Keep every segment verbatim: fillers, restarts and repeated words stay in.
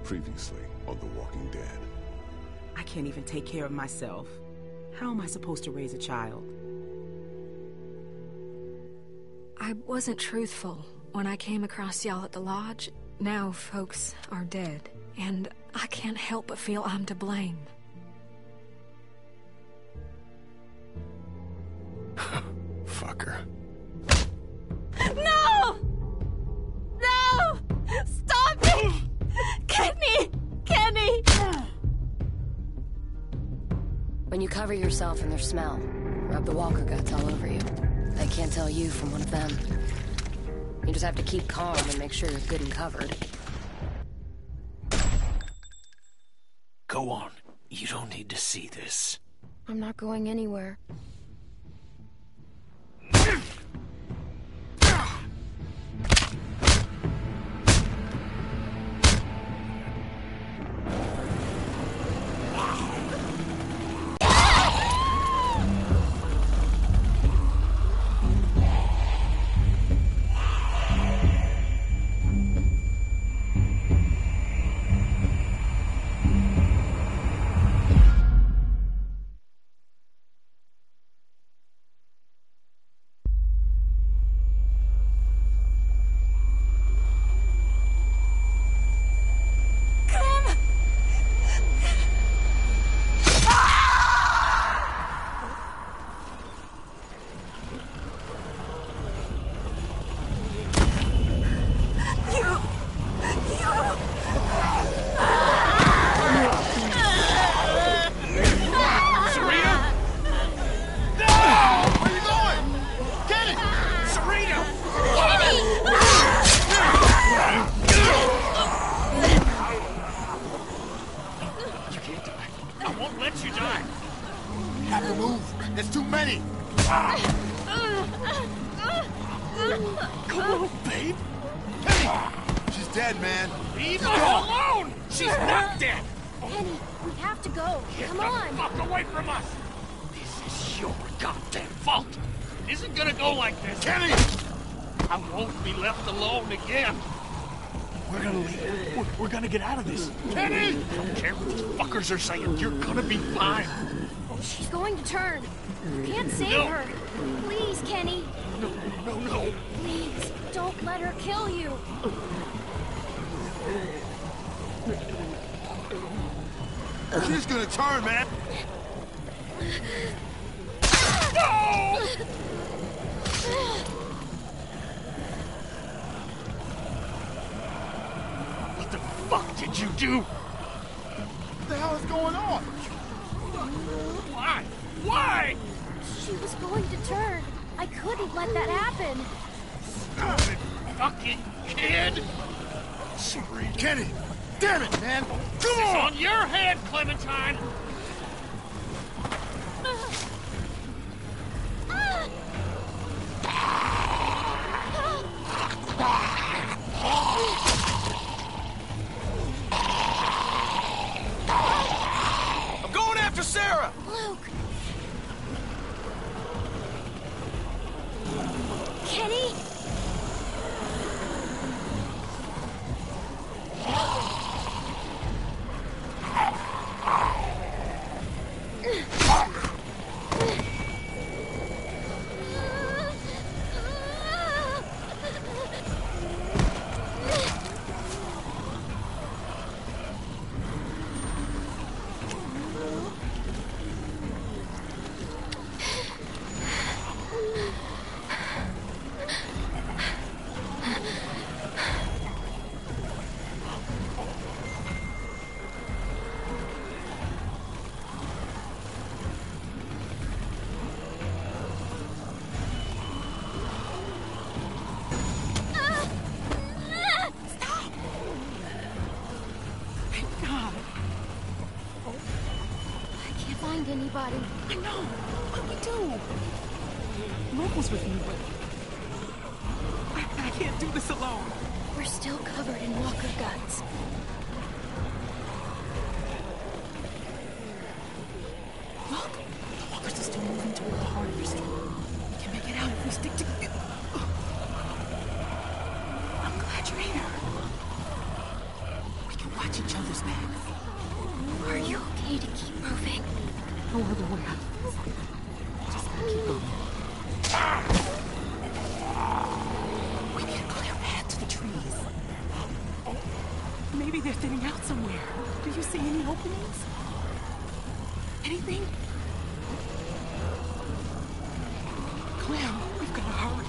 Previously on The Walking Dead. I can't even take care of myself. How am I supposed to raise a child? I wasn't truthful when I came across y'all at the lodge. Now folks are dead, and I can't help but feel I'm to blame. Fucker. No! No! Stop it! Kenny! Kenny! When you cover yourself in their smell, rub the walker guts all over you. They can't tell you from one of them. You just have to keep calm and make sure you're good and covered. Go on. You don't need to see this. I'm not going anywhere. Are saying you're gonna be fine. She's going to turn. You can't save no. her. Please, Kenny. No, no, no. Please, don't let her kill you. She's gonna turn, man. No! What the fuck did you do? What the hell is going on? Why? Why? She was going to turn. I couldn't let that happen. Stupid fucking kid! Sorry, Kenny! Damn it, man! Come this on! Is on your head, Clementine! Sarah! Luke! Kenny? Anybody. I know. What do we do? Luke was with me, but I, I can't do this alone. We're still covered in walker guts. Look, the walkers are still moving toward the heart of the storm. We can make it out if we stick together. I'm glad you're here. We can watch each other. No other way out of this. Just gotta keep going. We need a clear path to the trees. Maybe they're thinning out somewhere. Do you see any openings? Anything? Clem, we've gotta hurry.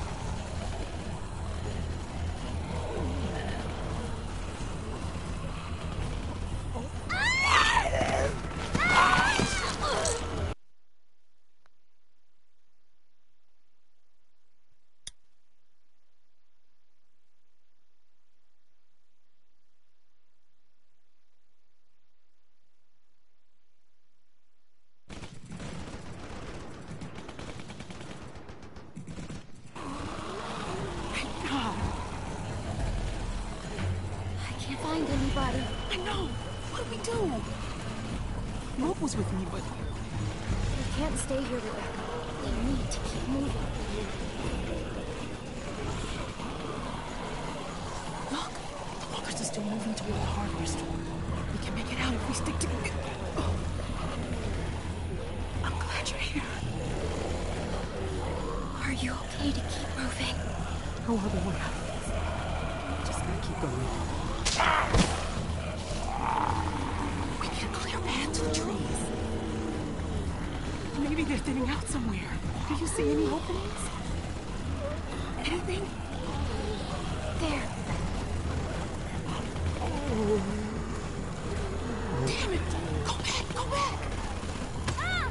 Anybody. I know. What do we do? Rope was with me, but We can't stay here, Rebecca. We need to keep moving. look, the walkers are still moving toward the hardware store. We can make it out if we stick together. Oh. I'm glad you're here. Are you okay to keep moving? No other way out of this. Just gotta keep going. We need a clear path to the trees. Maybe they're thinning out somewhere. Do you see any openings? Anything? There. Damn it! Go back! Go back! Ah!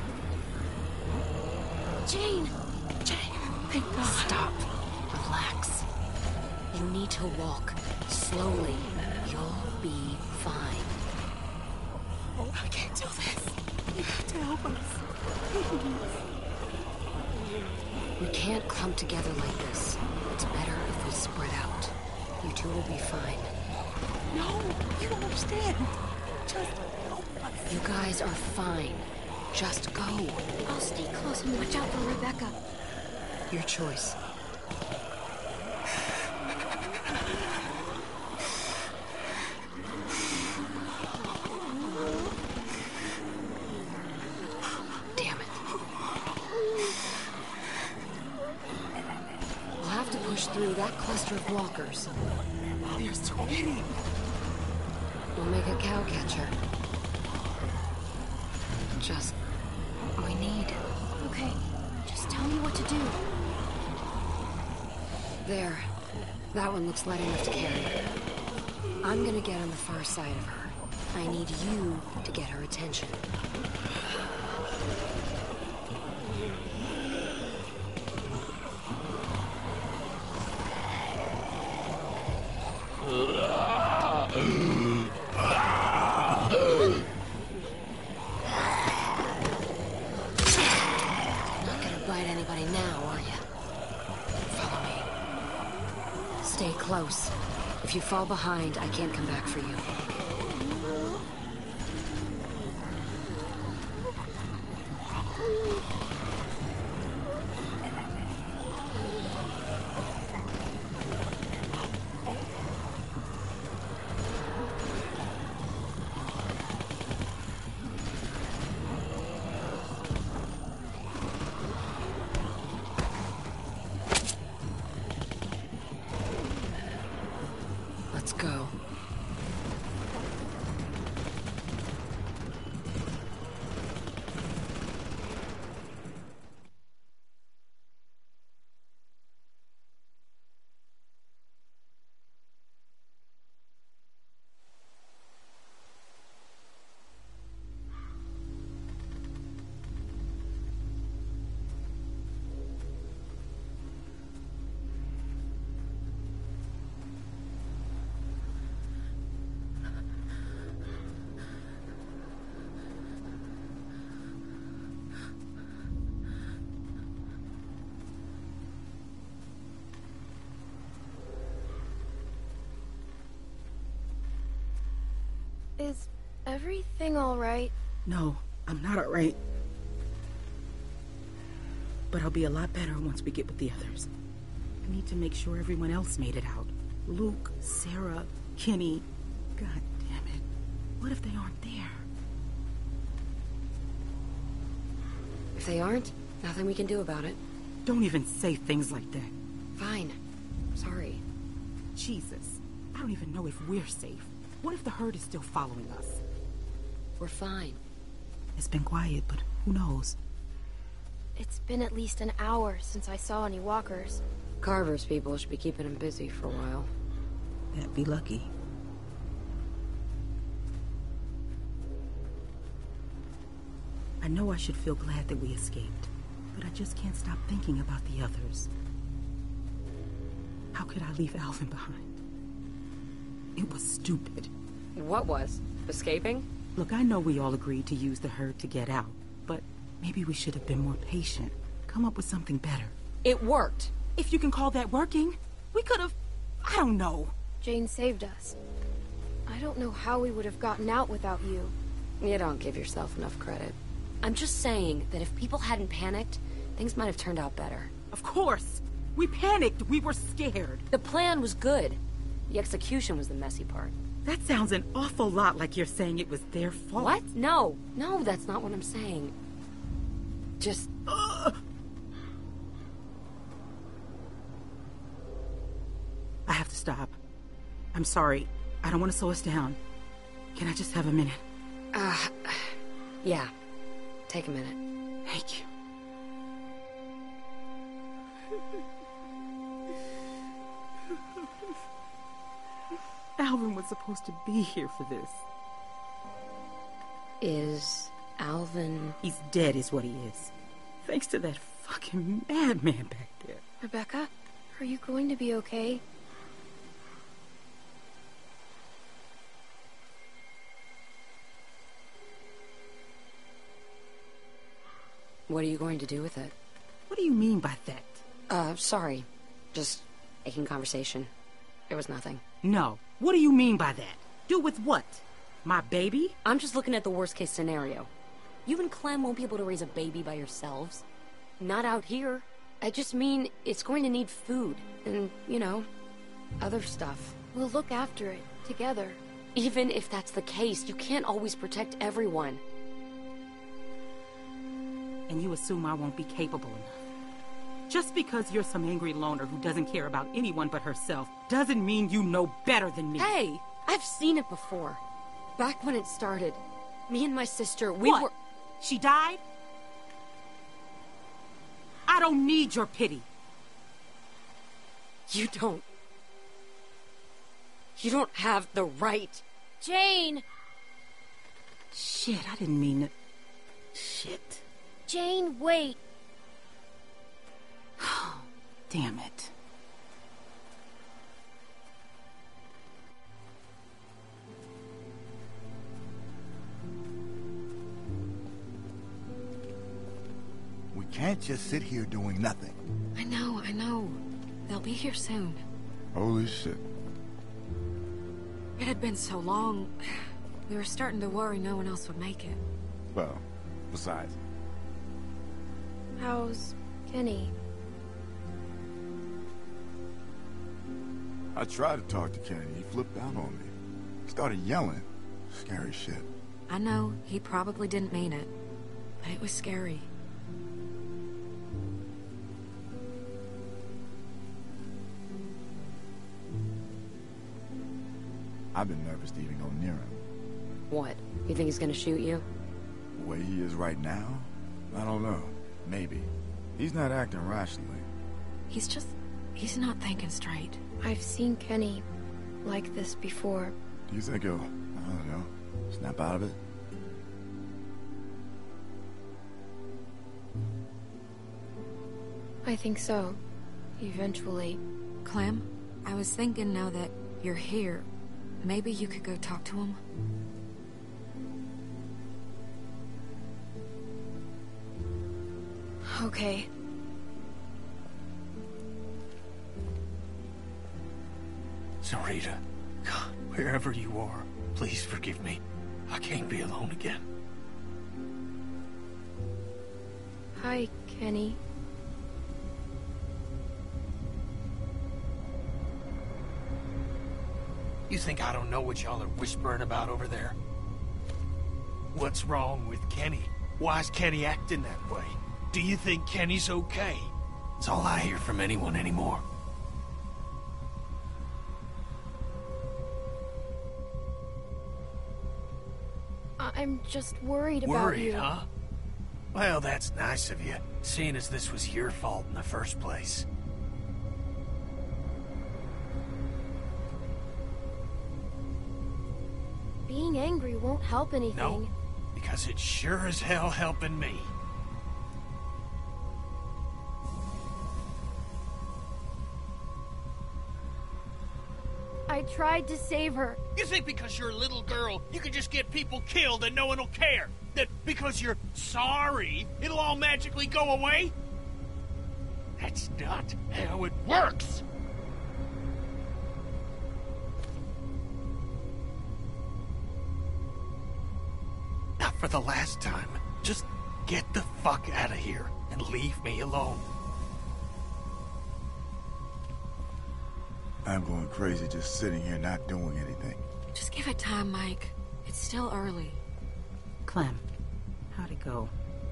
Jane! Jane, thank God. Stop. Relax. You need to walk slowly. You'll be fine. I can't do this. You have to help us. Please. We can't clump together like this. It's better if we spread out. You two will be fine. No, you don't understand. Just help us. You guys are fine. Just go. I'll stay close and watch out for Rebecca. Your choice. Damn it. We'll have to push through that cluster of walkers. There's too many. We'll make a cow catcher. Just... we need... Okay, just tell me what to do. There. That one looks light enough to carry. I'm gonna get on the far side of her. I need you to get her attention. Not gonna bite anybody now, are you? Follow me. Stay close. If you fall behind, I can't come back for you. Let's go. Is everything all right? No, I'm not all right. But I'll be a lot better once we get with the others. I need to make sure everyone else made it out. Luke, Sarah, Kenny. God damn it. What if they aren't there? If they aren't, nothing we can do about it. Don't even say things like that. Fine. Sorry. Jesus. I don't even know if we're safe. What if the herd is still following us? We're fine. It's been quiet, but who knows? It's been at least an hour since I saw any walkers. Carver's people should be keeping him busy for a while. That'd be lucky. I know I should feel glad that we escaped, but I just can't stop thinking about the others. How could I leave Alvin behind? It was stupid. What was? Escaping? Look, I know we all agreed to use the herd to get out, but maybe we should have been more patient. Come up with something better. It worked. If you can call that working, we could have... I don't know. Jane saved us. I don't know how we would have gotten out without you. You don't give yourself enough credit. I'm just saying that if people hadn't panicked, things might have turned out better. Of course! We panicked! We were scared! The plan was good. The execution was the messy part. That sounds an awful lot like you're saying it was their fault. What? No. No, that's not what I'm saying. Just... Ugh. I have to stop. I'm sorry. I don't want to slow us down. Can I just have a minute? Uh, yeah. Take a minute. Thank you. Alvin was supposed to be here for this. Is Alvin... He's dead is what he is. Thanks to that fucking madman back there. Rebecca, are you going to be okay? What are you going to do with it? What do you mean by that? Uh, sorry. Just making conversation. It was nothing. No. What do you mean by that? Do with what? My baby? I'm just looking at the worst case scenario. You and Clem won't be able to raise a baby by yourselves. Not out here. I just mean it's going to need food. And, you know, other stuff. We'll look after it, together. Even if that's the case, you can't always protect everyone. And you assume I won't be capable enough. Just because you're some angry loner who doesn't care about anyone but herself doesn't mean you know better than me. Hey, I've seen it before. Back when it started, me and my sister, we what? were... She died? I don't need your pity. You don't. You don't have the right. Jane! Shit, I didn't mean it. Shit. Jane, wait. Damn it. We can't just sit here doing nothing. I know, I know. They'll be here soon. Holy shit. It had been so long, we were starting to worry no one else would make it. Well, besides. How's Kenny? I tried to talk to Kenny. He flipped out on me. Started yelling. Scary shit. I know, he probably didn't mean it, but it was scary. I've been nervous to even go near him. What? You think he's gonna shoot you? The way he is right now? I don't know. Maybe. He's not acting rationally. He's just... he's not thinking straight. I've seen Kenny like this before. Do you think he'll, I don't know, snap out of it? I think so. Eventually. Clem, I was thinking now that you're here, maybe you could go talk to him? Okay. Sarita, God, wherever you are, please forgive me. I can't be alone again. Hi, Kenny. You think I don't know what y'all are whispering about over there? What's wrong with Kenny? Why's Kenny acting that way? Do you think Kenny's okay? That's all I hear from anyone anymore. I'm just worried about Worried, you. huh? Well, that's nice of you, seeing as this was your fault in the first place. Being angry won't help anything. No, because it's sure as hell helping me. I tried to save her. You think because you're a little girl, you can just get people killed and no one will care? That because you're sorry, it'll all magically go away? That's not how it works! Now for the last time, just get the fuck out of here and leave me alone. I'm going crazy just sitting here not doing anything. Just give it time, Mike. It's still early. Clem, how'd it go?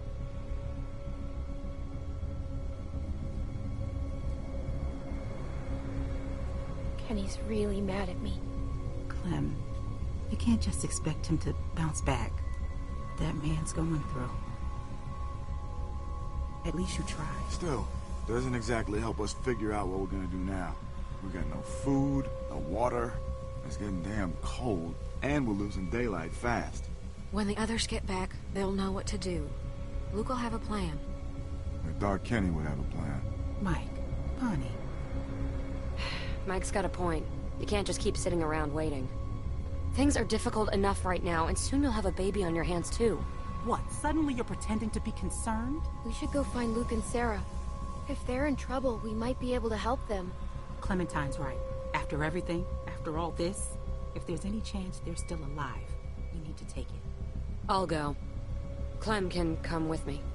Kenny's really mad at me. Clem, you can't just expect him to bounce back. That man's going through. At least you tried. Still, doesn't exactly help us figure out what we're gonna do now. We got no food, no water. It's getting damn cold, and we're losing daylight fast. When the others get back, they'll know what to do. Luke will have a plan. I thought Kenny would have a plan. Mike, Bonnie. Mike's got a point. You can't just keep sitting around waiting. Things are difficult enough right now, and soon you'll have a baby on your hands too. What, suddenly you're pretending to be concerned? We should go find Luke and Sarah. If they're in trouble, we might be able to help them. Clementine's right. After everything, after all this, if there's any chance they're still alive, we need to take it. I'll go. Clem can come with me.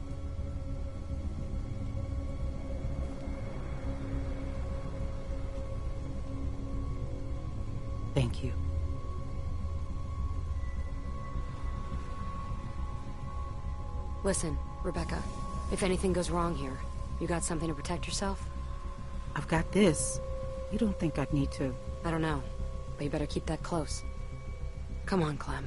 Thank you. Listen, Rebecca, if anything goes wrong here, you got something to protect yourself? I've got this. You don't think I'd need to... I don't know, but you better keep that close. Come on, Clem.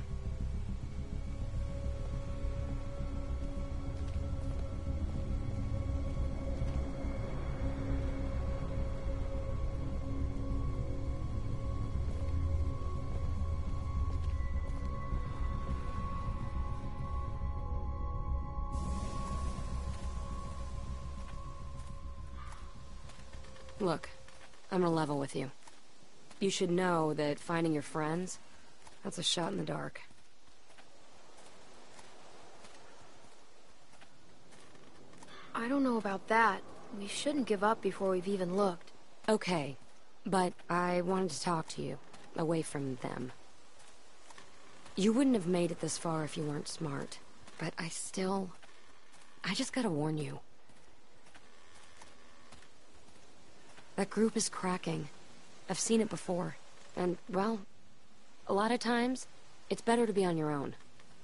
Look, I'm gonna level with you. You should know that finding your friends, that's a shot in the dark. I don't know about that. We shouldn't give up before we've even looked. Okay, but I wanted to talk to you, away from them. You wouldn't have made it this far if you weren't smart, but I still... I just gotta warn you. That group is cracking. I've seen it before. And, well, a lot of times, it's better to be on your own.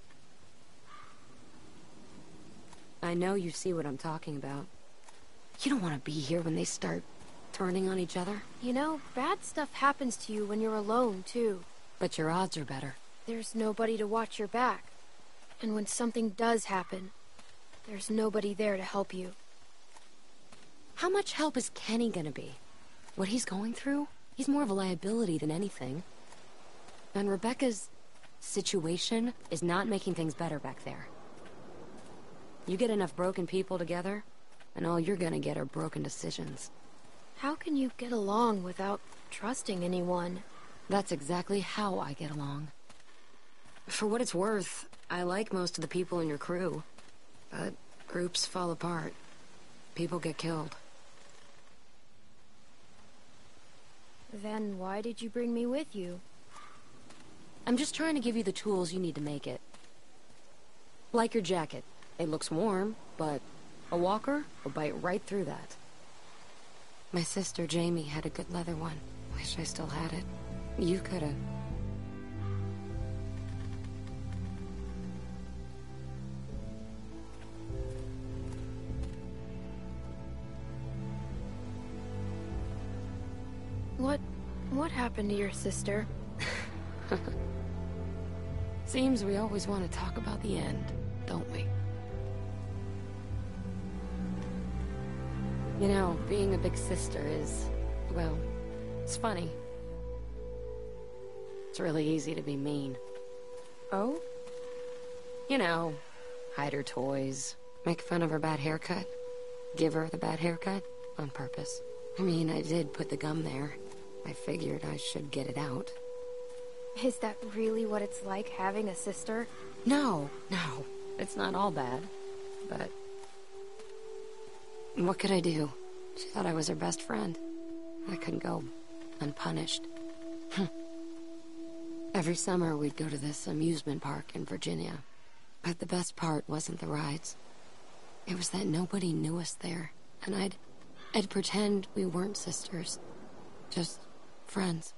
I know you see what I'm talking about. You don't want to be here when they start turning on each other. You know, bad stuff happens to you when you're alone, too. But your odds are better. There's nobody to watch your back. And when something does happen, there's nobody there to help you. How much help is Kenny gonna be? What he's going through? He's more of a liability than anything. And Rebecca's situation is not making things better back there. You get enough broken people together, and all you're gonna get are broken decisions. How can you get along without trusting anyone? That's exactly how I get along. For what it's worth, I like most of the people in your crew. But groups fall apart. People get killed. Then why did you bring me with you? I'm just trying to give you the tools you need to make it. Like your jacket. It looks warm, but a walker will bite right through that. My sister Jamie had a good leather one. Wish I still had it. You could've. What happened to your sister? Seems we always want to talk about the end, don't we? You know, being a big sister is, well, it's funny. It's really easy to be mean. Oh? You know, hide her toys, make fun of her bad haircut, give her the bad haircut on purpose. I mean, I did put the gum there. I figured I should get it out. Is that really what it's like having a sister? No, no, it's not all bad, but... what could I do? She thought I was her best friend. I couldn't go unpunished. Every summer we'd go to this amusement park in Virginia. But the best part wasn't the rides. It was that nobody knew us there, and I'd... I'd pretend we weren't sisters. Just friends.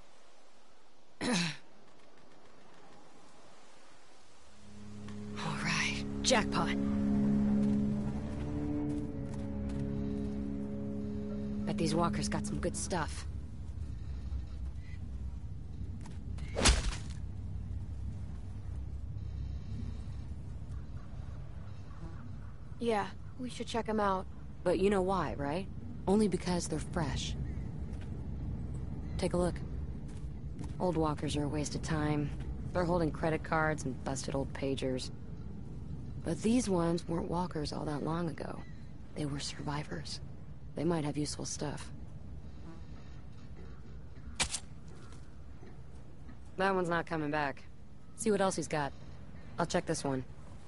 All right, jackpot. Bet these walkers got some good stuff. Yeah, we should check them out. But you know why, right? Only because they're fresh. Take a look. Old walkers are a waste of time. They're holding credit cards and busted old pagers. But these ones weren't walkers all that long ago. They were survivors. They might have useful stuff. That one's not coming back. See what else he's got. I'll check this one.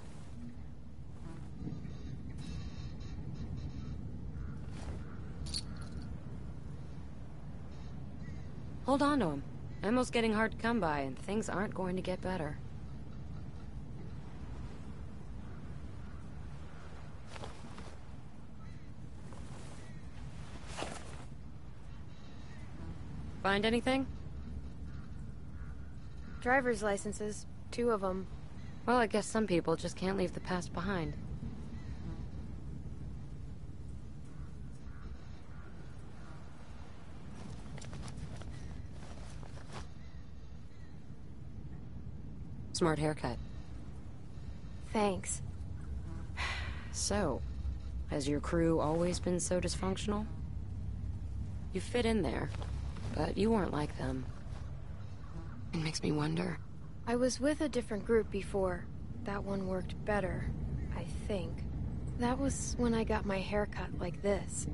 Hold on to him. Ammo's getting hard to come by, and things aren't going to get better. Find anything? Driver's licenses. Two of them. Well, I guess some people just can't leave the past behind. Smart haircut. Thanks. So, has your crew always been so dysfunctional? You fit in there, but you weren't like them. It makes me wonder. I was with a different group before. That one worked better, I think. That was when I got my hair cut like this.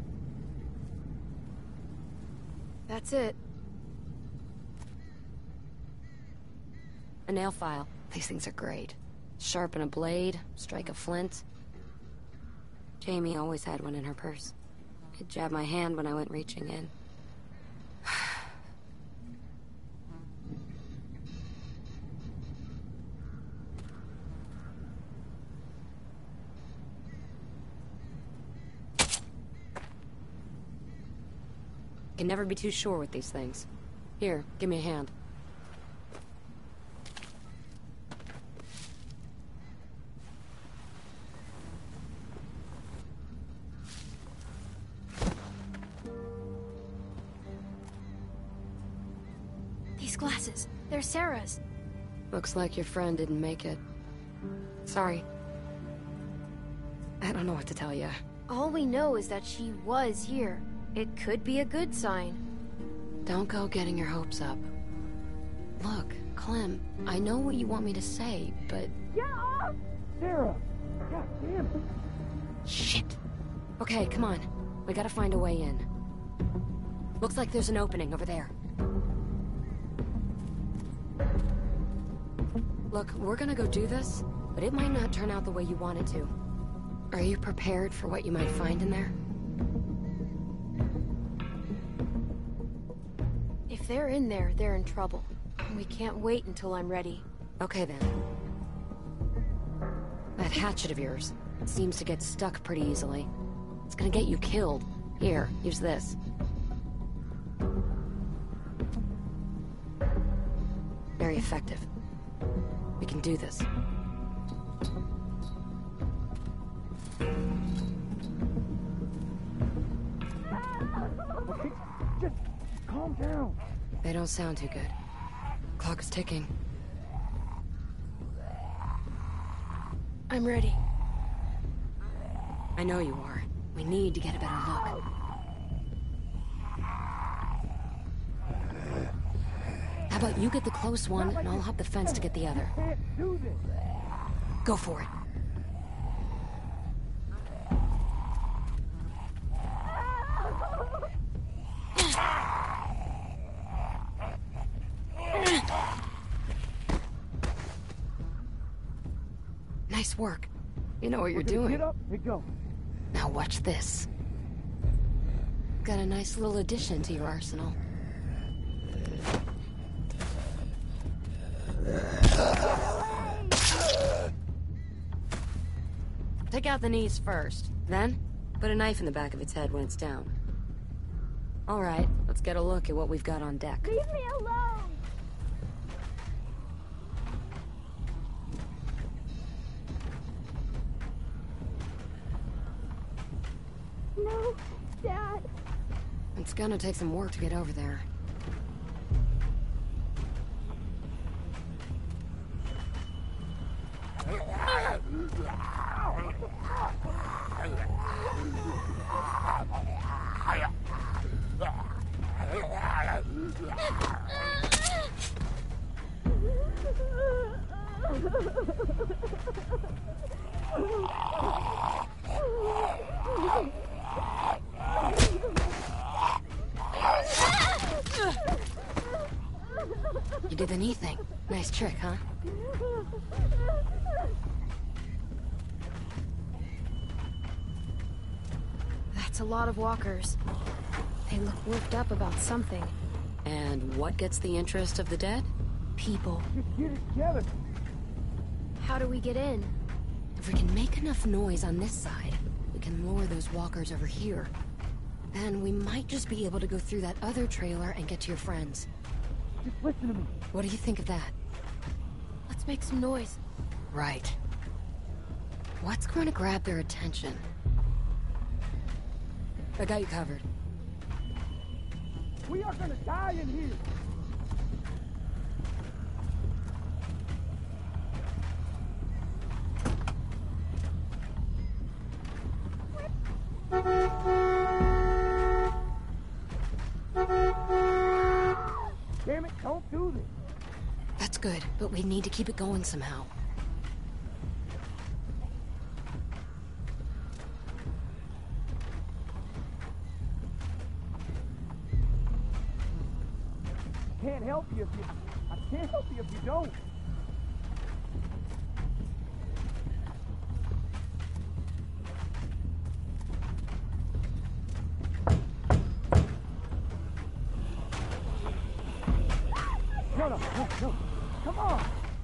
That's it. A nail file. These things are great. Sharpen a blade, strike a flint. Jamie always had one in her purse. It jabbed my hand when I went reaching in. Can never be too sure with these things. Here, give me a hand. These glasses, they're Sarah's. Looks like your friend didn't make it. Sorry. I don't know what to tell you. All we know is that she was here. It could be a good sign. Don't go getting your hopes up. Look, Clem, I know what you want me to say, but... Get off! Sarah! God damn it! Shit! Okay, come on. We gotta find a way in. Looks like there's an opening over there. Look, we're gonna go do this, but it might not turn out the way you want it to. Are you prepared for what you might find in there? If they're in there, they're in trouble. We can't wait until I'm ready. Okay, then. That hatchet of yours seems to get stuck pretty easily. It's gonna get you killed. Here, use this. Very effective. We can do this. Okay, just calm down. They don't sound too good. Clock is ticking. I'm ready. I know you are. We need to get a better look. How about you get the close one, and I'll hop the fence to get the other. Go for it. Nice work. You know what you're doing. Get up and go. Now watch this. Got a nice little addition to your arsenal. Take out the knees first. Then, put a knife in the back of its head when it's down. All right, let's get a look at what we've got on deck. Leave me alone! No, Dad. It's gonna take some work to get over there. You did the knee thing. Nice trick, huh? That's a lot of walkers. They look worked up about something. And what gets the interest of the dead? People. Just get it together. How do we get in? If we can make enough noise on this side, we can lure those walkers over here. Then we might just be able to go through that other trailer and get to your friends. Just listen to me. What do you think of that? Let's make some noise. Right. What's going to grab their attention? I got you covered. We are gonna die in here. Damn it, don't do this. That's good, but we need to keep it going somehow. I can't help you if you... I can't help you if you don't. No, no, no, no. Come on.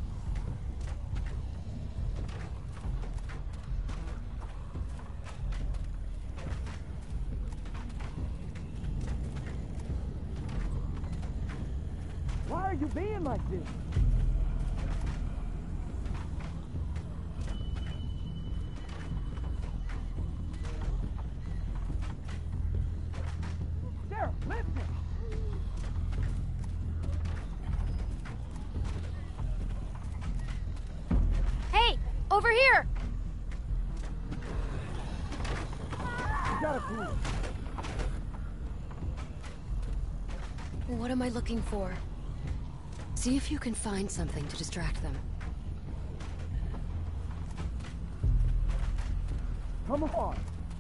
Why are you being like this? Sarah, listen! Hey! Over here! You gotta move. What am I looking for? See if you can find something to distract them. Come on.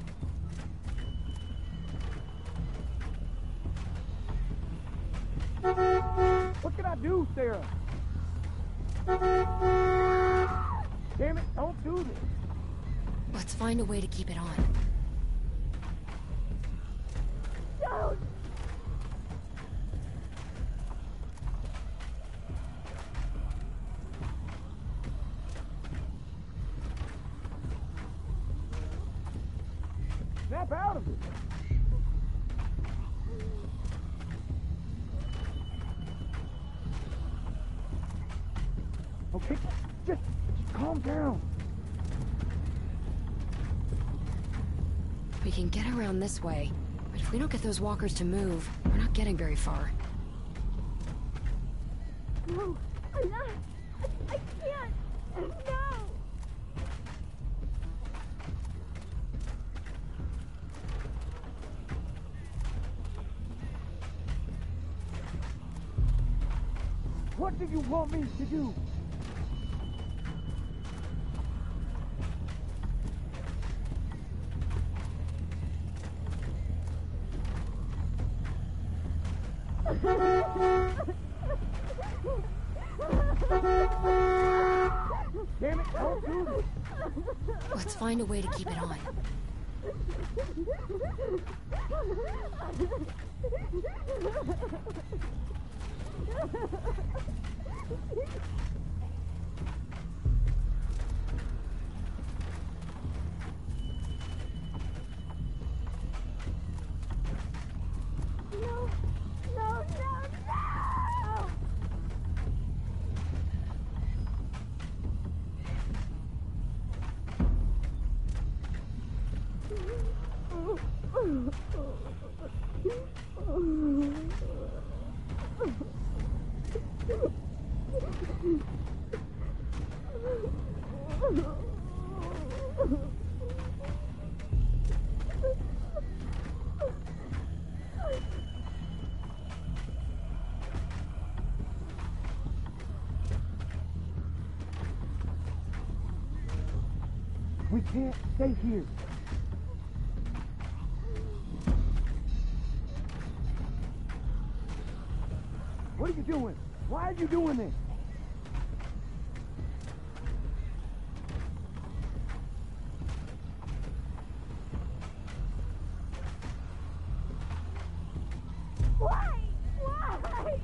What can I do, Sarah? Damn it, don't do this. Let's find a way to keep it on. Don't! Snap out of it. Okay, just, just calm down. We can get around this way, but if we don't get those walkers to move, we're not getting very far. No, I'm not. I, I can't. No. What do you want me to do? Damn it, don't do this. Let's find a way to keep it on. No, no, no, no! We can't stay here. What are you doing? Why are you doing this? Why? Why?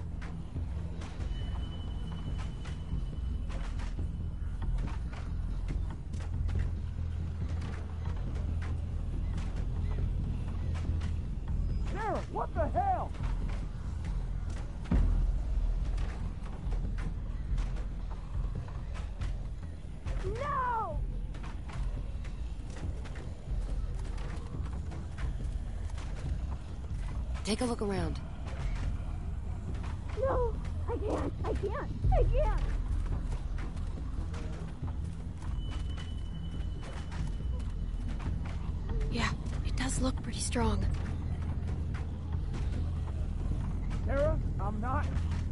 Sarah, what the hell? No! Take a look around. No! I can't! I can't! I can't! Yeah, it does look pretty strong. Sarah, I'm not.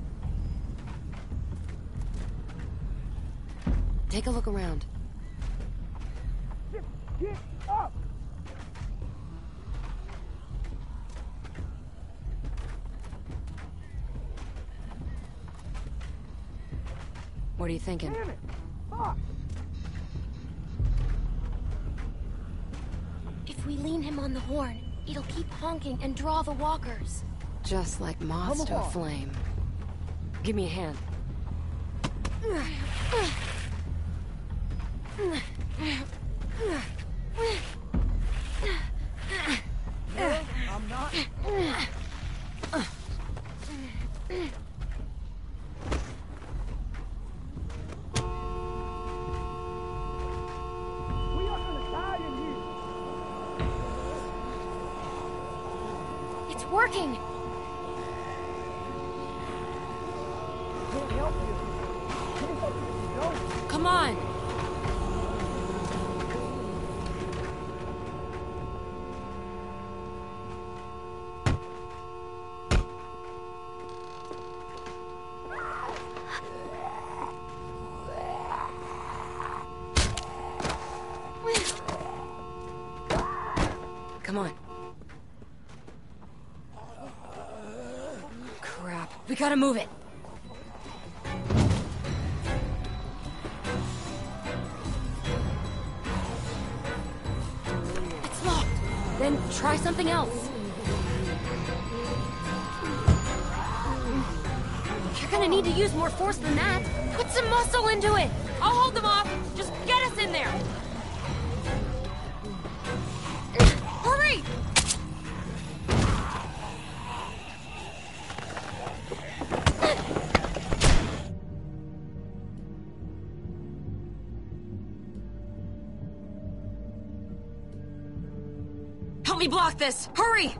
Take a look around. Just get up! What are you thinking? Damn it! Fuck! If we lean him on the horn, it'll keep honking and draw the walkers. Just like moths to a on. flame. Give me a hand. Sarah, I'm not. We are gonna die in here. It's working! Can't help you. No. Come on! Come on. Crap. We gotta move it. It's locked. Then try something else. You're gonna need to use more force than that. Put some muscle into it. I'll hold them off. Just get us in there. Hurry! Help me block this! Hurry!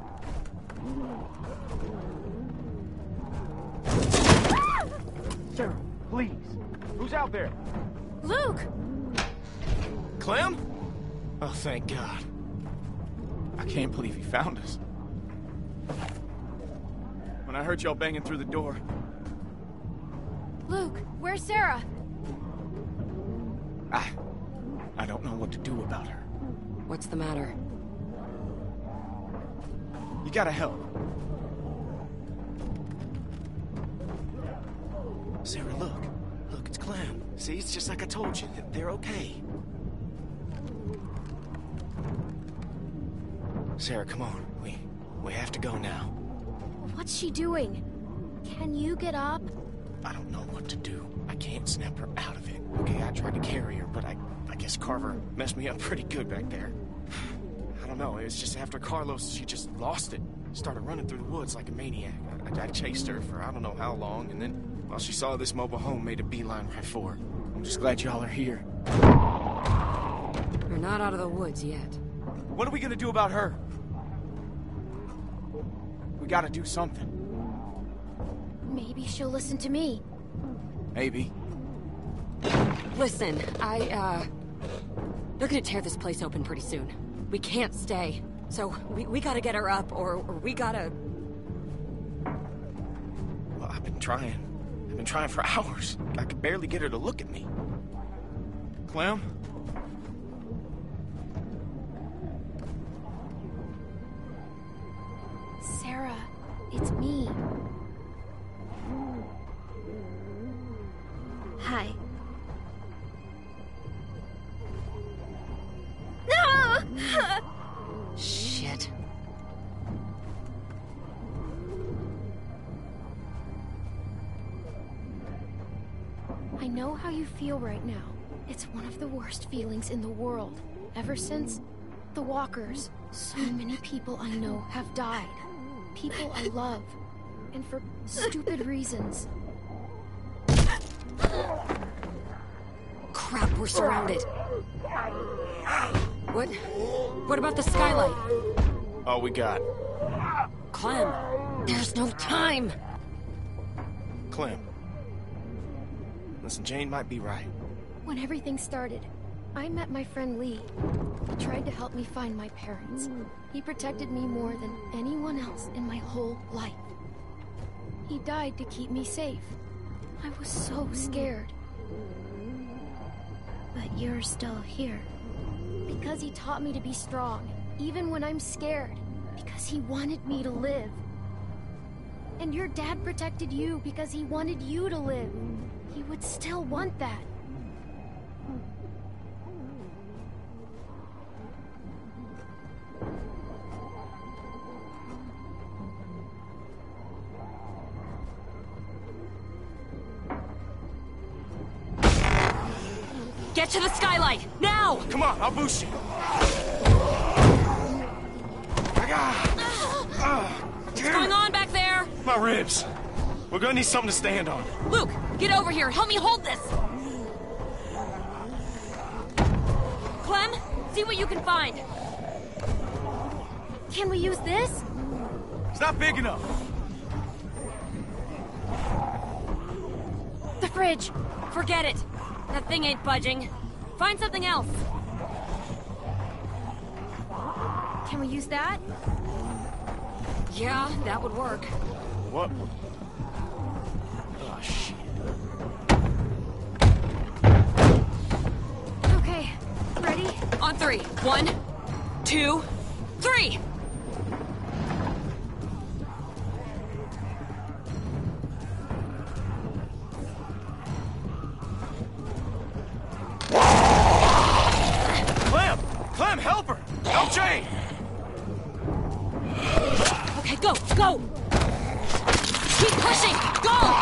Sarah, please. Who's out there? Luke! Clem? Oh, thank God. I can't believe he found us. When I heard y'all banging through the door... Luke, where's Sarah? I... I don't know what to do about her. What's the matter? You gotta help. Sarah, look. Look, it's Clem. See, it's just like I told you. They're okay. Sarah, come on. We... we have to go now. What's she doing? Can you get up? I don't know what to do. I can't snap her out of it. Okay, I tried to carry her, but I... I guess Carver messed me up pretty good back there. I don't know, it was just after Carlos, she just lost it. Started running through the woods like a maniac. I, I, I chased her for I don't know how long, and then, while she saw this mobile home, made a beeline right for her. I'm just glad y'all are here. We're not out of the woods yet. What are we gonna do about her? We gotta do something. Maybe she'll listen to me. Maybe. Listen, I, uh... they're gonna tear this place open pretty soon. We can't stay. So, we, we gotta get her up, or, or we gotta... Well, I've been trying. I've been trying for hours. I could barely get her to look at me. Clem? Sarah, it's me. Hi. No! Shit. I know how you feel right now. It's one of the worst feelings in the world. Ever since the Walkers, so many people I know have died. People I love. And for stupid reasons. Crap, we're surrounded. What? What about the skylight? All we got. Clem, there's no time. Clem. Listen, Jane might be right. When everything started, I met my friend Lee. He tried to help me find my parents. He protected me more than anyone else in my whole life. He died to keep me safe. I was so scared. But you're still here. Because he taught me to be strong, even when I'm scared. Because he wanted me to live. And your dad protected you because he wanted you to live. He would still want that. Get to the skylight, now! Come on, I'll boost you. What's going on back there? My ribs. We're gonna need something to stand on. Luke, get over here. Help me hold this. Clem, see what you can find. Can we use this? It's not big enough. The fridge. Forget it. That thing ain't budging. Find something else. Can we use that? Yeah, that would work. What? Oh, shit. Okay, ready? On three. One, two, three! Clem! Clem, help her! Help Jane! Okay, go, go! Keep pushing! Go!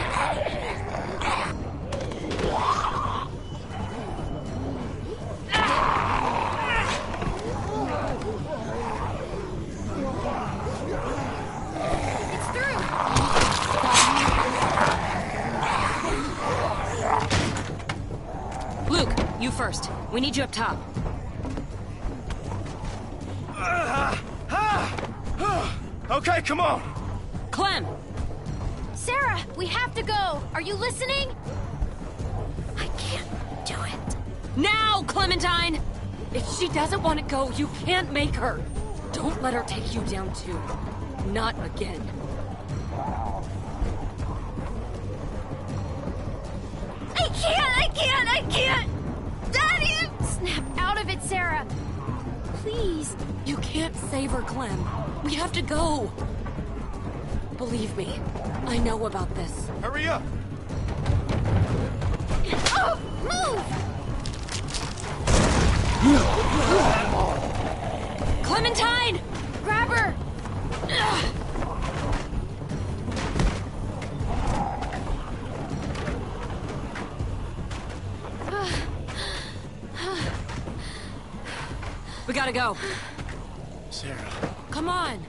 It's through! Luke, you first. We need you up top. Okay, come on! Clem! Sarah! Sarah, we have to go. Are you listening? I can't do it. Now, Clementine! If she doesn't want to go, you can't make her. Don't let her take you down too. Not again. I can't, I can't, I can't! Daddy! Snap out of it, Sarah. Please. You can't save her, Clem. We have to go. Believe me, I know about this. Hurry up! Oh, move! Clementine! Grab her! Ugh. We gotta go. Sarah. Come on.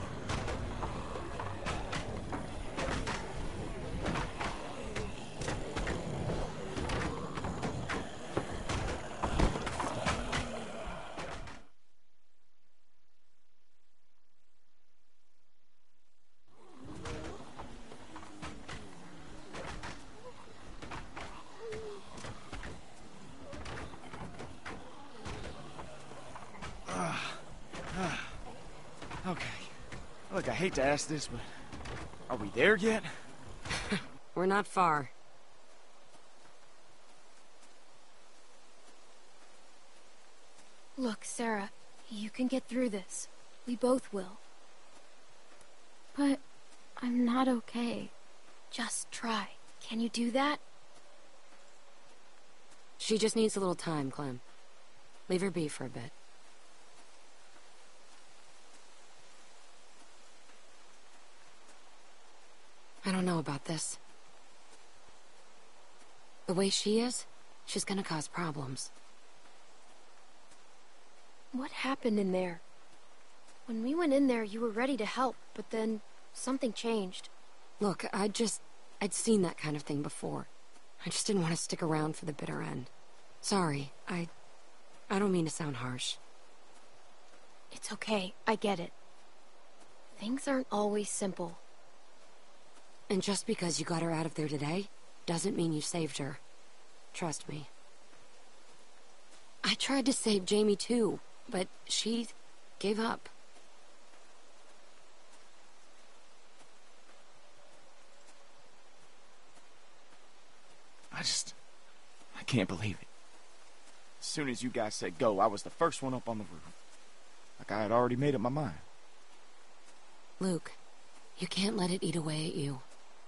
Okay. Look, I hate to ask this, but are we there yet? We're not far. Look, Sarah, you can get through this. We both will. But I'm not okay. Just try. Can you do that? She just needs a little time, Clem. Leave her be for a bit. I don't know about this. The way she is, she's gonna cause problems. What happened in there? When we went in there, you were ready to help, but then something changed. Look, I just... I'd seen that kind of thing before. I just didn't want to stick around for the bitter end. Sorry, I... I don't mean to sound harsh. It's okay, I get it. Things aren't always simple. And just because you got her out of there today, doesn't mean you saved her. Trust me. I tried to save Jamie too, but she gave up. I just... I can't believe it. As soon as you guys said go, I was the first one up on the roof. Like I had already made up my mind. Luke, you can't let it eat away at you.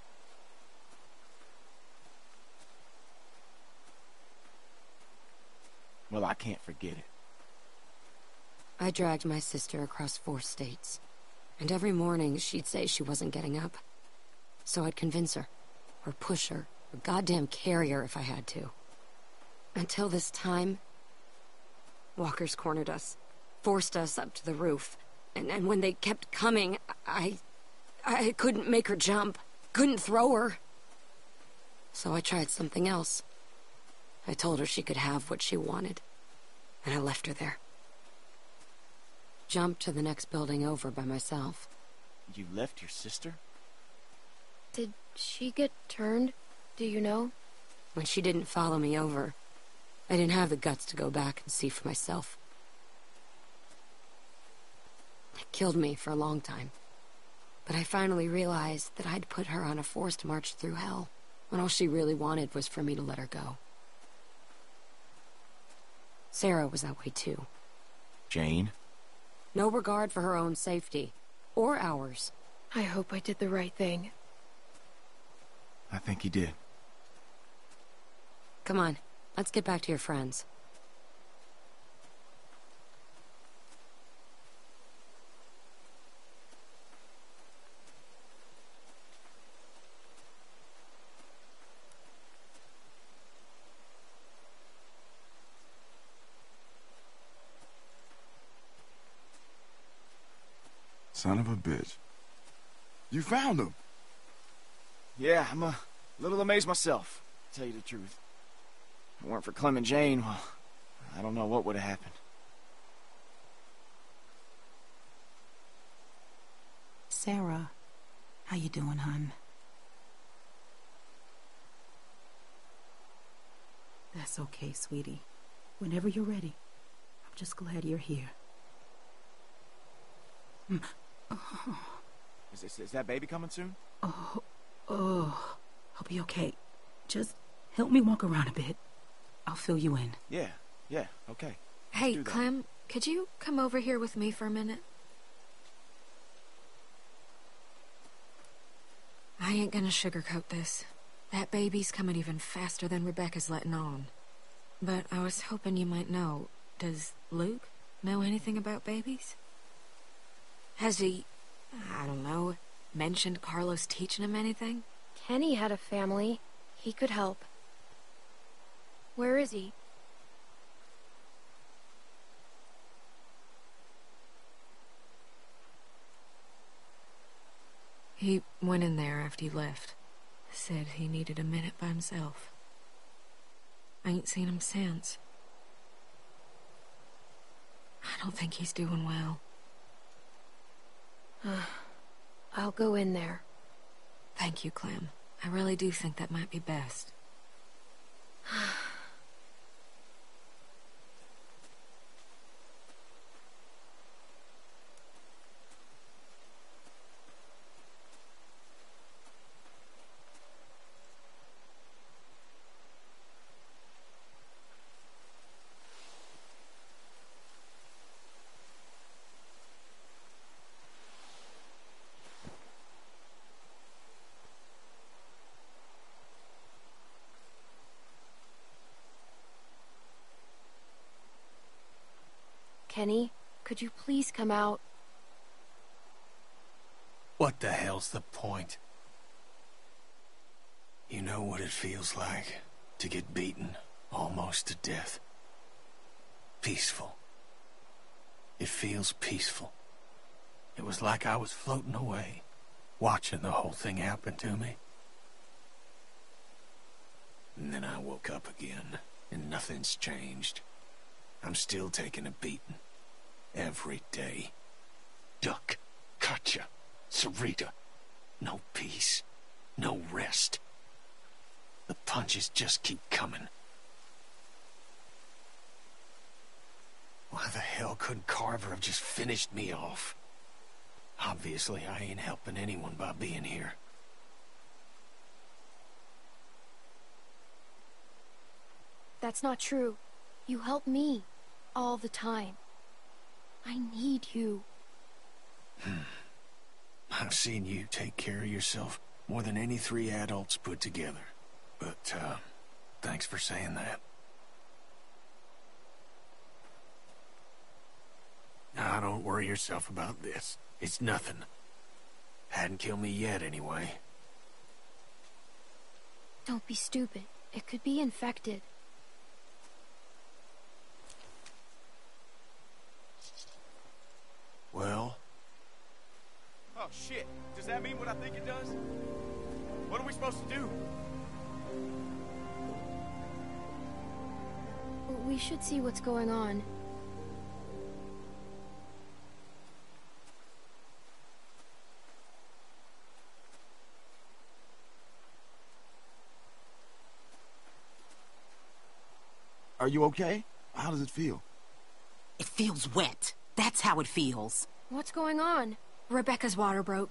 Well, I can't forget it. I dragged my sister across four states, and every morning she'd say she wasn't getting up. So I'd convince her, or push her, or goddamn carry her if I had to. Until this time, walkers cornered us, forced us up to the roof, and, and when they kept coming, I... I couldn't make her jump, couldn't throw her. So I tried something else. I told her she could have what she wanted, and I left her there. Jumped to the next building over by myself. You left your sister? Did she get turned? Do you know? When she didn't follow me over, I didn't have the guts to go back and see for myself. It killed me for a long time. But I finally realized that I'd put her on a forced march through hell, when all she really wanted was for me to let her go. Sarah was that way too. Jane? No regard for her own safety, or ours. I hope I did the right thing. I think you did. Come on, let's get back to your friends. Son of a bitch. You found him. Yeah, I'm a little amazed myself, to tell you the truth. If it weren't for Clem and Jane, well, I don't know what would have happened. Sarah, how you doing, hon? That's okay, sweetie. Whenever you're ready. I'm just glad you're here. Mm. Oh. Is, is, is that baby coming soon? Oh, oh, I'll be okay. Just help me walk around a bit. I'll fill you in. Yeah, yeah, okay. Hey, Clem, could you come over here with me for a minute? I ain't gonna sugarcoat this. That baby's coming even faster than Rebecca's letting on. But I was hoping you might know. Does Luke know anything about babies? Has he, I don't know, mentioned Carlos teaching him anything? Kenny had a family. He could help. Where is he? He went in there after you left. Said he needed a minute by himself. I ain't seen him since. I don't think he's doing well. I'll go in there. Thank you, Clem. I really do think that might be best. Kenny, could you please come out? What the hell's the point? You know what it feels like to get beaten almost to death. Peaceful. It feels peaceful. It was like I was floating away, watching the whole thing happen to me. And then I woke up again, and nothing's changed. I'm still taking a beating. Every day. Duck, Katjaa, Sarita. No peace. No rest. The punches just keep coming. Why the hell couldn't Carver have just finished me off? Obviously, I ain't helping anyone by being here. That's not true. You help me. All the time. I need you. Hmm. I've seen you take care of yourself more than any three adults put together. But, uh, thanks for saying that. Now, don't worry yourself about this. It's nothing. Hadn't killed me yet, anyway. Don't be stupid. It could be infected. Well? Oh, shit. Does that mean what I think it does? What are we supposed to do? We should see what's going on. Are you okay? How does it feel? It feels wet. That's how it feels. What's going on? Rebecca's water broke.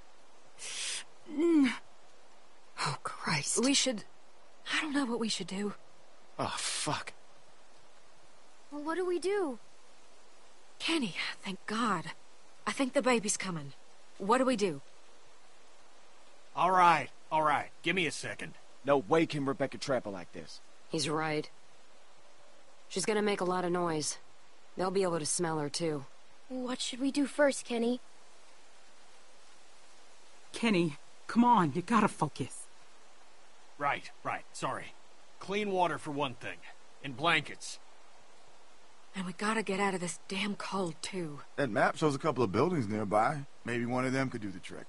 Mm. Oh, Christ. We should... I don't know what we should do. Oh, fuck. Well, what do we do? Kenny, thank God. I think the baby's coming. What do we do? All right, all right. Give me a second. No way can Rebecca trap her like this. He's right. She's gonna make a lot of noise. They'll be able to smell her, too. What should we do first, Kenny? Kenny, come on, you gotta focus. Right, right, sorry. Clean water for one thing. And blankets. And we gotta get out of this damn cold, too. That map shows a couple of buildings nearby. Maybe one of them could do the trick.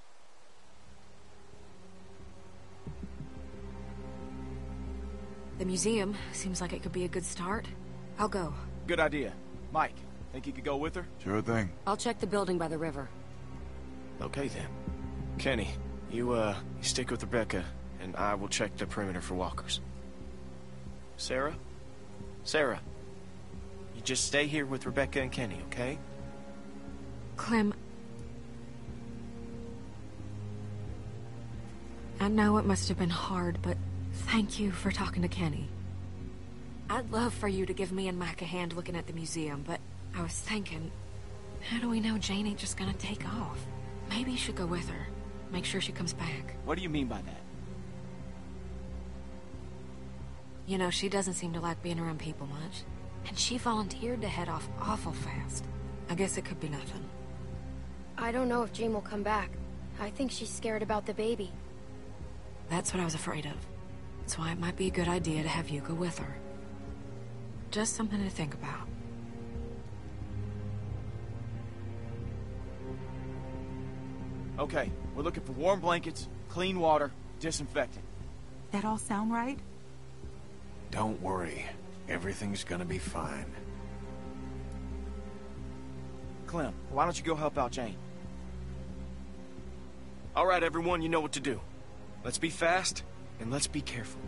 The museum seems like it could be a good start. I'll go. Good idea. Mike, think you could go with her? Sure thing. I'll check the building by the river. Okay, then. Kenny, you, uh, you stick with Rebecca, and I will check the perimeter for walkers. Sarah? Sarah, you just stay here with Rebecca and Kenny, okay? Clem... I know it must have been hard, but thank you for talking to Kenny. I'd love for you to give me and Mac a hand looking at the museum, but I was thinking, how do we know Jane ain't just gonna take off? Maybe you should go with her. Make sure she comes back. What do you mean by that? You know, she doesn't seem to like being around people much. And she volunteered to head off awful fast. I guess it could be nothing. I don't know if Jane will come back. I think she's scared about the baby. That's what I was afraid of. That's why it might be a good idea to have you go with her. Just something to think about. Okay, we're looking for warm blankets, clean water, disinfectant. That all sound right? Don't worry. Everything's gonna be fine. Clem, why don't you go help out Jane? All right, everyone, you know what to do. Let's be fast, and let's be careful.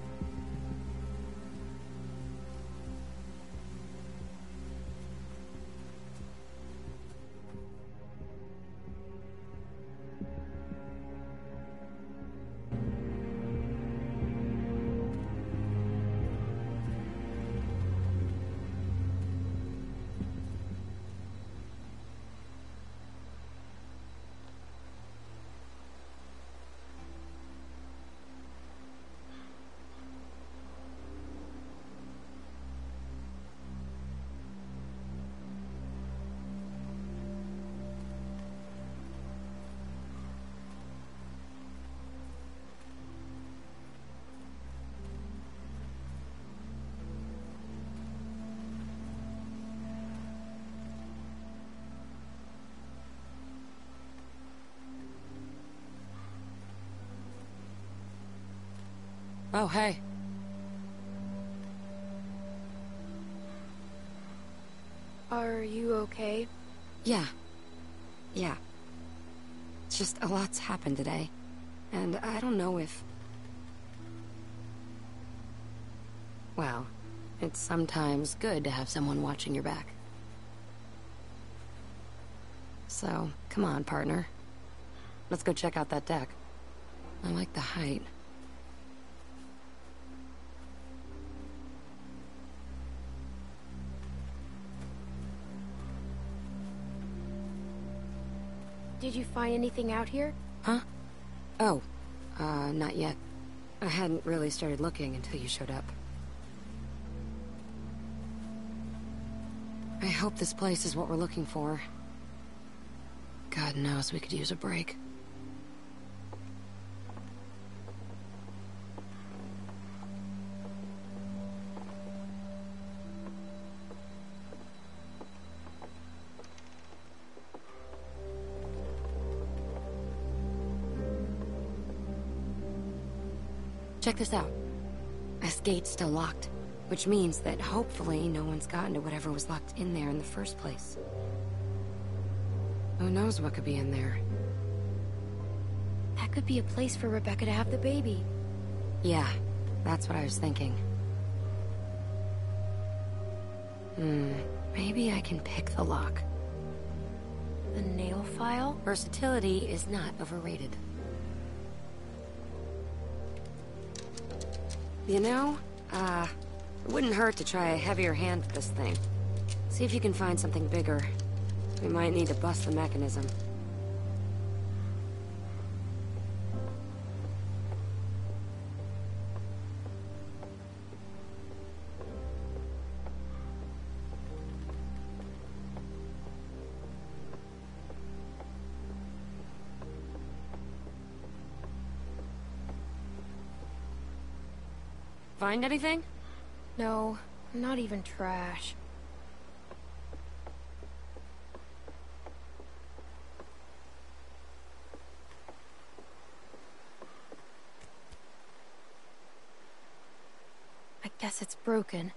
Oh, hey. Are you okay? Yeah. Yeah. It's just a lot's happened today. And I don't know if... Well, it's sometimes good to have someone watching your back. So, come on, partner. Let's go check out that deck. I like the height. Did you find anything out here? Huh? Oh, uh, not yet. I hadn't really started looking until you showed up. I hope this place is what we're looking for. God knows we could use a break. Check this out. This gate's still locked, which means that hopefully no one's gotten to whatever was locked in there in the first place. Who knows what could be in there? That could be a place for Rebecca to have the baby. Yeah, that's what I was thinking. Hmm, maybe I can pick the lock. The nail file? Versatility is not overrated. You know, uh, it wouldn't hurt to try a heavier hand with this thing. See if you can find something bigger. We might need to bust the mechanism. Find anything? No, not even trash. I guess it's broken.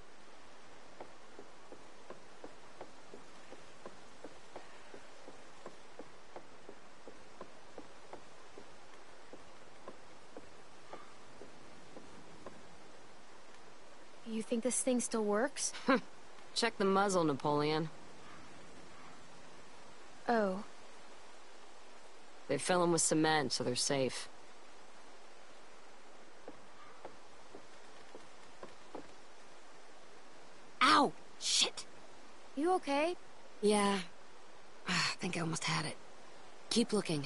think this thing still works? Check the muzzle, Napoleon. Oh. They fill them with cement, so they're safe. Ow! Shit! You okay? Yeah. I think I almost had it. Keep looking.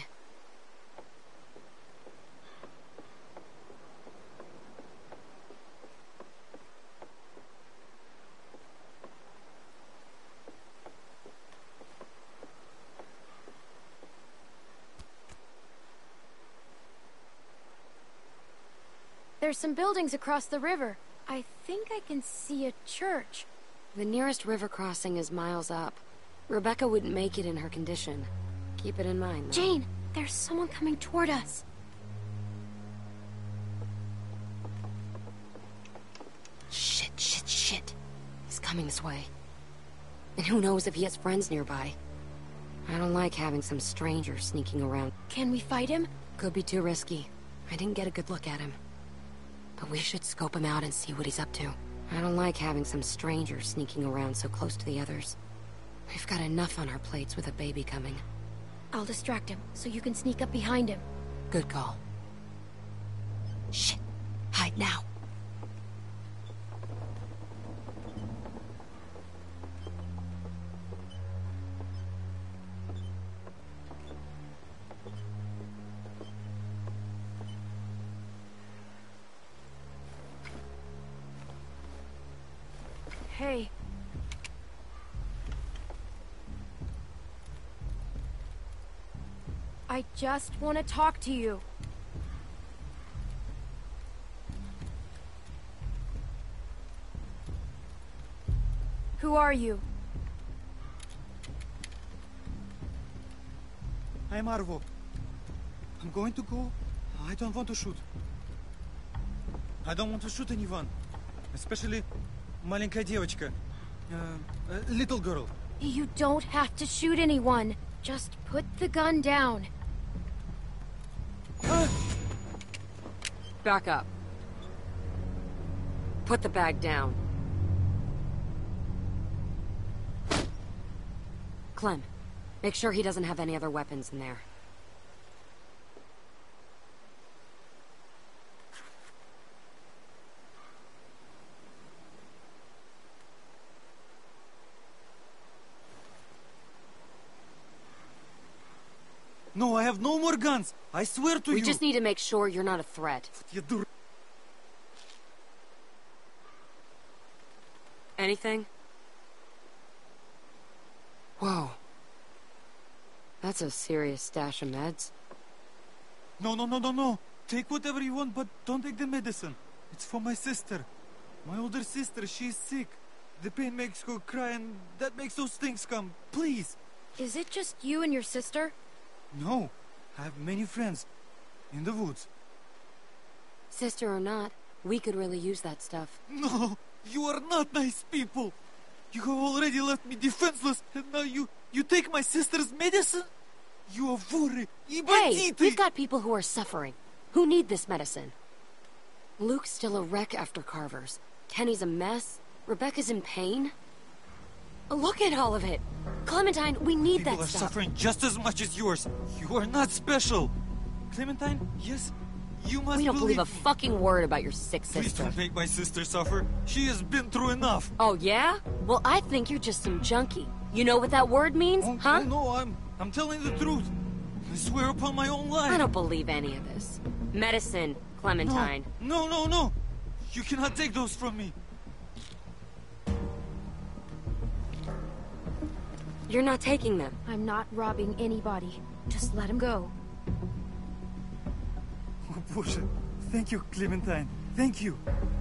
There's some buildings across the river. I think I can see a church. The nearest river crossing is miles up. Rebecca wouldn't make it in her condition. Keep it in mind, though. Jane, there's someone coming toward us. Shit, shit, shit. He's coming this way. And who knows if he has friends nearby. I don't like having some stranger sneaking around. Can we fight him? Could be too risky. I didn't get a good look at him. But we should scope him out and see what he's up to. I don't like having some stranger sneaking around so close to the others. We've got enough on our plates with a baby coming. I'll distract him, so you can sneak up behind him. Good call. Shit. Hide now. Hey. I just want to talk to you. Who are you? I'm Arvo. I'm going to go. I don't want to shoot. I don't want to shoot anyone. Especially маленькая девочка. Uh, a little girl. You don't have to shoot anyone. Just put the gun down. Back up. Put the bag down. Clem, make sure he doesn't have any other weapons in there. No, I have no more guns. I swear to we you. We just need to make sure you're not a threat. Anything? Whoa. That's a serious stash of meds. No, no, no, no, no. Take whatever you want, but don't take the medicine. It's for my sister. My older sister, she's sick. The pain makes her cry and that makes those things come. Please. Is it just you and your sister? No, I have many friends in the woods. Sister or not, we could really use that stuff. No, you are not nice people. You have already left me defenseless, and now you you take my sister's medicine? You are vorre, I Hey, we've got people who are suffering, who need this medicine. Luke's still a wreck after Carver's. Kenny's a mess. Rebecca's in pain. Look at all of it. Clementine, we need People that are stuff. suffering just as much as yours. You are not special. Clementine, yes, you must We don't believe a me. fucking word about your sick Please sister. don't make my sister suffer. She has been through enough. Oh, yeah? Well, I think you're just some junkie. You know what that word means, oh, huh? Oh, no, I'm, I'm telling the truth. I swear upon my own life. I don't believe any of this. Medicine, Clementine. No, no, no, no. You cannot take those from me. You're not taking them. I'm not robbing anybody. Just let him go. Oh, Bоже. Thank you, Clementine. Thank you.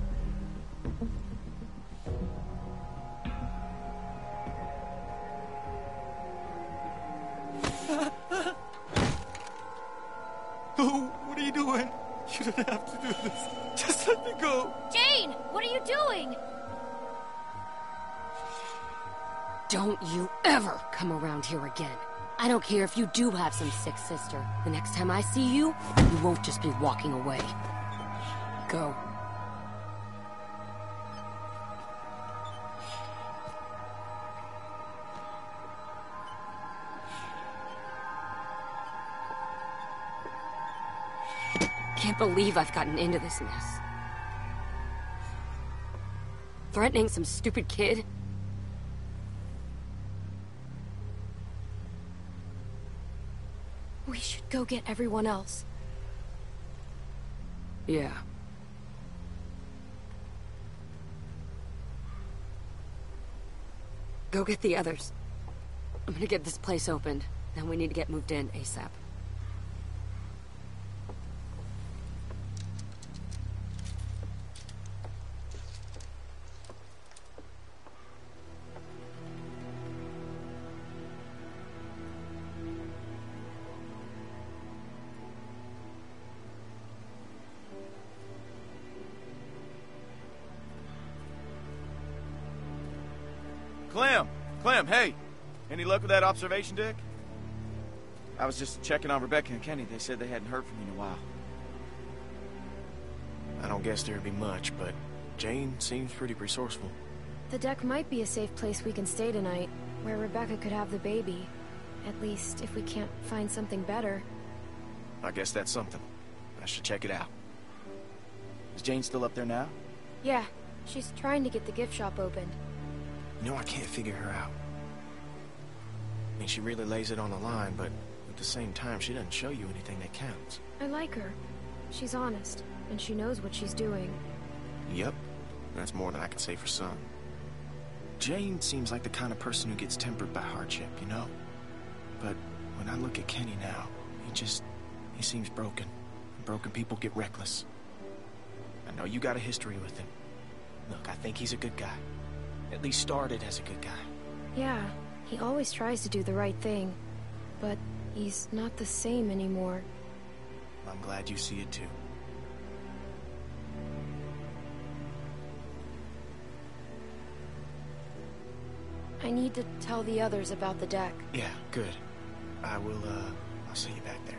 Oh, what are you doing? You don't have to do this. Just let me go. Jane, what are you doing? Don't you ever come around here again. I don't care if you do have some sick sister. The next time I see you, you won't just be walking away. Go. can't believe I've gotten into this mess. Threatening some stupid kid? We should go get everyone else. Yeah. Go get the others. I'm gonna get this place opened. Then we need to get moved in ASAP. Clem! Clem, hey! Any luck with that observation deck? I was just checking on Rebecca and Kenny. They said they hadn't heard from you in a while. I don't guess there'd be much, but Jane seems pretty resourceful. The deck might be a safe place we can stay tonight, where Rebecca could have the baby. At least, if we can't find something better. I guess that's something. I should check it out. Is Jane still up there now? Yeah, she's trying to get the gift shop opened. You know, I can't figure her out. I mean, she really lays it on the line, but at the same time, she doesn't show you anything that counts. I like her. She's honest, and she knows what she's doing. Yep. That's more than I can say for some. Jane seems like the kind of person who gets tempered by hardship, you know? But when I look at Kenny now, he just... he seems broken. And broken people get reckless. I know you got a history with him. Look, I think he's a good guy. At least started as a good guy. Yeah, he always tries to do the right thing. But he's not the same anymore. I'm glad you see it too. I need to tell the others about the deck. Yeah, good. I will, uh, I'll see you back there.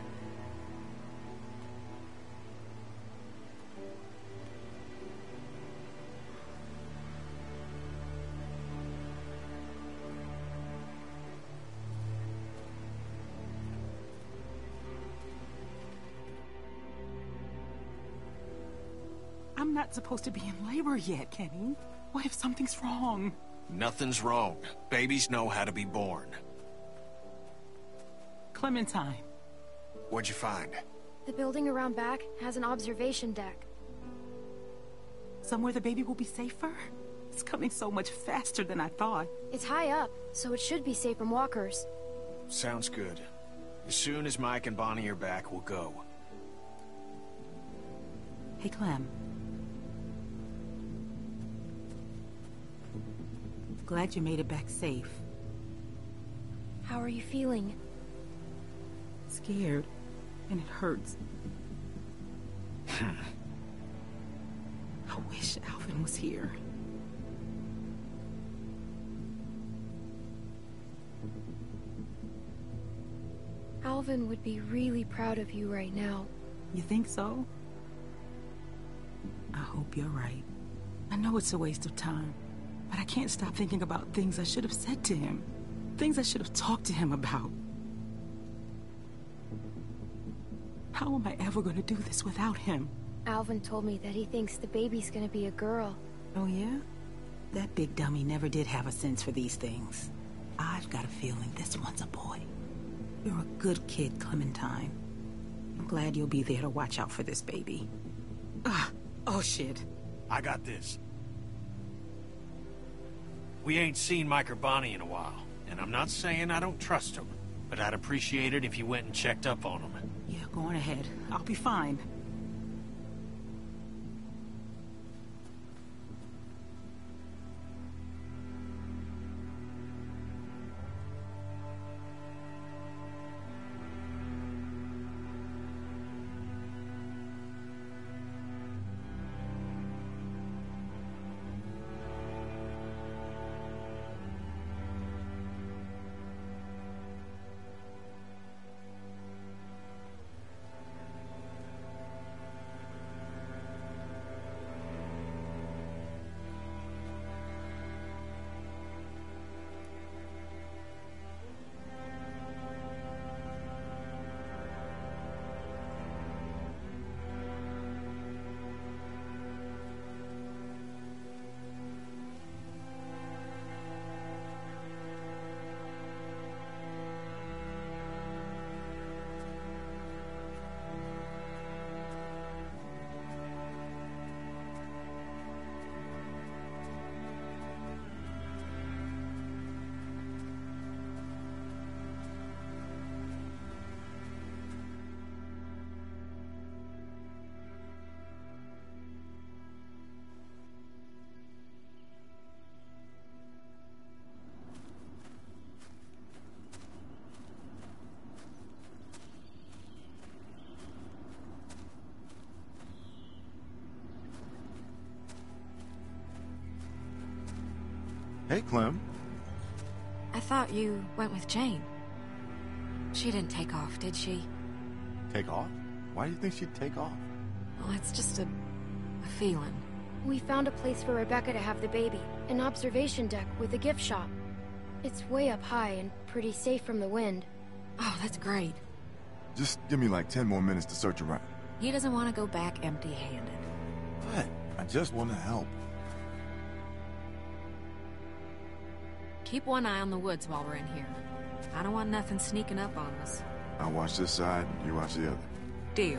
I'm not supposed to be in labor yet, Kenny. What if something's wrong? Nothing's wrong. Babies know how to be born. Clementine. What'd you find? The building around back has an observation deck. Somewhere the baby will be safer? It's coming so much faster than I thought. It's high up, so it should be safe from walkers. Sounds good. As soon as Mike and Bonnie are back, we'll go. Hey, Clem. Glad you made it back safe. How are you feeling? Scared, and it hurts. I wish Alvin was here. Alvin would be really proud of you right now. You think so? I hope you're right. I know it's a waste of time, but I can't stop thinking about things I should have said to him. Things I should have talked to him about. How am I ever going to do this without him? Alvin told me that he thinks the baby's gonna be a girl. Oh, yeah? That big dummy never did have a sense for these things. I've got a feeling this one's a boy. You're a good kid, Clementine. I'm glad you'll be there to watch out for this baby. Ah, oh shit. I got this. We ain't seen Mike or Bonnie in a while, and I'm not saying I don't trust them, but I'd appreciate it if you went and checked up on them. Yeah, go on ahead. I'll be fine. Hey, Clem. I thought you went with Jane. She didn't take off, did she? Take off? Why do you think she'd take off? Well, it's just a, a feeling. We found a place for Rebecca to have the baby. An observation deck with a gift shop. It's way up high and pretty safe from the wind. Oh, that's great. Just give me like ten more minutes to search around. He doesn't want to go back empty-handed. What? I just want to help. Keep one eye on the woods while we're in here. I don't want nothing sneaking up on us. I'll watch this side, you watch the other. Deal.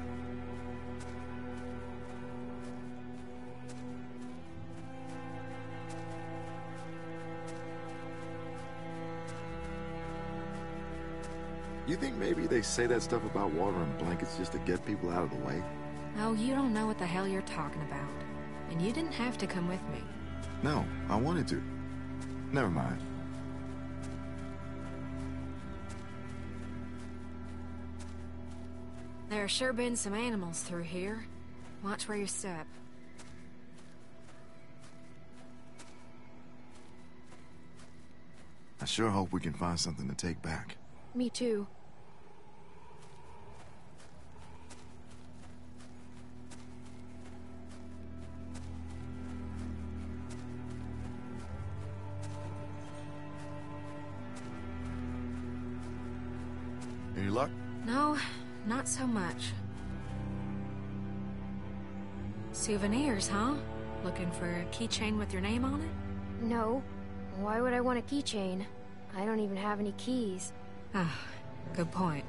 You think maybe they say that stuff about water and blankets just to get people out of the way? Oh, you don't know what the hell you're talking about. And you didn't have to come with me. No, I wanted to. Never mind. There have sure been some animals through here. Watch where you step. I sure hope we can find something to take back. Me too. Any luck? No, not so much. Souvenirs, huh? Looking for a keychain with your name on it? No. Why would I want a keychain? I don't even have any keys. Ah, good point.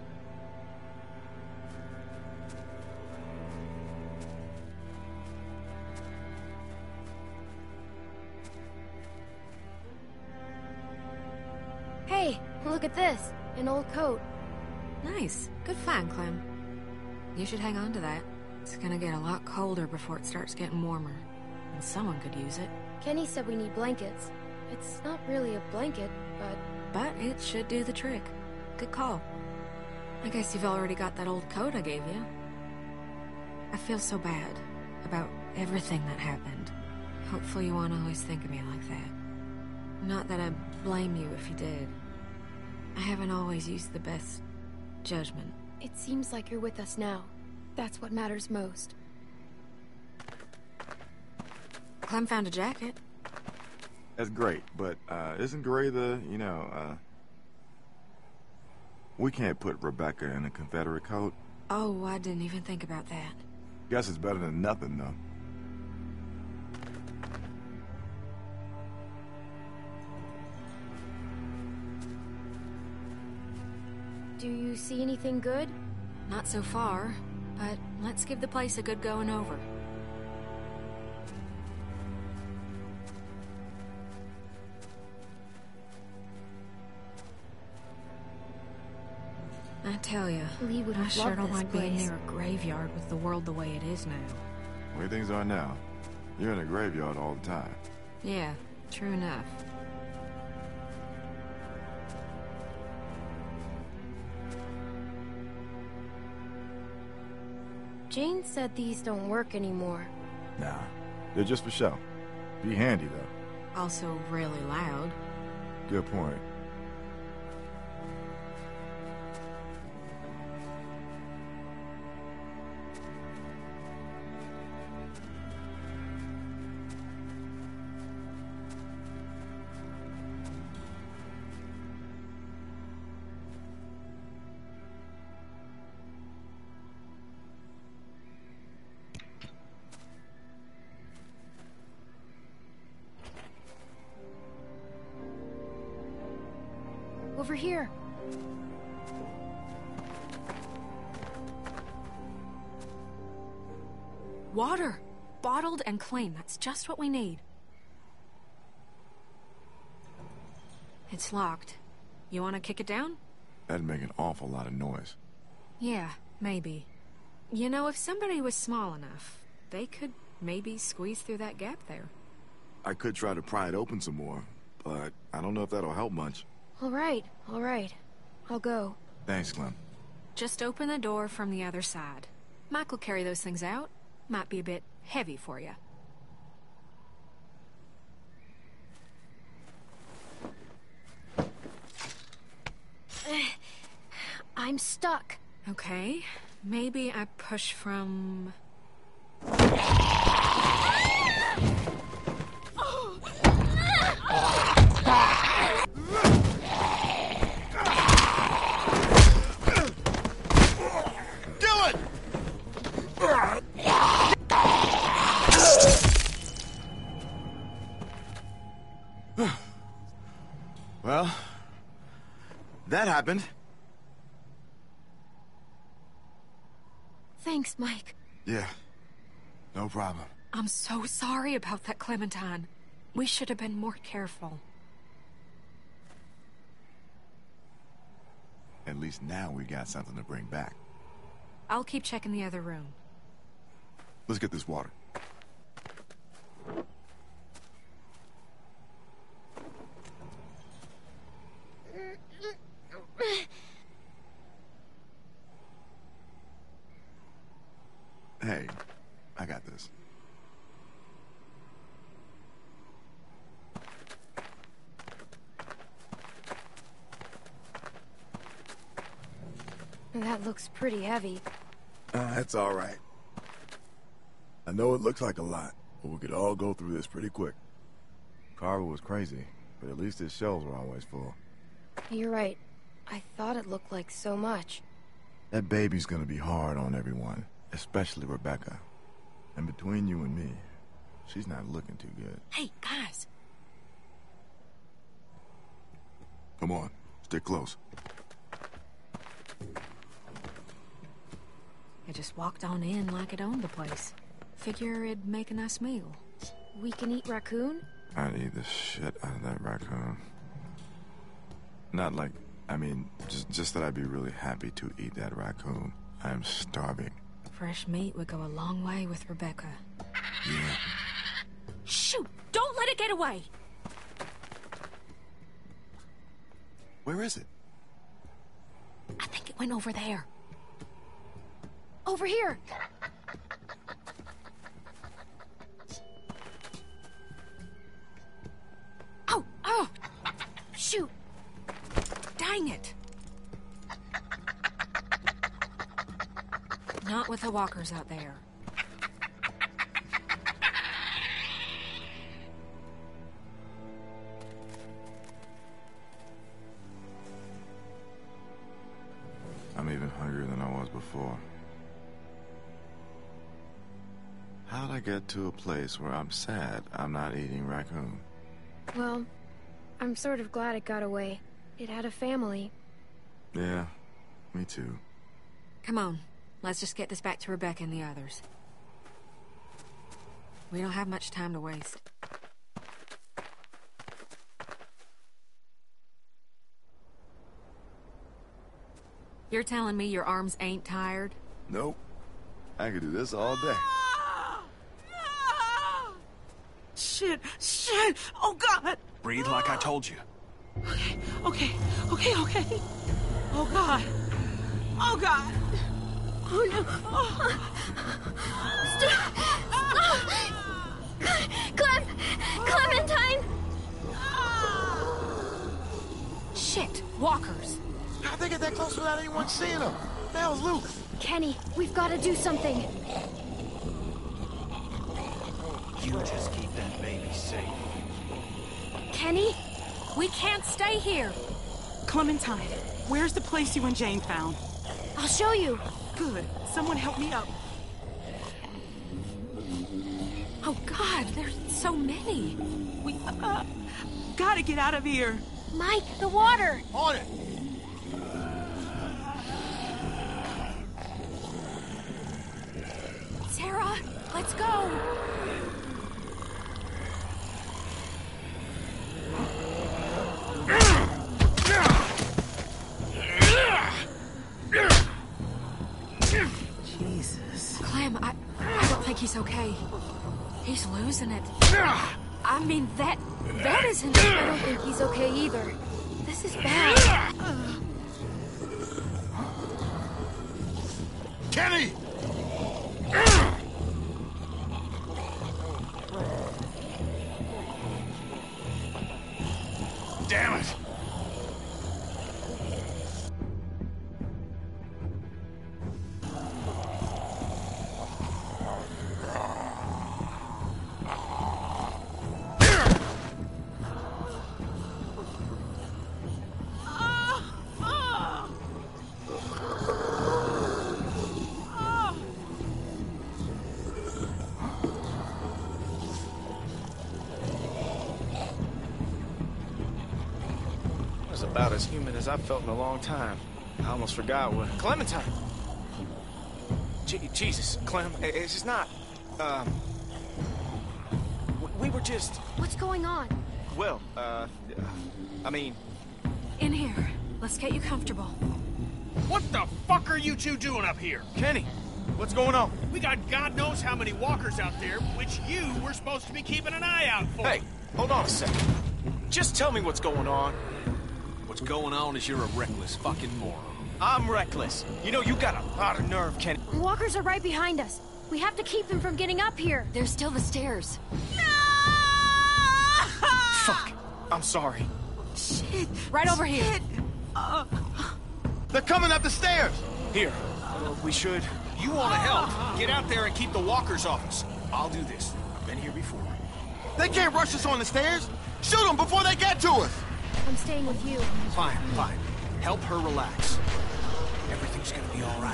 Hey, look at this. An old coat. Nice. Good find, Clem. You should hang on to that. It's gonna get a lot colder before it starts getting warmer. And someone could use it. Kenny said we need blankets. It's not really a blanket, but... But it should do the trick. Good call. I guess you've already got that old coat I gave you. I feel so bad about everything that happened. Hopefully you won't always think of me like that. Not that I blame you if you did. I haven't always used the best judgment. It seems like you're with us now. That's what matters most. Clem found a jacket. That's great, but, uh, isn't Gray the, you know, uh... we can't put Rebecca in a Confederate coat. Oh, I didn't even think about that. Guess it's better than nothing, though. Do you see anything good? Not so far, but let's give the place a good going over. I tell you, Lee would I have sure loved don't this like being place. near a graveyard with the world the way it is now. The way things are now, you're in a graveyard all the time. Yeah, true enough. Jane said these don't work anymore. Nah, they're just for show. Be handy, though. Also really loud. Good point. Over here. Water! Bottled and clean. That's just what we need. It's locked. You want to kick it down? That'd make an awful lot of noise. Yeah, maybe. You know, if somebody was small enough, they could maybe squeeze through that gap there. I could try to pry it open some more, but I don't know if that'll help much. All right, all right. I'll go. Thanks, Clem. Just open the door from the other side. Mike will carry those things out. Might be a bit heavy for you. I'm stuck. Okay, maybe I push from... Well, that happened. Thanks, Mike. Yeah, no problem. I'm so sorry about that, Clementine. We should have been more careful. At least now we got something to bring back. I'll keep checking the other room. Let's get this water. Hey, I got this. That looks pretty heavy. Uh, that's all right. I know it looks like a lot, but we could all go through this pretty quick. Carver was crazy, but at least his shelves were always full. You're right. I thought it looked like so much. That baby's gonna be hard on everyone, especially Rebecca. And between you and me, she's not looking too good. Hey, guys. Come on, stick close. I just walked on in like it owned the place. Figure it'd make a nice meal. We can eat raccoon? I'd eat the shit out of that raccoon. Not like, I mean, just, just that I'd be really happy to eat that raccoon. I'm starving. Fresh meat would go a long way with Rebecca. Yeah. Shoot! Don't let it get away! Where is it? I think it went over there. Over here! Oh! Oh! Shoot! Dang it! Not with the walkers out there. I'm even hungrier than I was before. How'd I get to a place where I'm sad I'm not eating raccoon? Well, I'm sort of glad it got away. It had a family. Yeah, me too. Come on, let's just get this back to Rebecca and the others. We don't have much time to waste. You're telling me your arms ain't tired? Nope. I could do this all day. Shit! Shit! Oh, God! Breathe like I told you. Okay, okay, okay, okay. Oh, God. Oh, God. Oh, no. Oh. Stop! Clem! Clementine! Shit! Walkers! How'd they get that close without anyone seeing them? The hell's Luke? Kenny, we've got to do something. You just keep that baby safe. Kenny? We can't stay here. Clementine, where's the place you and Jane found? I'll show you. Good. Someone help me up. Oh, God, there's so many. We, uh, gotta get out of here. Mike, the water. On it. Sarah, let's go. Jesus. Clem, I, I don't think he's okay. He's losing it. I mean, that, that isn't... I don't think he's okay either. This is bad. Kenny! Damn it! about as human as I've felt in a long time. I almost forgot what... Clementine! Je Jesus, Clem, it's just not... Um... We were just... What's going on? Well, uh... I mean... In here. Let's get you comfortable. What the fuck are you two doing up here? Kenny, what's going on? We got God knows how many walkers out there, which you were supposed to be keeping an eye out for. Hey, hold on a second. Just tell me what's going on. What's going on is you're a reckless fucking moron. I'm reckless. You know, you got a lot of nerve, Kenny. The walkers are right behind us. We have to keep them from getting up here. There's still the stairs. Fuck. I'm sorry. Shit. Right over here. Uh, They're coming up the stairs. Here. Uh, we should... You want to help? Get out there and keep the walkers off us. I'll do this. I've been here before. They can't rush us on the stairs. Shoot them before they get to us. I'm staying with you. Fine, fine. Help her relax. Everything's gonna be all right.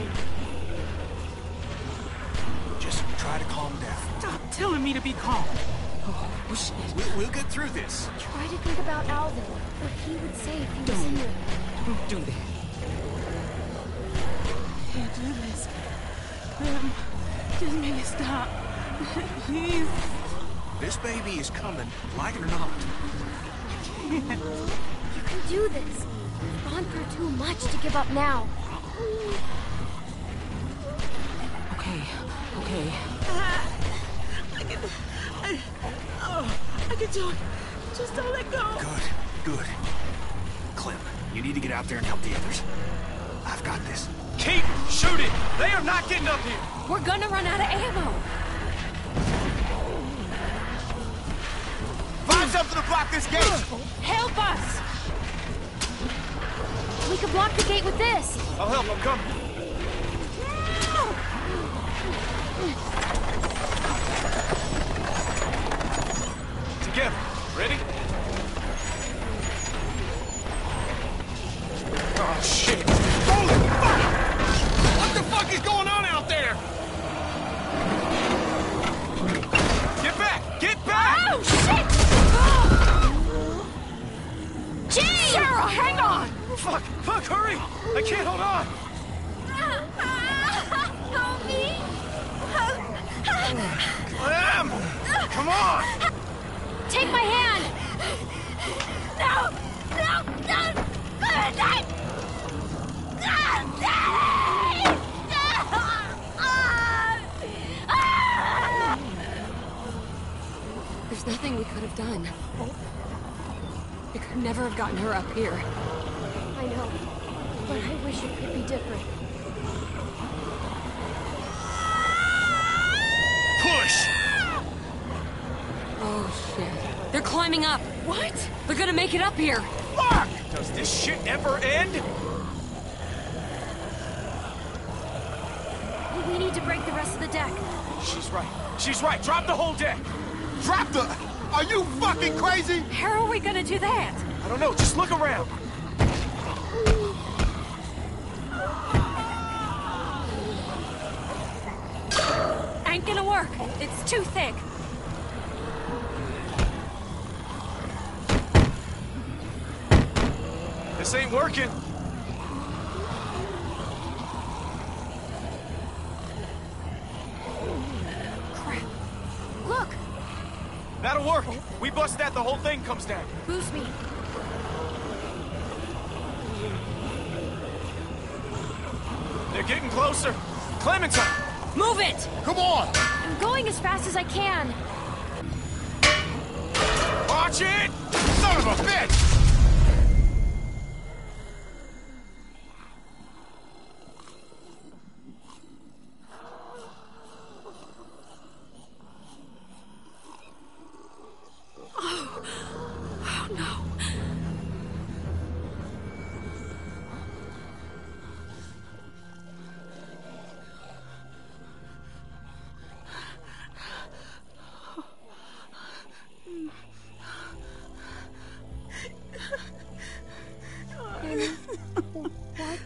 Just try to calm down. Stop telling me to be calm. Oh, shit. We'll, we'll get through this. Try to think about Alvin. What he would say if he was Don't. here. Don't do that. Can't do this. Um, just make it stop. Please. This baby is coming, like it or not. You can do this. You've gone through too much to give up now. Okay, okay. Uh, I can... I, oh, I can do it. Just don't let go. Good, good. Clem, you need to get out there and help the others. I've got this. Keep shooting! They are not getting up here! We're gonna run out of ammo. Find something to block this gate. Help us! We could block the gate with this. I'll help, I'm coming. Together. Ready? Oh, shit. Holy fuck! What the fuck is going on out there? Get back! Get back! Oh, shit! Oh. Gee! Sarah, hang on! Fuck! Fuck, hurry! I can't hold on! Help me! Clem! Come on! Take my hand! No! No! No! Clementine! There's nothing we could have done. We could never have gotten her up here. I know, but I wish it could be different. Push! Oh, shit. They're climbing up. What? They're gonna make it up here. Fuck! Does this shit ever end? We need to break the rest of the deck. She's right. She's right. Drop the whole deck. Drop the... Are you fucking crazy? How are we gonna do that? I don't know. Just look around. Ain't gonna work. It's too thick. This ain't working. Crap. Look! That'll work. We bust that, the whole thing comes down. Boost me. They're getting closer. Clementine! Move it! Come on! I'm going as fast as I can. Watch it! Son of a bitch! Oh. Oh, no. What?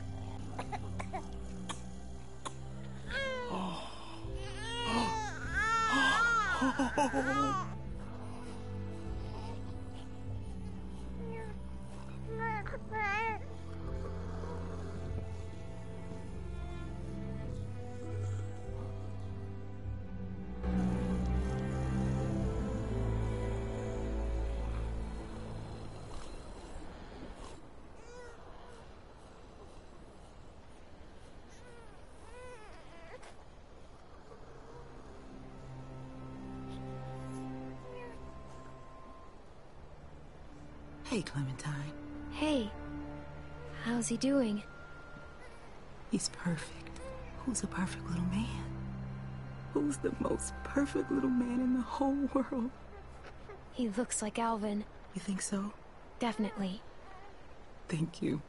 Hey, Clementine. Hey. How's he doing? He's perfect. Who's a perfect little man? Who's the most perfect little man in the whole world? He looks like Alvin. You think so? Definitely. Thank you.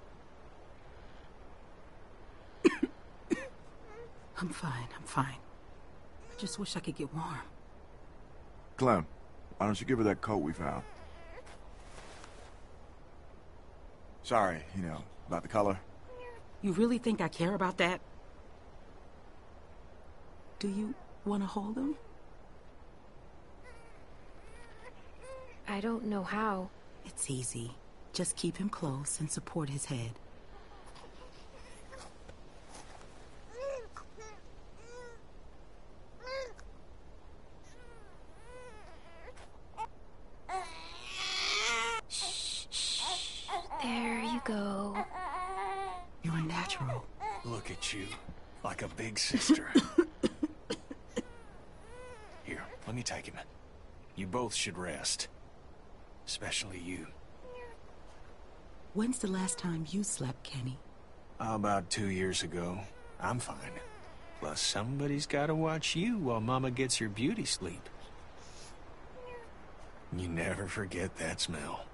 I'm fine, I'm fine. I just wish I could get warm. Clem, why don't you give her that coat we found? Sorry, you know, about the color. You really think I care about that? Do you want to hold him? I don't know how. It's easy. Just keep him close and support his head. There you go. You're natural. Look at you, like a big sister. Here, let me take him. You both should rest. Especially you. When's the last time you slept, Kenny? About two years ago. I'm fine. Plus, somebody's gotta watch you while Mama gets her beauty sleep. You never forget that smell.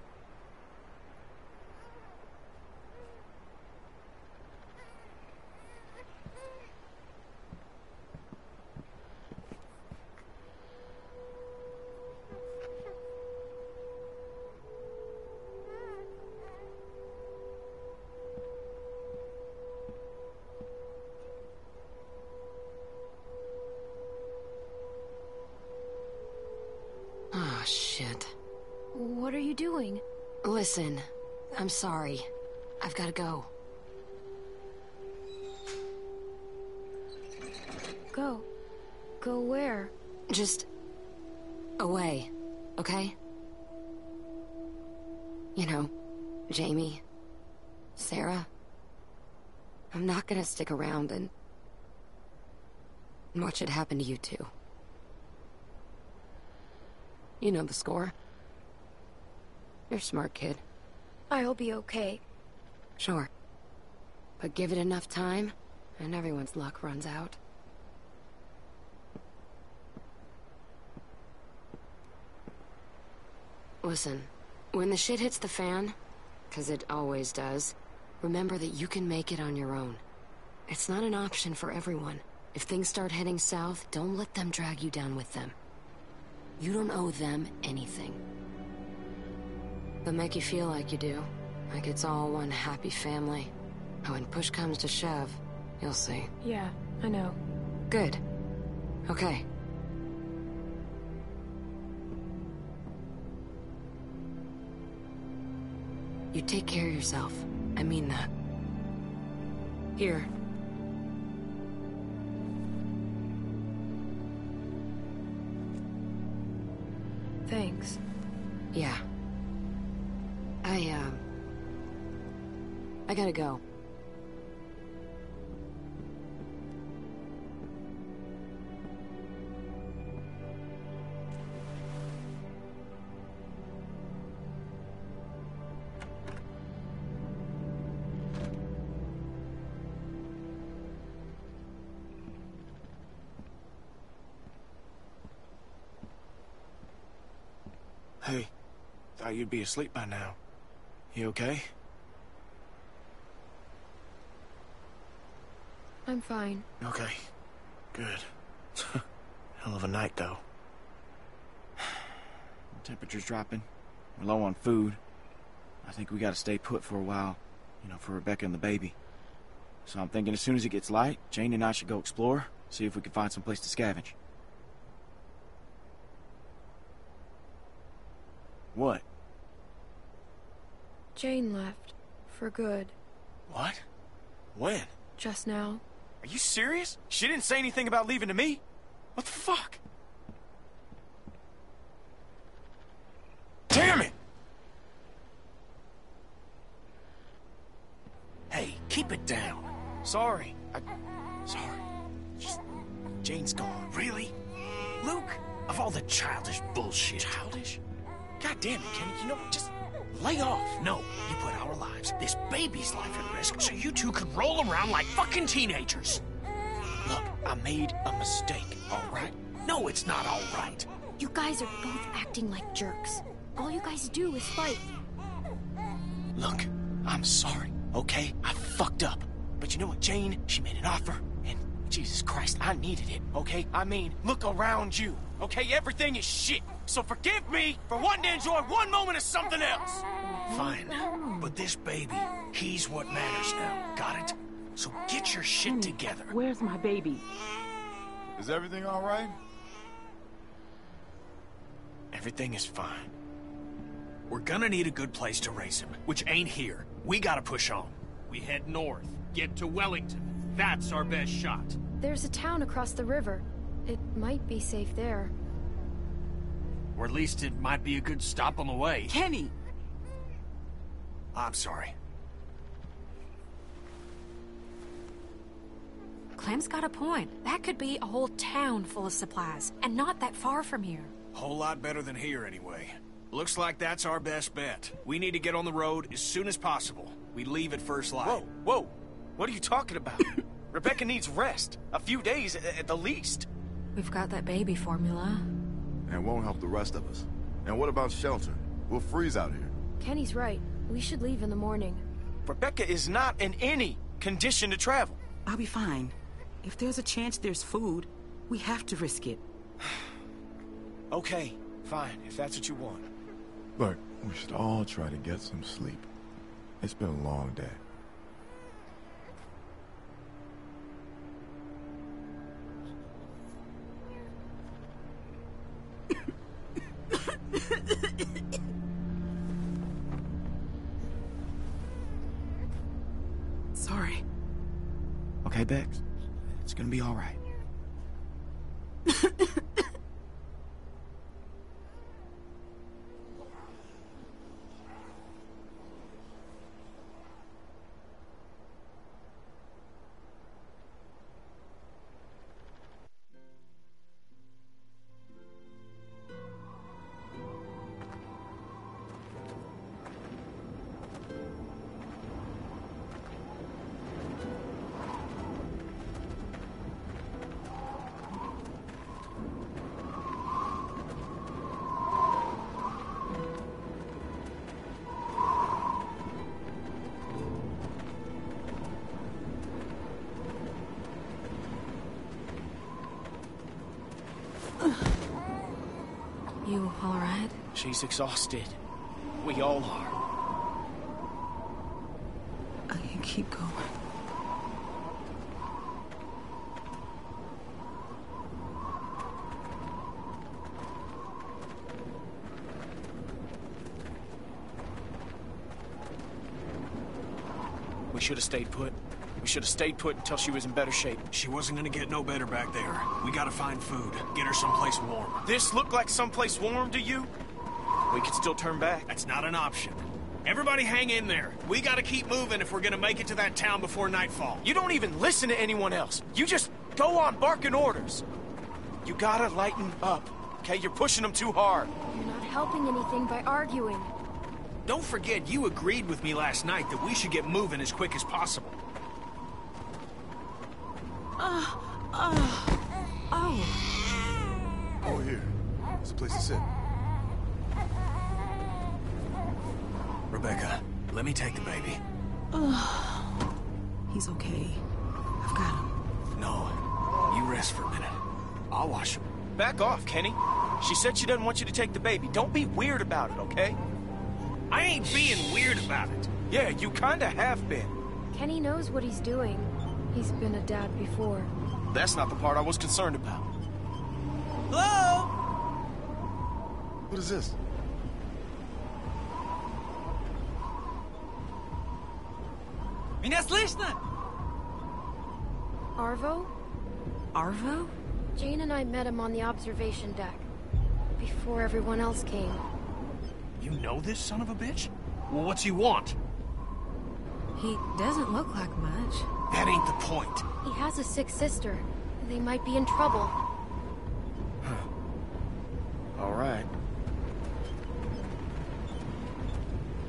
Oh, shit. What are you doing? Listen, I'm sorry. I've gotta go. Go. Go where? Just... away, okay? You know, Jamie, Sarah, I'm not gonna stick around and... and watch it happen to you two. You know the score. You're a smart kid. I'll be okay. Sure. But give it enough time, and everyone's luck runs out. Listen, when the shit hits the fan, 'cause it always does, remember that you can make it on your own. It's not an option for everyone. If things start heading south, don't let them drag you down with them. You don't owe them anything. They'll make you feel like you do. Like it's all one happy family. And when push comes to shove, you'll see. Yeah, I know. Good. Okay. You take care of yourself. I mean that. Here. Thanks. Yeah. I, uh... I gotta go. Hey, thought you'd be asleep by now. You okay? I'm fine. Okay. Good. Hell of a night, though. The temperature's dropping. We're low on food. I think we gotta stay put for a while. You know, for Rebecca and the baby. So I'm thinking as soon as it gets light, Jane and I should go explore, see if we can find some place to scavenge. What? Jane left. For good. What? When? Just now. Are you serious? She didn't say anything about leaving to me? What the fuck? Damn it! Hey, keep it down. Sorry. I... Sorry. Just... Jane's gone. Really? Luke? Of all the childish bullshit. Childish? God damn it, Kenny. You know, just... Lay off. No, you put our lives, this baby's life at risk, so you two could roll around like fucking teenagers. Look, I made a mistake, all right? No, it's not all right. You guys are both acting like jerks. All you guys do is fight. Look, I'm sorry, okay? I fucked up. But you know what, Jane? She made an offer, and Jesus Christ, I needed it, okay? I mean, look around you, okay? Everything is shit. So forgive me for wanting to enjoy one moment of something else. Fine, but this baby, he's what matters now. Got it? So get your shit Kenny, together. Where's my baby? Is everything all right? Everything is fine. We're gonna need a good place to raise him, which ain't here. We gotta push on. We head north, get to Wellington. That's our best shot. There's a town across the river. It might be safe there. Or at least it might be a good stop on the way. Kenny! I'm sorry. Clem's got a point. That could be a whole town full of supplies, and not that far from here. Whole lot better than here, anyway. Looks like that's our best bet. We need to get on the road as soon as possible. We leave at first light. Whoa, whoa. What are you talking about? Rebecca needs rest. A few days at the least. We've got that baby formula. And won't help the rest of us. And what about shelter? We'll freeze out here. Kenny's right. We should leave in the morning. Rebecca is not in any condition to travel. I'll be fine. If there's a chance there's food, we have to risk it. Okay, fine, if that's what you want. Look, we should all try to get some sleep. It's been a long day. Sorry. Okay, Bex. It's gonna be all right. You all right? She's exhausted. We all are. I can keep going. We should have stayed put. We should have stayed put until she was in better shape. She wasn't gonna get no better back there. We gotta find food. Get her someplace warm. This looked like someplace warm to you? We could still turn back. That's not an option. Everybody hang in there. We gotta keep moving if we're gonna make it to that town before nightfall. You don't even listen to anyone else. You just go on barking orders. You gotta lighten up, okay? You're pushing them too hard. You're not helping anything by arguing. Don't forget, you agreed with me last night that we should get moving as quick as possible. Oh, oh, oh. Over here. There's a place to sit. Rebecca, let me take the baby. Oh, he's okay. I've got him. No, you rest for a minute. I'll wash him. Back off, Kenny. She said she doesn't want you to take the baby. Don't be weird about it, okay? I ain't being weird about it. Yeah, you kinda have been. Kenny knows what he's doing. He's been a dad before. That's not the part I was concerned about. Hello? What is this? Меня слышно? Arvo? Arvo? Jane and I met him on the observation deck. Before everyone else came. You know this son of a bitch? Well, what's he want? He doesn't look like much. That ain't the point. He has a sick sister. They might be in trouble. All right.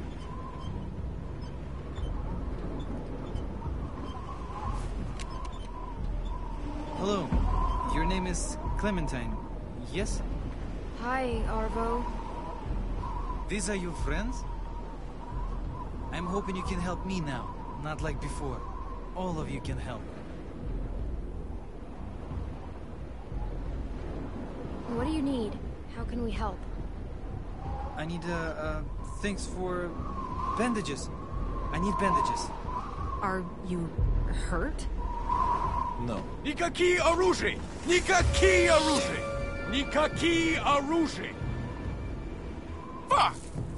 Hello. Your name is Clementine, yes? Hi, Arvo. These are your friends? I'm hoping you can help me now, not like before. All of you can help. What do you need? How can we help? I need, uh, uh, things for bandages. I need bandages. Are you hurt? No. Никакие оружия! Никакие оружия! Никакие оружия! Fuck!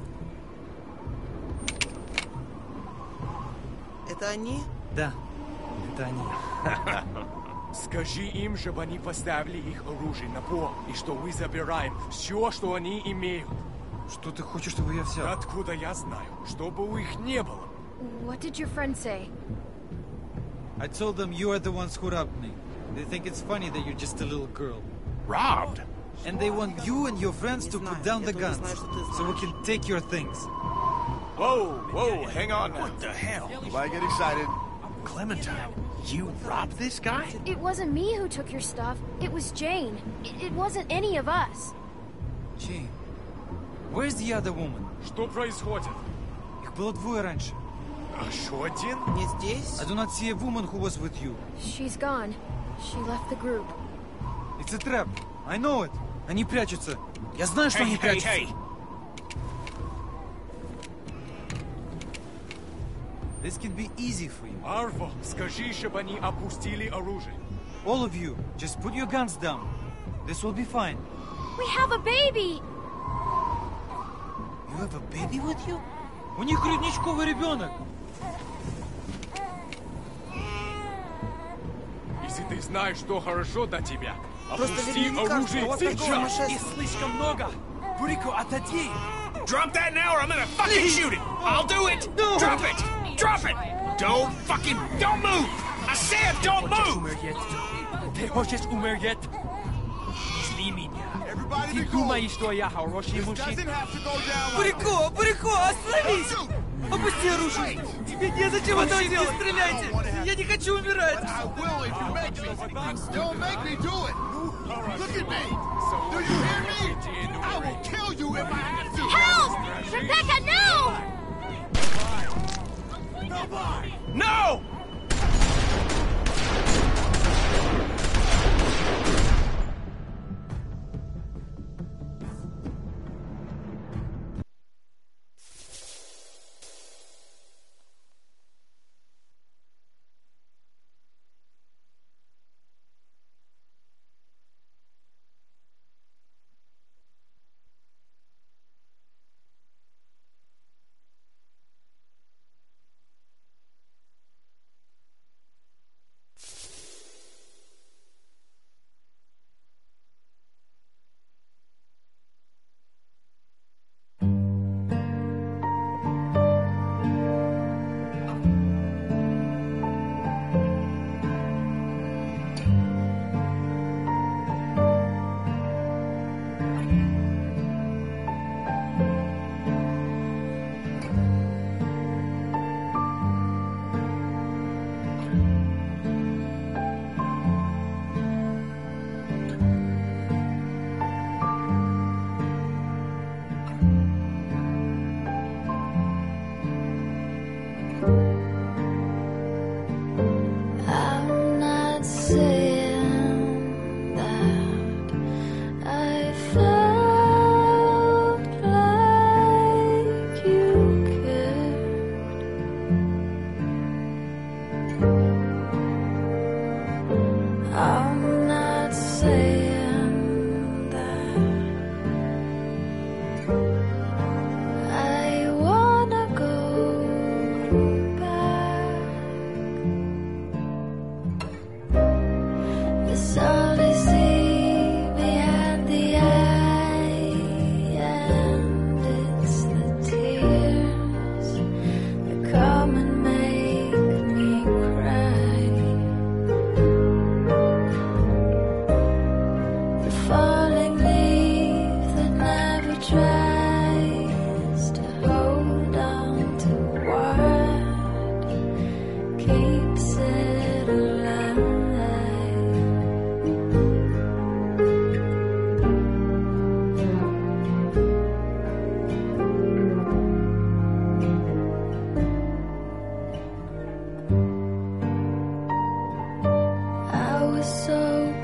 Это они? Да, это они. Скажи им, чтобы они поставили их оружие на пол, и что мы забираем все, что они имеют. Что ты хочешь, чтобы я взял? Откуда я знаю? Чтобы у их не было. What did your friend say? I told them you are the ones who robbed me. They think it's funny that you're just a little girl. Robbed? And they want you and your friends to put down the guns, so we can take your things. Whoa, whoa, hang on now. What the hell? Why get excited? Clementine, you robbed this guy? It wasn't me who took your stuff. It was Jane. It, it wasn't any of us. Jane, where's the other woman? Что происходит? Их было двое раньше. Еще один? Не здесь? I do not see a woman who was with you. She's gone. She left the group. It's a trap. I know it. Они прячутся. Я знаю, что они прячутся. This can be easy for you. Арво, скажи, чтобы они опустили оружие. All of you, just put your guns down. This will be fine. We have a baby! You have a baby with you? У них грудничковый ребенок. Если ты знаешь, что хорошо для тебя, Просто опусти верни лекарство, оружие вот такое сейчас! сумасшествие. Их слишком много. Бурико, отойди. Drop that now or I'm gonna fucking shoot it! I'll do it! No. Drop it! Drop it! Don't fucking... Don't move! I said don't move! Ты хочешь умереть? Зли меня. Ты думаешь, что я хороший мужчина? Бурико, Бурико, остановись! Опусти оружие! Тебе незачем этого делать! Не стреляйте! Я не хочу умирать! I will if you make me. Don't make me do it. Look at me. Do you hear me? I will kill you if I have to. Help! Rebecca, no! No!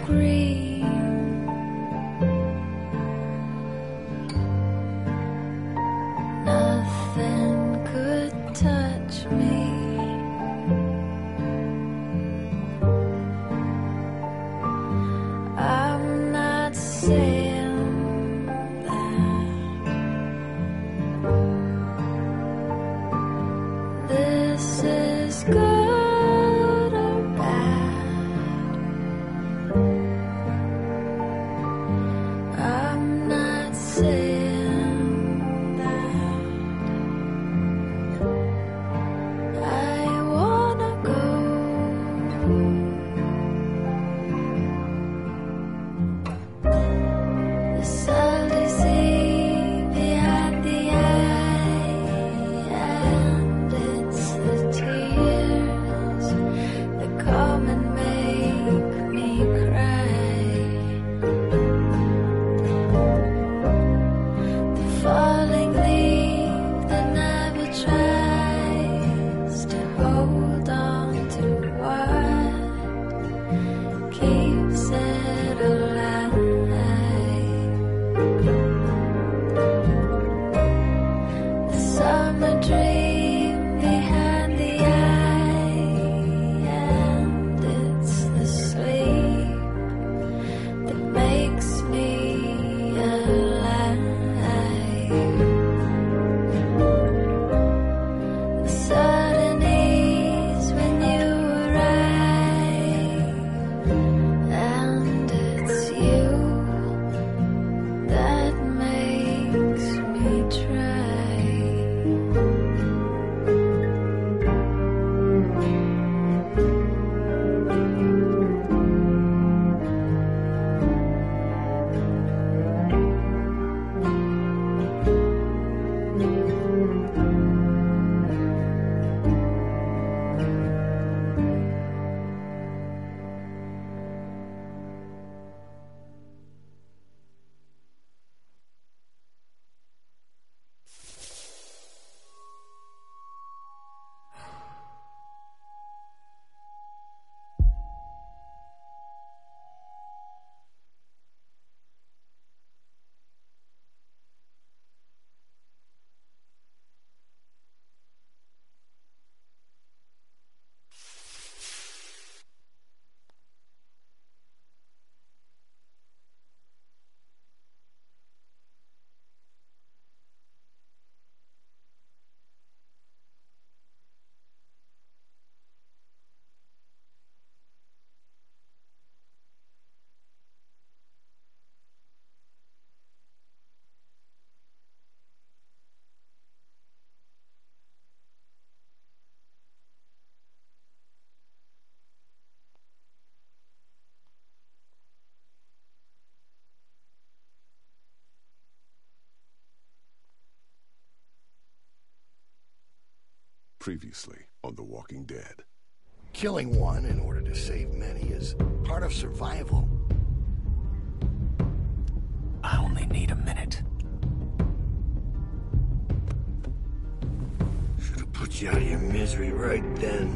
breathe. Nothing could touch me. I'm not saying that this is good or bad. I'm not saying that I wanna go. The salty sea behind the eye, and it's the tears that come and make me cry. The falling leaf that never tries to hold on to what keeps it alive. The summer dream behind the eye, and it's the sleep that makes me alive. The sudden ease when you arrive, and it's you that makes me try. Previously on The Walking Dead. Killing one in order to save many is part of survival. I only need a minute. Should have put you out of your misery right then.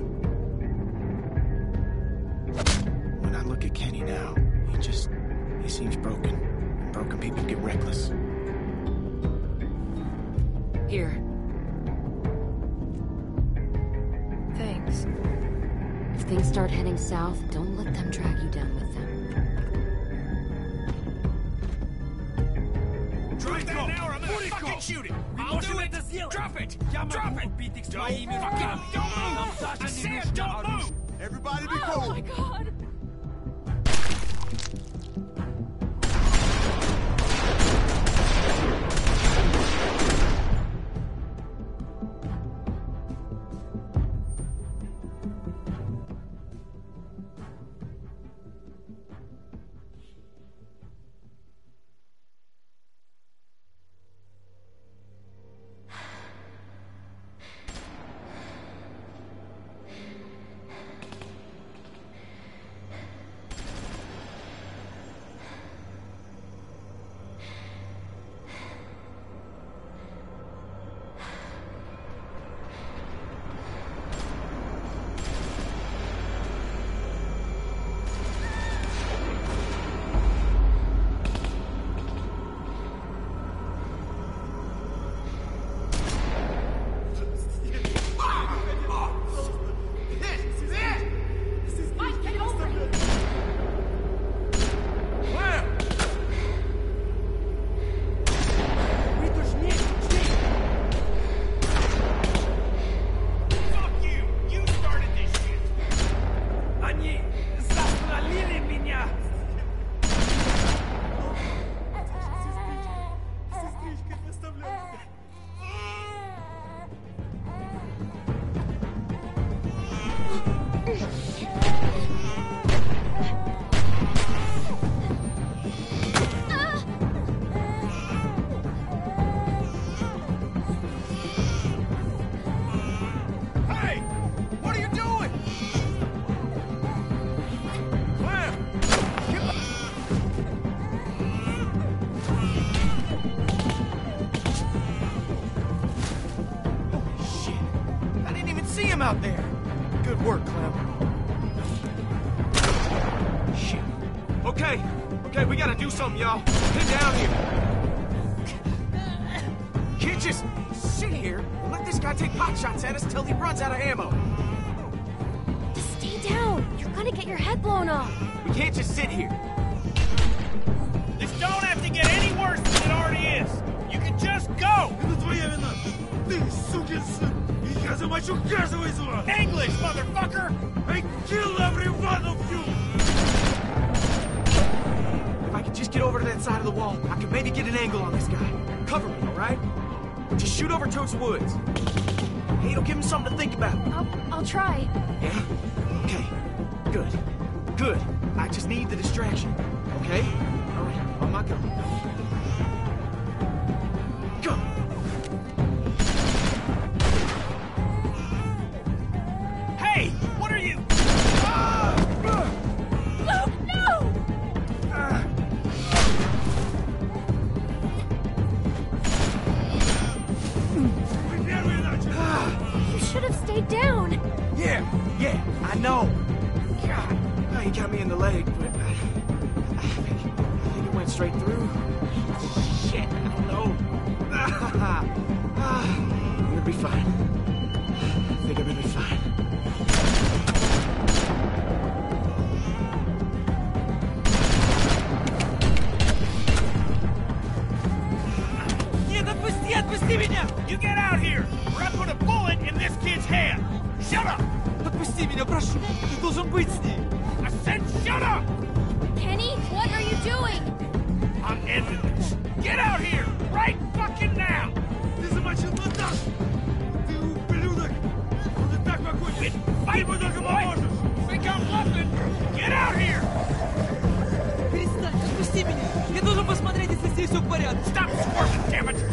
When I look at Kenny now, he just... he seems broken. And broken people get reckless. Here. Thanks. If things start heading south, don't let them drag you down with them. Drop that now or I'm gonna fucking shoot it! I'll do it! Drop it! Drop it! Don't fucking... Don't move! I said don't move! Everybody be Oh cool. my god! work, Clem. Shit. Okay, okay, we gotta do something, y'all. Get down here. Can't just sit here and let this guy take pot shots at us till he runs out of ammo. Just stay down. You're gonna get your head blown off. We can't just sit here. This don't have to get any worse than it already is. You can just go. English, motherfucker! I kill every one of you! If I could just get over to that side of the wall, I could maybe get an angle on this guy. Cover me, all right? Just shoot over towards the woods. Hey, it'll give him something to think about. I'll, I'll try. Yeah? Okay. Good. Good. I just need the distraction. Okay? All right. On my go. Go! Hey! What are you? Luke, no! You should have stayed down. Yeah, yeah, I know. God, oh, he got me in the leg, but uh, I think, I think it went straight through. Shit, I don't know. I'm gonna be fine. I think I'm gonna be fine. Нет, отпусти, отпусти меня! You get out here, or I put a bullet in this kid's hand! Shut up! Отпусти меня, прошу! Ты должен быть с ней! I said shut up! Kenny, what are you doing? I'm ending this. Get out here, right fucking now! Ты замочил Наташу! Ты ублюдок! Он и так в огонь! Ты ему только поможешь! Think I'm bluffing? Get out here! Перестань, отпусти меня! Я должен посмотреть, если здесь все в порядке! Stop squirming, damn it!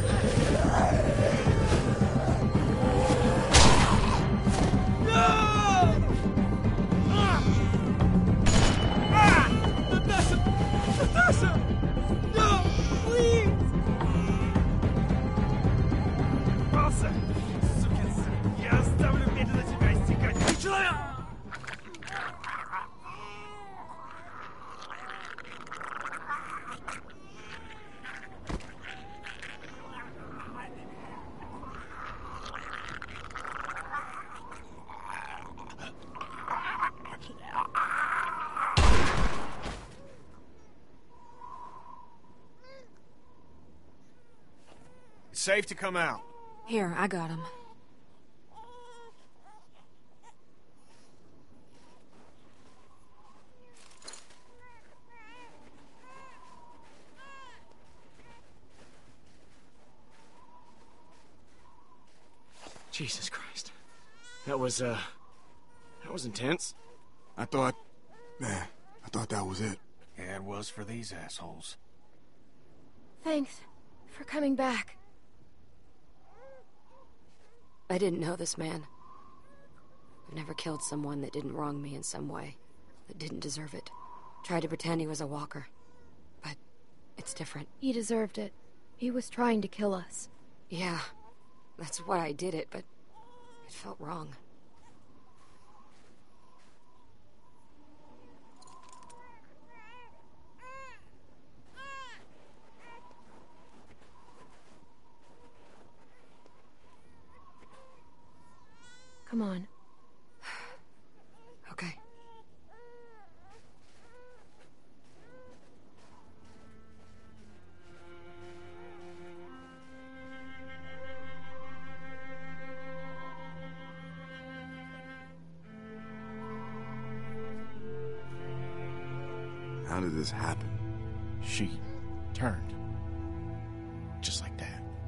Наташа! Наташа! No! Please! Пался! Сукин сын! Я оставлю медленно тебя истекать! Ты человек! It's safe to come out. Here, I got him. Jesus Christ. That was, uh... that was intense. I thought... Man, I thought that was it. Yeah, it was for these assholes. Thanks for coming back. I didn't know this man. I've never killed someone that didn't wrong me in some way, that didn't deserve it. Tried to pretend he was a walker. But it's different. He deserved it. He was trying to kill us. Yeah, that's why I did it, but it felt wrong. Come on. Okay. How did this happen? She turned. Just like that.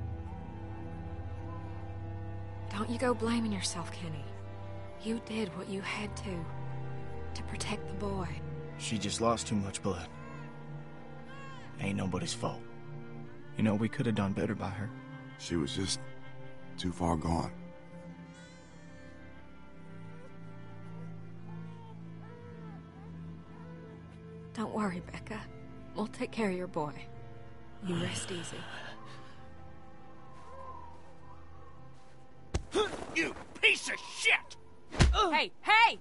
Don't you go blaming yourself, Kenny. You did what you had to. To protect the boy. She just lost too much blood. Ain't nobody's fault. You know, we could have done better by her. She was just too far gone. Don't worry, Becca. We'll take care of your boy. You rest easy. You piece of shit! Hey, hey!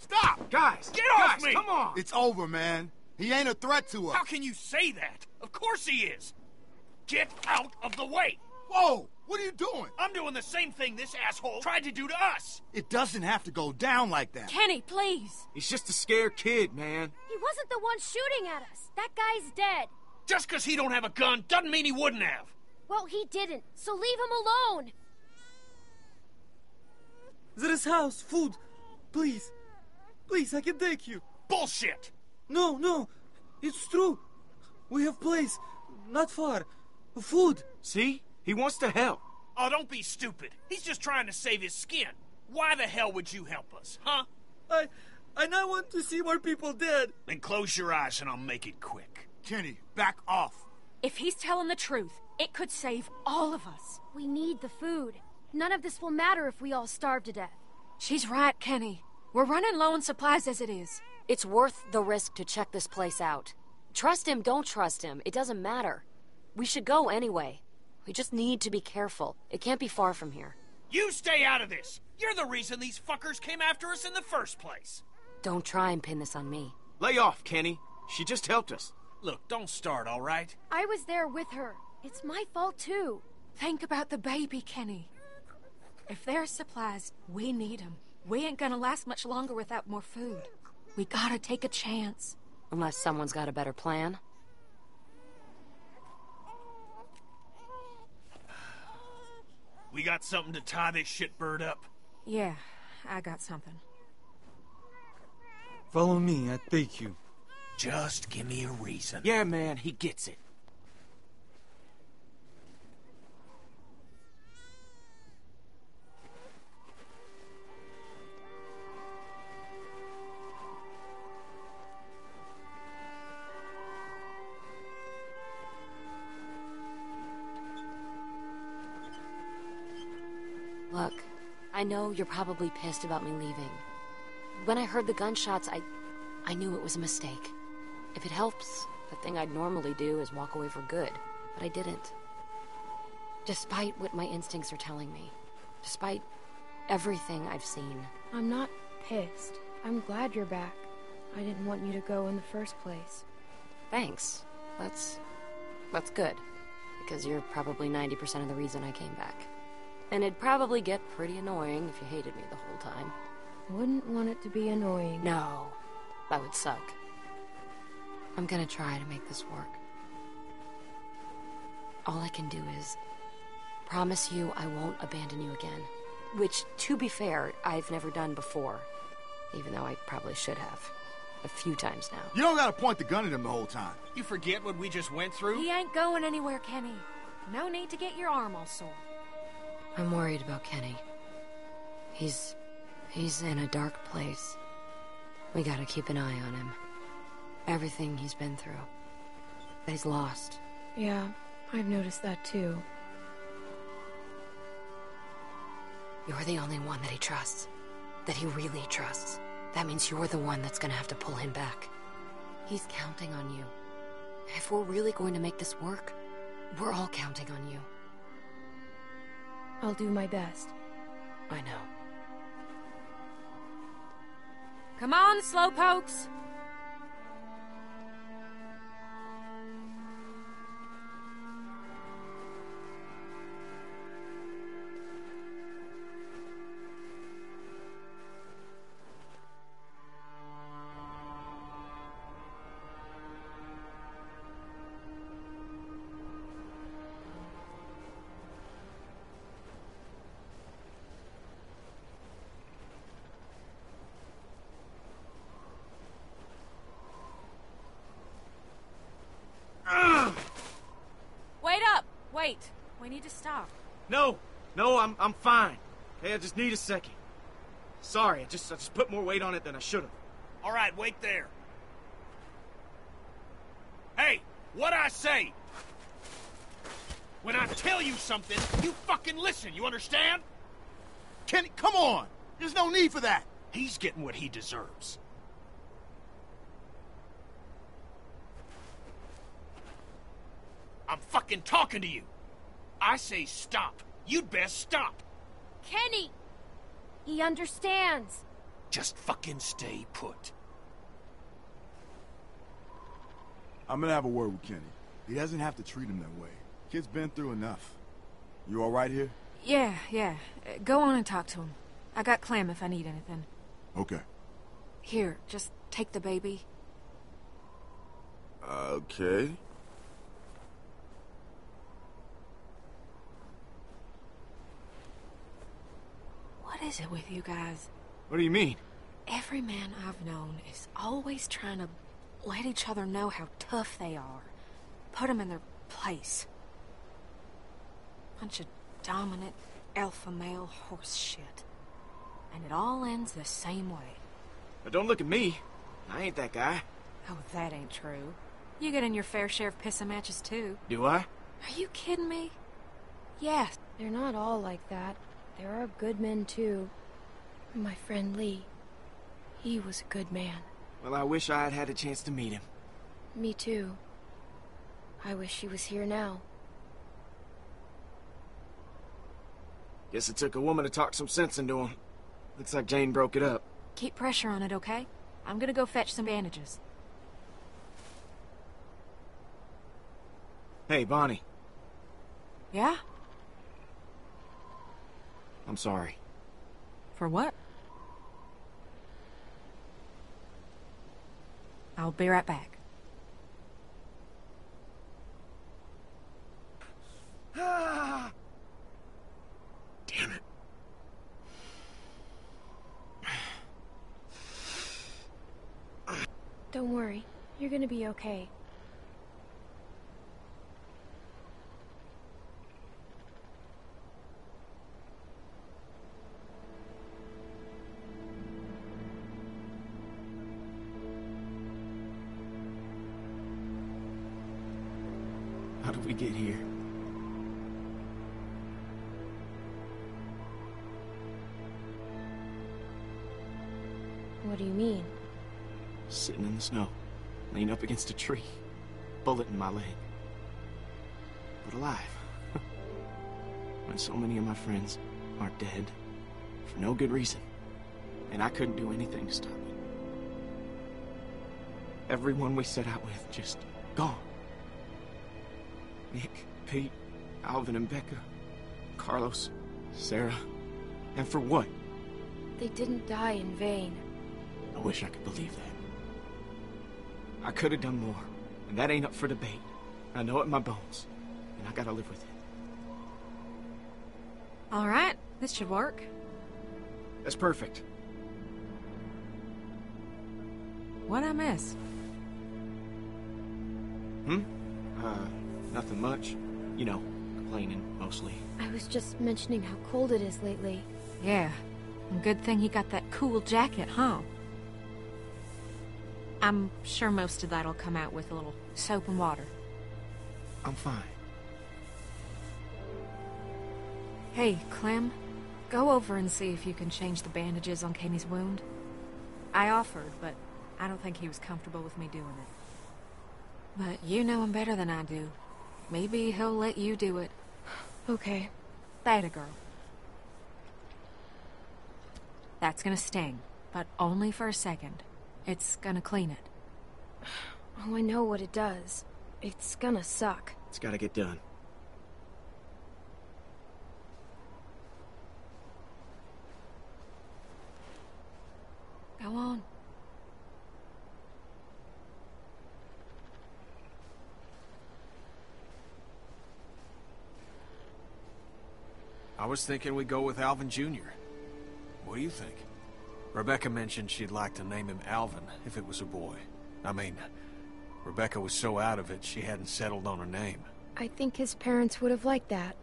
Stop! Guys, get off me! Come on! It's over, man. He ain't a threat to us. How can you say that? Of course he is! Get out of the way! Whoa! What are you doing? I'm doing the same thing this asshole tried to do to us! It doesn't have to go down like that. Kenny, please! He's just a scared kid, man. He wasn't the one shooting at us. That guy's dead. Just because he don't have a gun doesn't mean he wouldn't have. Well, he didn't, so leave him alone. There is house, food. Please. Please, I can take you. Bullshit! No, no. It's true. We have place. Not far. Food. See? He wants to help. Oh, don't be stupid. He's just trying to save his skin. Why the hell would you help us, huh? I... I not want to see more people dead. Then close your eyes and I'll make it quick. Kenny, back off. If he's telling the truth, it could save all of us. We need the food. None of this will matter if we all starve to death. She's right, Kenny. We're running low on supplies as it is. It's worth the risk to check this place out. Trust him, don't trust him. It doesn't matter. We should go anyway. We just need to be careful. It can't be far from here. You stay out of this! You're the reason these fuckers came after us in the first place! Don't try and pin this on me. Lay off, Kenny. She just helped us. Look, don't start, all right? I was there with her. It's my fault, too. Think about the baby, Kenny. If there's supplies, we need them. We ain't gonna last much longer without more food. We gotta take a chance. Unless someone's got a better plan. We got something to tie this shitbird up? Yeah, I got something. Follow me, I take you. Just give me a reason. Yeah, man, he gets it. Look, I know you're probably pissed about me leaving. When I heard the gunshots, I... I knew it was a mistake. If it helps, the thing I'd normally do is walk away for good. But I didn't. Despite what my instincts are telling me. Despite everything I've seen. I'm not pissed. I'm glad you're back. I didn't want you to go in the first place. Thanks. That's... that's good. Because you're probably ninety percent of the reason I came back. And it'd probably get pretty annoying if you hated me the whole time. Wouldn't want it to be annoying. No. That would suck. I'm gonna try to make this work. All I can do is promise you I won't abandon you again. Which, to be fair, I've never done before. Even though I probably should have. A few times now. You don't gotta point the gun at him the whole time. You forget what we just went through? He ain't going anywhere, Kenny. No need to get your arm all sore. I'm worried about Kenny. He's... he's in a dark place. We gotta keep an eye on him. Everything he's been through. He's lost. Yeah, I've noticed that too. You're the only one that he trusts. That he really trusts. That means you're the one that's gonna have to pull him back. He's counting on you. If we're really going to make this work, we're all counting on you. I'll do my best. I know. Come on, slowpokes! Wait up! Wait. We need to stop. No, no, I'm I'm fine. Okay, I just need a second. Sorry, I just I just put more weight on it than I should have. All right, wait there. Hey, what I say? When I tell you something, you fucking listen, you understand? Kenny, come on! There's no need for that! He's getting what he deserves. I'm fucking talking to you. I say stop. You'd best stop. Kenny! He understands. Just fucking stay put. I'm gonna have a word with Kenny. He doesn't have to treat him that way. Kid's been through enough. You all right here? Yeah, yeah. Uh, Go on and talk to him. I got Clem if I need anything. Okay. Here, just take the baby. Okay. What is it with you guys? What do you mean? Every man I've known is always trying to let each other know how tough they are. Put them in their place. Bunch of dominant, alpha male horse shit. And it all ends the same way. But don't look at me. I ain't that guy. Oh, that ain't true. You get in your fair share of pissing matches, too. Do I? Are you kidding me? Yes. They're not all like that. There are good men, too. My friend Lee. He was a good man. Well, I wish I had had a chance to meet him. Me too. I wish he was here now. Guess it took a woman to talk some sense into him. Looks like Jane broke it up. Keep pressure on it, okay? I'm gonna go fetch some bandages. Hey, Bonnie. Yeah? I'm sorry. For what? I'll be right back. Ah! Damn it. Don't worry. You're gonna be okay. How did we get here? What do you mean? Sitting in the snow, leaned up against a tree, bullet in my leg. But alive. When so many of my friends are dead for no good reason, and I couldn't do anything to stop it. Everyone we set out with just gone. Nick, Pete, Alvin and Becca, Carlos, Sarah, and for what? They didn't die in vain. I wish I could believe that. I could have done more, and that ain't up for debate. I know it in my bones, and I gotta live with it. All right, this should work. That's perfect. What'd I miss? Hmm? Uh, nothing much. You know, complaining, mostly. I was just mentioning how cold it is lately. Yeah, and good thing he got that cool jacket, huh? I'm sure most of that'll come out with a little soap and water. I'm fine. Hey, Clem, go over and see if you can change the bandages on Kenny's wound. I offered, but I don't think he was comfortable with me doing it. But you know him better than I do. Maybe he'll let you do it. Okay. That a girl. That's gonna sting, but only for a second. It's gonna clean it. Oh, I know what it does. It's gonna suck. It's gotta get done. Go on. I was thinking we'd go with Alvin Junior What do you think? Rebecca mentioned she'd like to name him Alvin if it was a boy. I mean, Rebecca was so out of it she hadn't settled on a name. I think his parents would have liked that.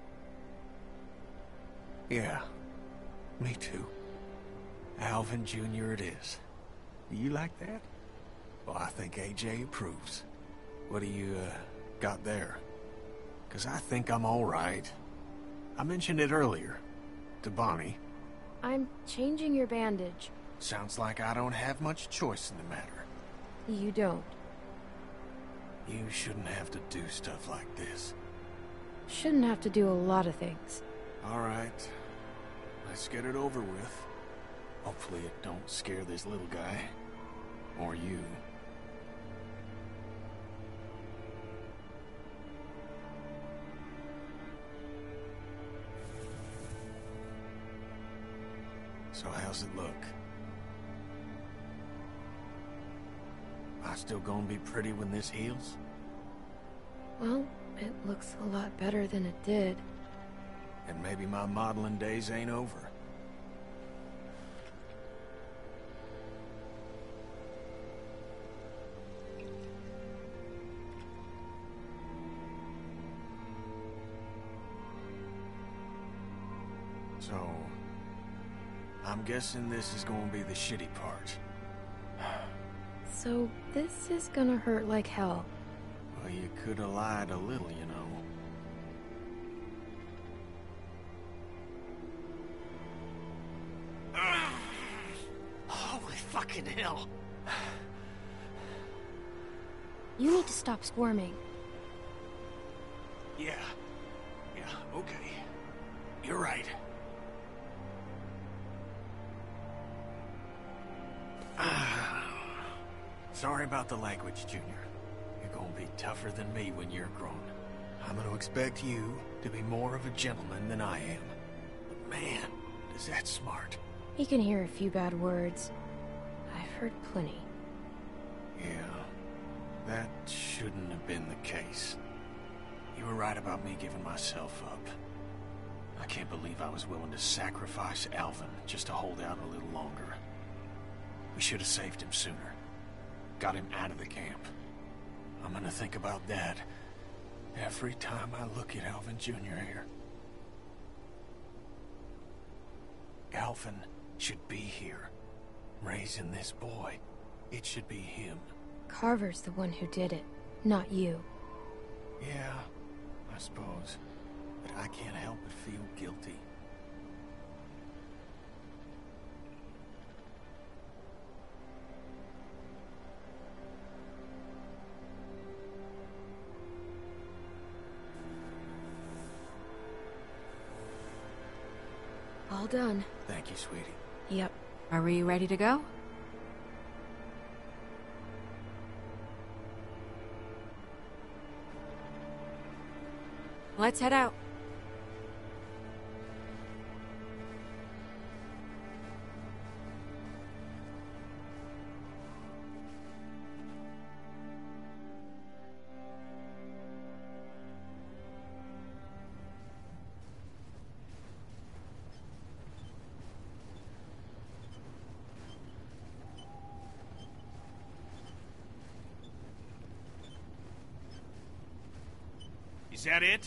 Yeah, me too. Alvin Junior it is. Do you like that? Well, I think A J approves. What do you, uh, got there? 'Cause I think I'm all right. I mentioned it earlier, to Bonnie. I'm changing your bandage. Sounds like I don't have much choice in the matter. You don't. You shouldn't have to do stuff like this. Shouldn't have to do a lot of things. All right. Let's get it over with. Hopefully it don't scare this little guy. Or you. So how's it look? I still gonna be pretty when this heals? Well, it looks a lot better than it did. And maybe my modeling days ain't over. So, I'm guessing this is gonna be the shitty part. So, this is gonna hurt like hell. Well, you could have lied a little, you know. Holy fucking hell. You need to stop squirming. Yeah. Yeah, okay. You're right. Sorry about the language, Junior. You're gonna be tougher than me when you're grown. I'm gonna expect you to be more of a gentleman than I am. But man, is that smart. He can hear a few bad words. I've heard plenty. Yeah, that shouldn't have been the case. You were right about me giving myself up. I can't believe I was willing to sacrifice Alvin just to hold out a little longer. We should have saved him sooner. Got him out of the camp. I'm gonna think about that every time I look at Alvin Junior here. Alvin should be here, raising this boy. It should be him. Carver's the one who did it, not you. Yeah, I suppose. But I can't help but feel guilty. All done. Thank you, sweetie. Yep. Are we ready to go? Let's head out. Is that it?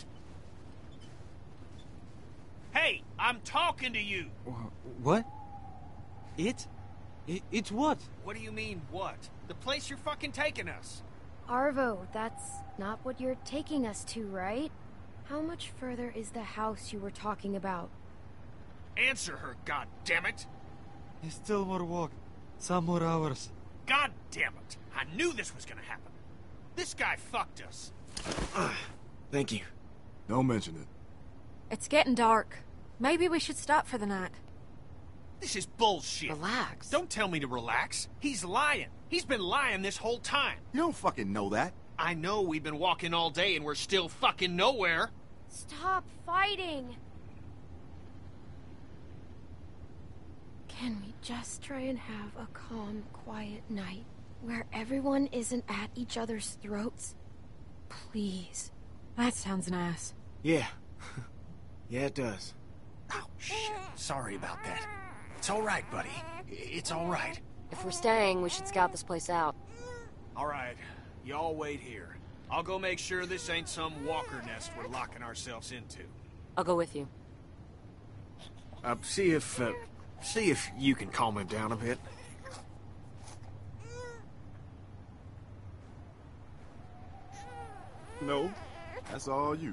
Hey, I'm talking to you! What? It? it? It's what? What do you mean, what? The place you're fucking taking us. Arvo, that's not what you're taking us to, right? How much further is the house you were talking about? Answer her, goddammit! It's still more walk. Some more hours. God damn it! I knew this was gonna happen. This guy fucked us. Thank you. Don't mention it. It's getting dark. Maybe we should stop for the night. This is bullshit. Relax. Don't tell me to relax. He's lying. He's been lying this whole time. You don't fucking know that. I know we've been walking all day and we're still fucking nowhere. Stop fighting! Can we just try and have a calm, quiet night where everyone isn't at each other's throats? Please. That sounds nice. Yeah. Yeah, it does. Oh, shit. Sorry about that. It's all right, buddy. It's all right. If we're staying, we should scout this place out. All right. Y'all wait here. I'll go make sure this ain't some walker nest we're locking ourselves into. I'll go with you. Uh, see if, uh, see if you can calm him down a bit. No, that's all you.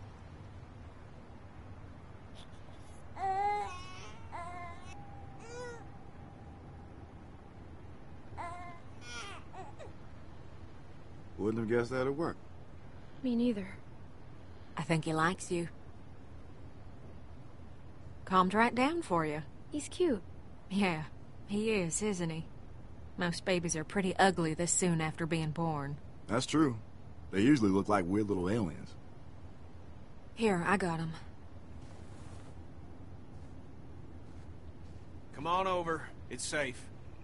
Wouldn't have guessed that'd work. Me neither. I think he likes you. Calmed right down for you. He's cute. Yeah, he is, isn't he? Most babies are pretty ugly this soon after being born. That's true. They usually look like weird little aliens. Here, I got him. Come on over. It's safe.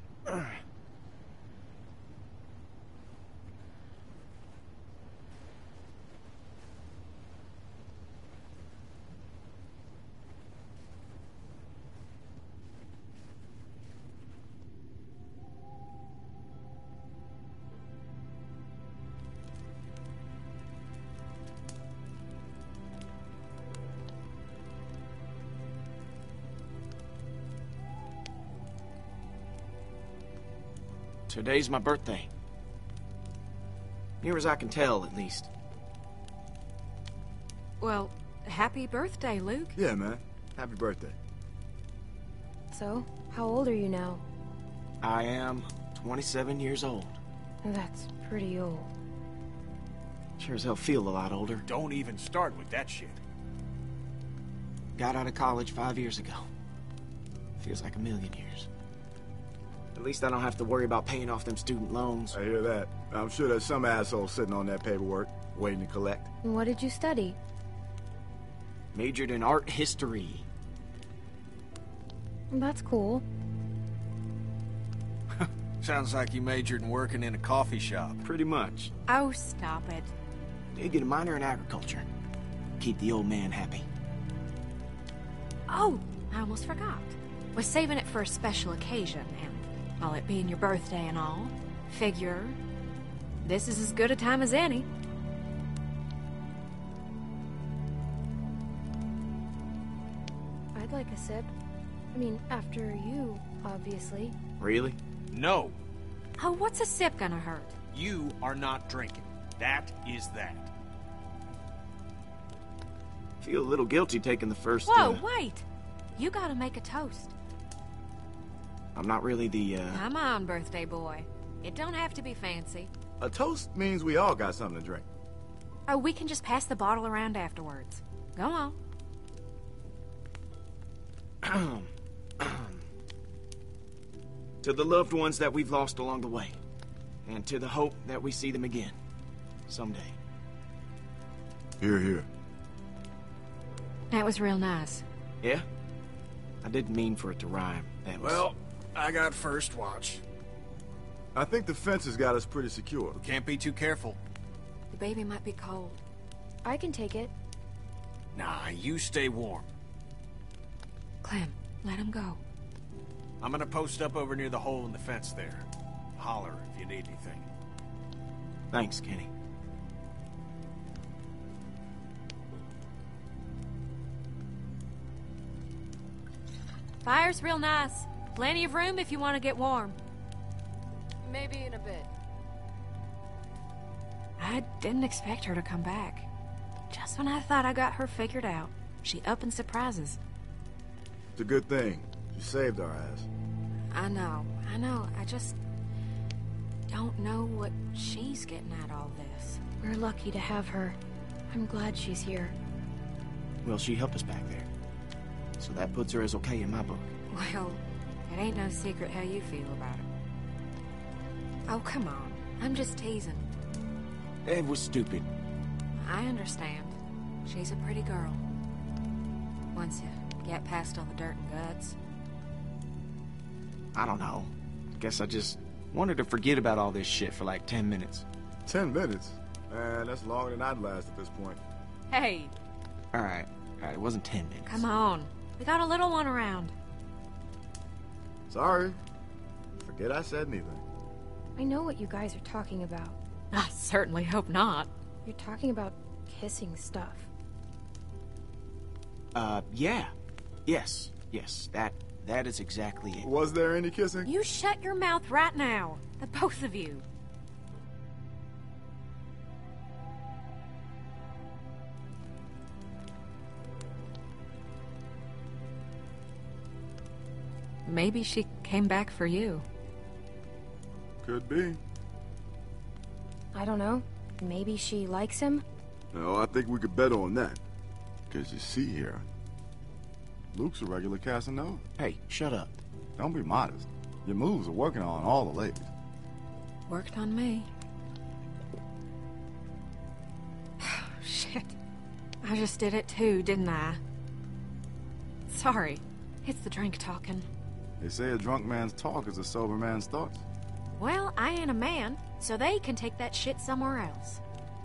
Today's my birthday. Near as I can tell, at least. Well, happy birthday, Luke. Yeah, man. Happy birthday. So, how old are you now? I am twenty-seven years old. That's pretty old. Sure as hell feel a lot older. Don't even start with that shit. Got out of college five years ago. Feels like a million years. At least I don't have to worry about paying off them student loans. I hear that. I'm sure there's some asshole sitting on that paperwork, waiting to collect. And what did you study? Majored in art history. That's cool. Sounds like you majored in working in a coffee shop. Pretty much. Oh, stop it. Did get a minor in agriculture. Keep the old man happy. Oh, I almost forgot. Was saving it for a special occasion, and all it being your birthday and all, figure this is as good a time as any. I'd like a sip. I mean, after you, obviously. Really? No. Oh, what's a sip gonna hurt? You are not drinking. That is that. Feel a little guilty taking the first... Whoa, uh, wait! You gotta make a toast. I'm not really the, uh... Come on, birthday boy. It don't have to be fancy. A toast means we all got something to drink. Oh, we can just pass the bottle around afterwards. Go on. To the loved ones that we've lost along the way. And to the hope that we see them again. Someday. Here, here. That was real nice. Yeah? I didn't mean for it to rhyme. That was... Well, I got first watch. I think the fence has got us pretty secure. Can't be too careful. The baby might be cold. I can take it. Nah, you stay warm. Clem, let him go. I'm gonna post up over near the hole in the fence there. Holler if you need anything. Thanks, Kenny. Fire's real nice. Plenty of room if you want to get warm. Maybe in a bit. I didn't expect her to come back. Just when I thought I got her figured out, she up and surprises. It's a good thing. You saved our ass. I know, I know. I just don't know what she's getting at all this. We're lucky to have her. I'm glad she's here. Well, she helped us back there. So that puts her as okay in my book. Well, it ain't no secret how you feel about it. Oh, come on. I'm just teasing. It was stupid. I understand. She's a pretty girl. Once you get past all the dirt and guts. I don't know. Guess I just wanted to forget about all this shit for like ten minutes. Ten minutes? Man, that's longer than I'd last at this point. Hey. Alright. Alright, it wasn't ten minutes. Come on. We got a little one around. Sorry. Forget I said anything. I know what you guys are talking about. I certainly hope not. You're talking about kissing stuff. Uh, yeah. Yes. Yes. That, that is exactly it. Was there any kissing? You shut your mouth right now. The both of you. Maybe she came back for you. Could be. I don't know. Maybe she likes him? No, I think we could bet on that. Because you see here, Luke's a regular Casanova. Hey, shut up. Don't be modest. Your moves are working on all the ladies. Worked on me. Shit. I just did it too, didn't I? Sorry. It's the drink talking. They say a drunk man's talk is a sober man's thoughts. Well, I ain't a man, so they can take that shit somewhere else.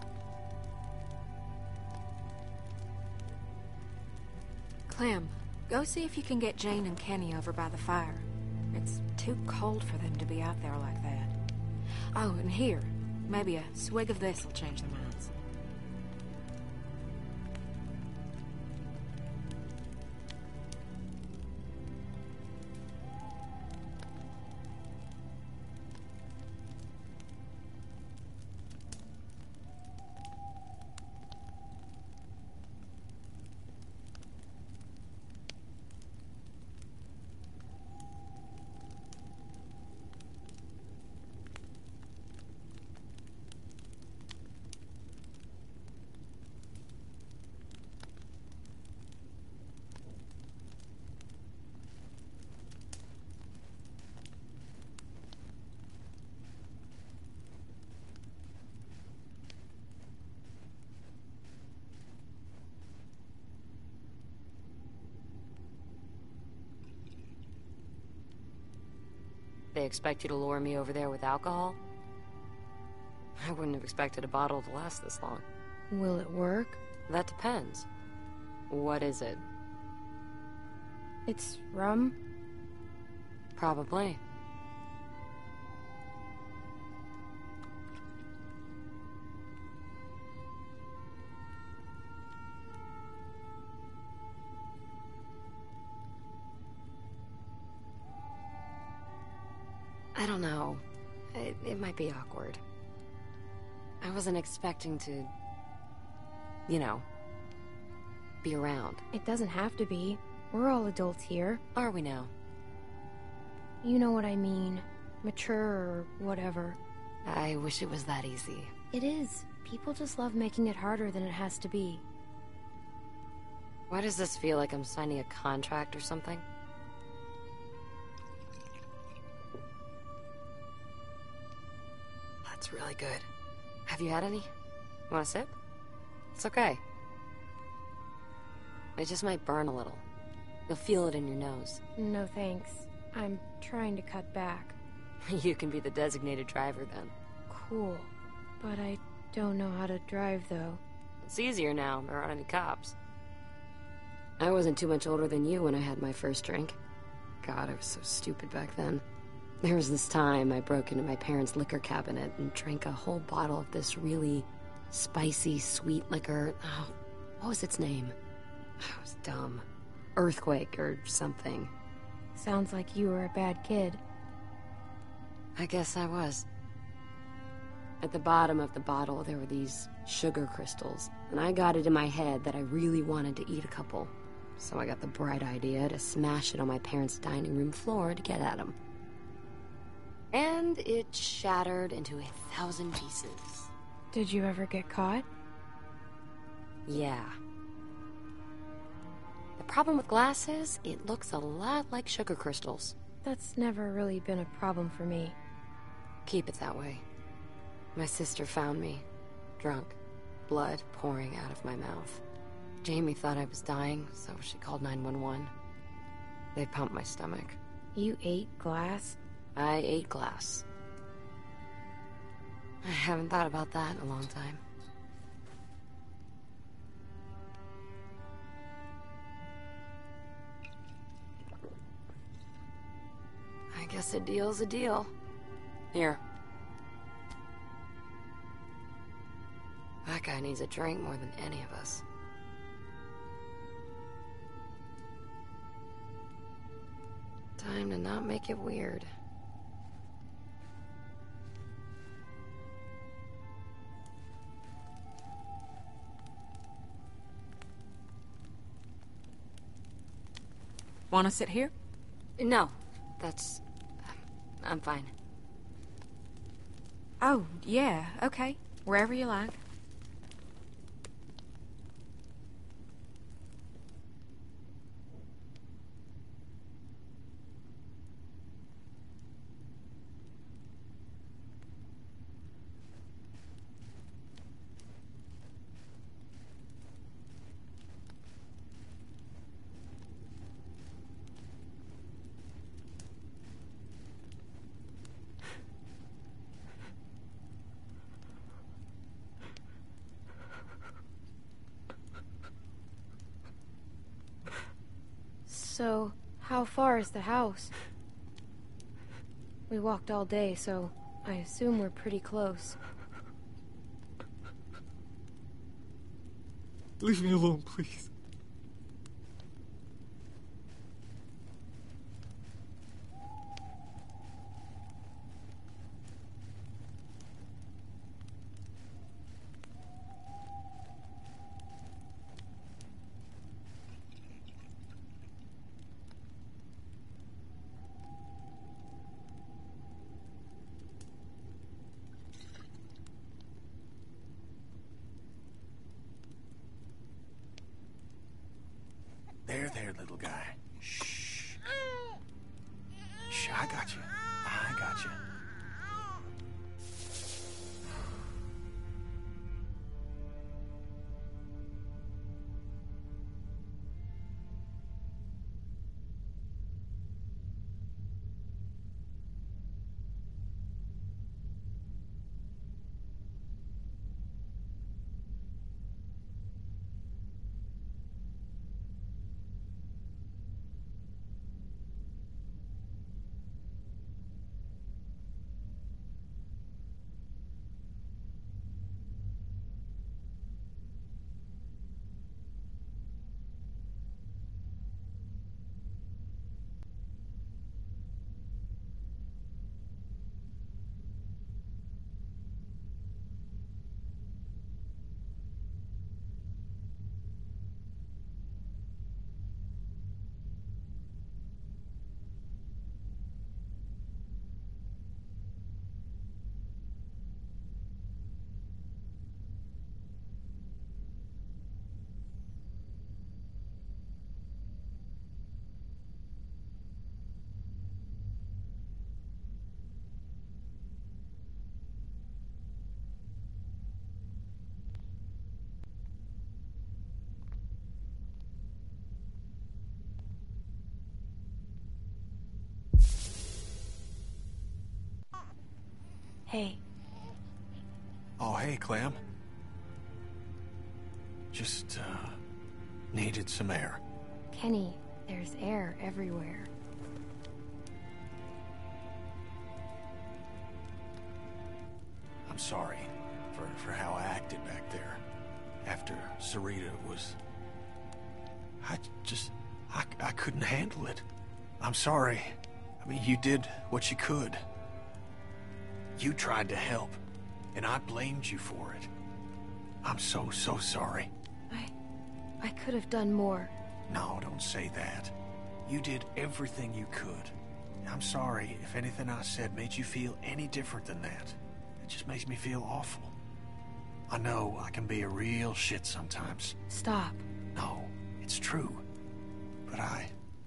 Clem, go see if you can get Jane and Kenny over by the fire. It's too cold for them to be out there like that. Oh, and here, maybe a swig of this will change their minds. They expect you to lure me over there with alcohol? I wouldn't have expected a bottle to last this long. Will it work? That depends. What is it? It's rum? Probably. I don't know. It, it might be awkward. I wasn't expecting to, you know, be around. It doesn't have to be. We're all adults here. Are we now? You know what I mean. Mature or whatever. I wish it was that easy. It is. People just love making it harder than it has to be. Why does this feel like I'm signing a contract or something? That's really good. Have you had any? Want a sip? It's okay. It just might burn a little. You'll feel it in your nose. No thanks. I'm trying to cut back. You can be the designated driver then. Cool. But I don't know how to drive, though. It's easier now. There aren't any cops. I wasn't too much older than you when I had my first drink. God, I was so stupid back then. There was this time I broke into my parents' liquor cabinet and drank a whole bottle of this really spicy, sweet liquor. Oh, what was its name? Oh, it was dumb. Earthquake or something. Sounds like you were a bad kid. I guess I was. At the bottom of the bottle, there were these sugar crystals, and I got it in my head that I really wanted to eat a couple. So I got the bright idea to smash it on my parents' dining room floor to get at them. And it shattered into a thousand pieces. Did you ever get caught? Yeah. The problem with glass is, it looks a lot like sugar crystals. That's never really been a problem for me. Keep it that way. My sister found me, drunk, blood pouring out of my mouth. Jamie thought I was dying, so she called nine one one. They pumped my stomach. You ate glass? I ate glass. I haven't thought about that in a long time. I guess a deal's a deal. Here. That guy needs a drink more than any of us. Time to not make it weird. Want to sit here? No, that's... I'm fine. Oh, yeah, okay. Wherever you like. So, how far is the house? We walked all day, so I assume we're pretty close. Leave me alone, please. There, there, little guy. Shh. Shh, I got you. I got you. Hey. Oh, hey, Clem. Just, uh, needed some air. Kenny, there's air everywhere. I'm sorry for, for how I acted back there after Sarita was... I just... I, I couldn't handle it. I'm sorry. I mean, you did what you could. You tried to help, and I blamed you for it. I'm so, so sorry. I... I could have done more. No, don't say that. You did everything you could. I'm sorry if anything I said made you feel any different than that. It just makes me feel awful. I know I can be a real shit sometimes. Stop. No, it's true. But I...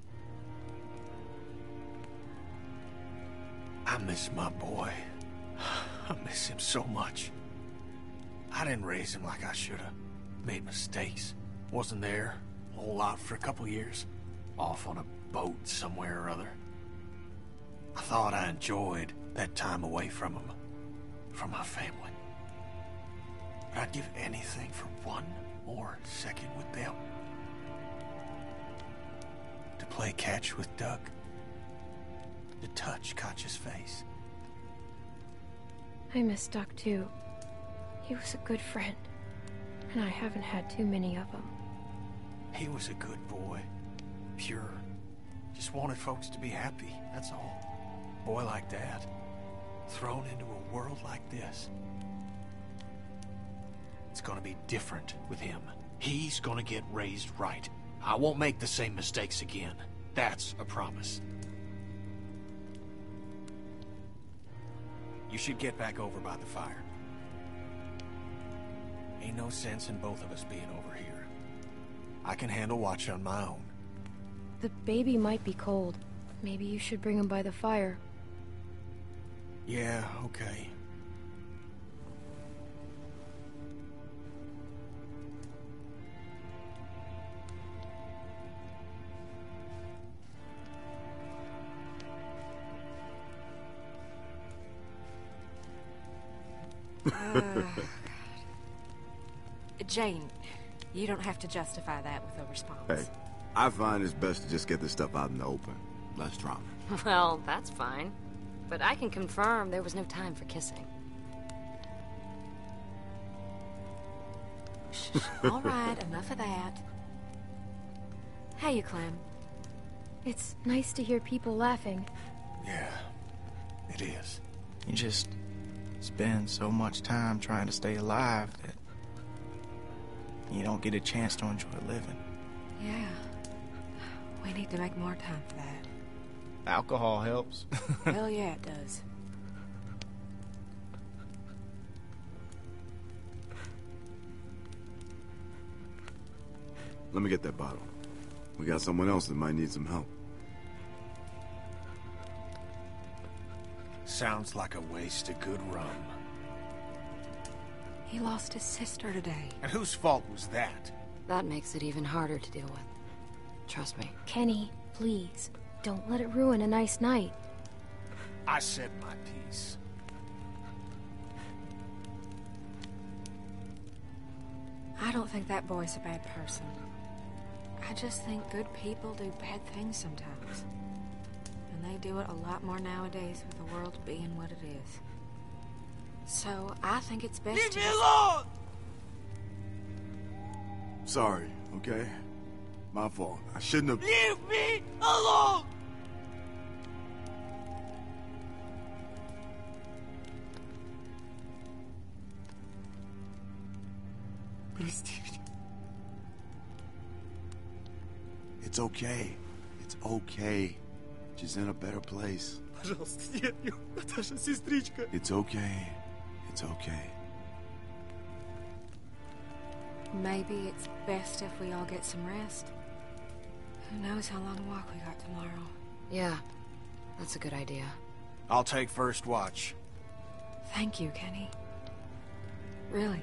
I miss my boy. I miss him so much. I didn't raise him like I should have. Made mistakes. Wasn't there a whole lot for a couple years. Off on a boat somewhere or other. I thought I enjoyed that time away from him. From my family. But I'd give anything for one more second with them. To play catch with Doug. To touch Katja's face. I miss Doug too. He was a good friend. And I haven't had too many of them. He was a good boy. Pure. Just wanted folks to be happy, that's all. A boy like that. Thrown into a world like this. It's gonna be different with him. He's gonna get raised right. I won't make the same mistakes again. That's a promise. You should get back over by the fire. Ain't no sense in both of us being over here. I can handle watch on my own. The baby might be cold. Maybe you should bring him by the fire. Yeah, okay. uh, Jane, you don't have to justify that with a response. Hey, I find it's best to just get this stuff out in the open. Less drama. Well, that's fine. But I can confirm there was no time for kissing. Shh, all right, enough of that. Hey, you Clem. It's nice to hear people laughing. Yeah, it is. You just spend so much time trying to stay alive that you don't get a chance to enjoy living. Yeah. We need to make more time for that. Alcohol helps. Hell yeah, it does. Let me get that bottle. We got someone else that might need some help. Sounds like a waste of good rum. He lost his sister today. And whose fault was that? That makes it even harder to deal with. Trust me. Kenny, please, don't let it ruin a nice night. I said my piece. I don't think that boy's a bad person. I just think good people do bad things sometimes. And they do it a lot more nowadays with the world being what it is. So, I think it's best Leave to me just... alone! Sorry, okay? My fault. I shouldn't have... Leave me alone! It's okay. It's okay. She's in a better place. Пожалуйста, нет, нет, Наташа, сестричка. It's okay. It's okay. Maybe it's best if we all get some rest. Who knows how long a walk we got tomorrow. Yeah, that's a good idea. I'll take first watch. Thank you, Kenny. Really.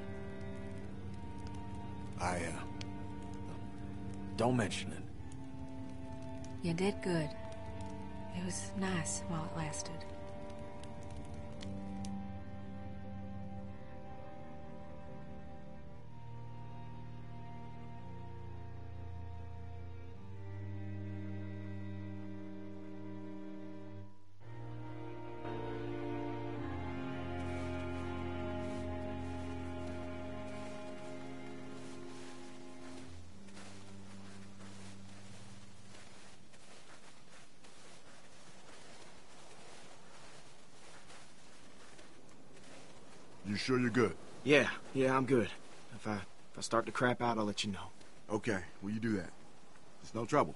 I, uh... Don't mention it. You did good. It was nice while it lasted. You sure you're good? Yeah, yeah, I'm good. If I if I start to crap out, I'll let you know. Okay, will you do that? It's no trouble.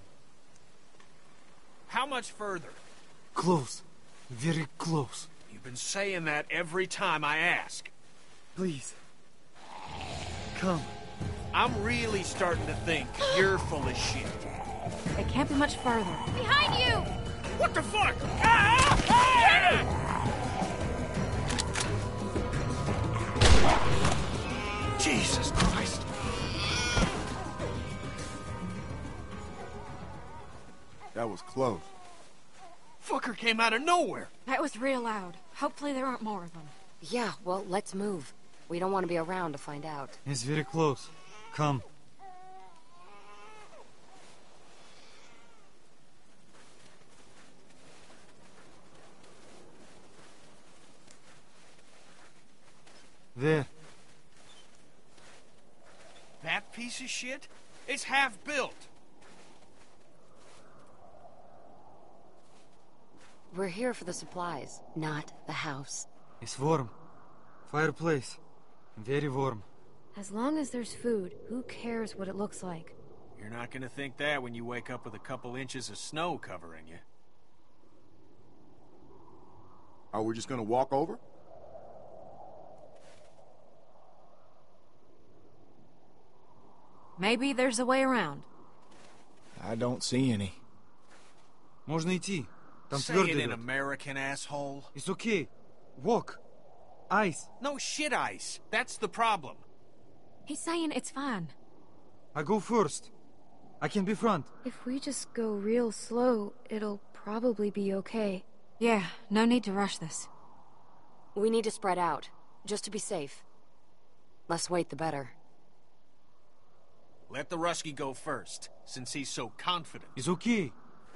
How much further? Close. Very close. You've been saying that every time I ask. Please. Come. I'm really starting to think you're full of shit. It can't be much further. Behind you! What the fuck? Ah! Ah! Jesus Christ! That was close. Fucker came out of nowhere. That was real loud. Hopefully there aren't more of them. Yeah, well, let's move. We don't want to be around to find out. It's very close. Come. There. That piece of shit? It's half built. We're here for the supplies, not the house. It's warm. Fireplace. Very warm. As long as there's food, who cares what it looks like? You're not gonna think that when you wake up with a couple inches of snow covering you. Are we just gonna walk over? Maybe there's a way around. I don't see any. Можно идти. Там Say твердый it in лед. American, asshole. It's okay. Walk. Ice. No shit ice. That's the problem. He's saying it's fine. I go first. I can be front. If we just go real slow, it'll probably be okay. Yeah, no need to rush this. We need to spread out, just to be safe. Less wait, the better. Let the Rusky go first, since he's so confident. It's okay.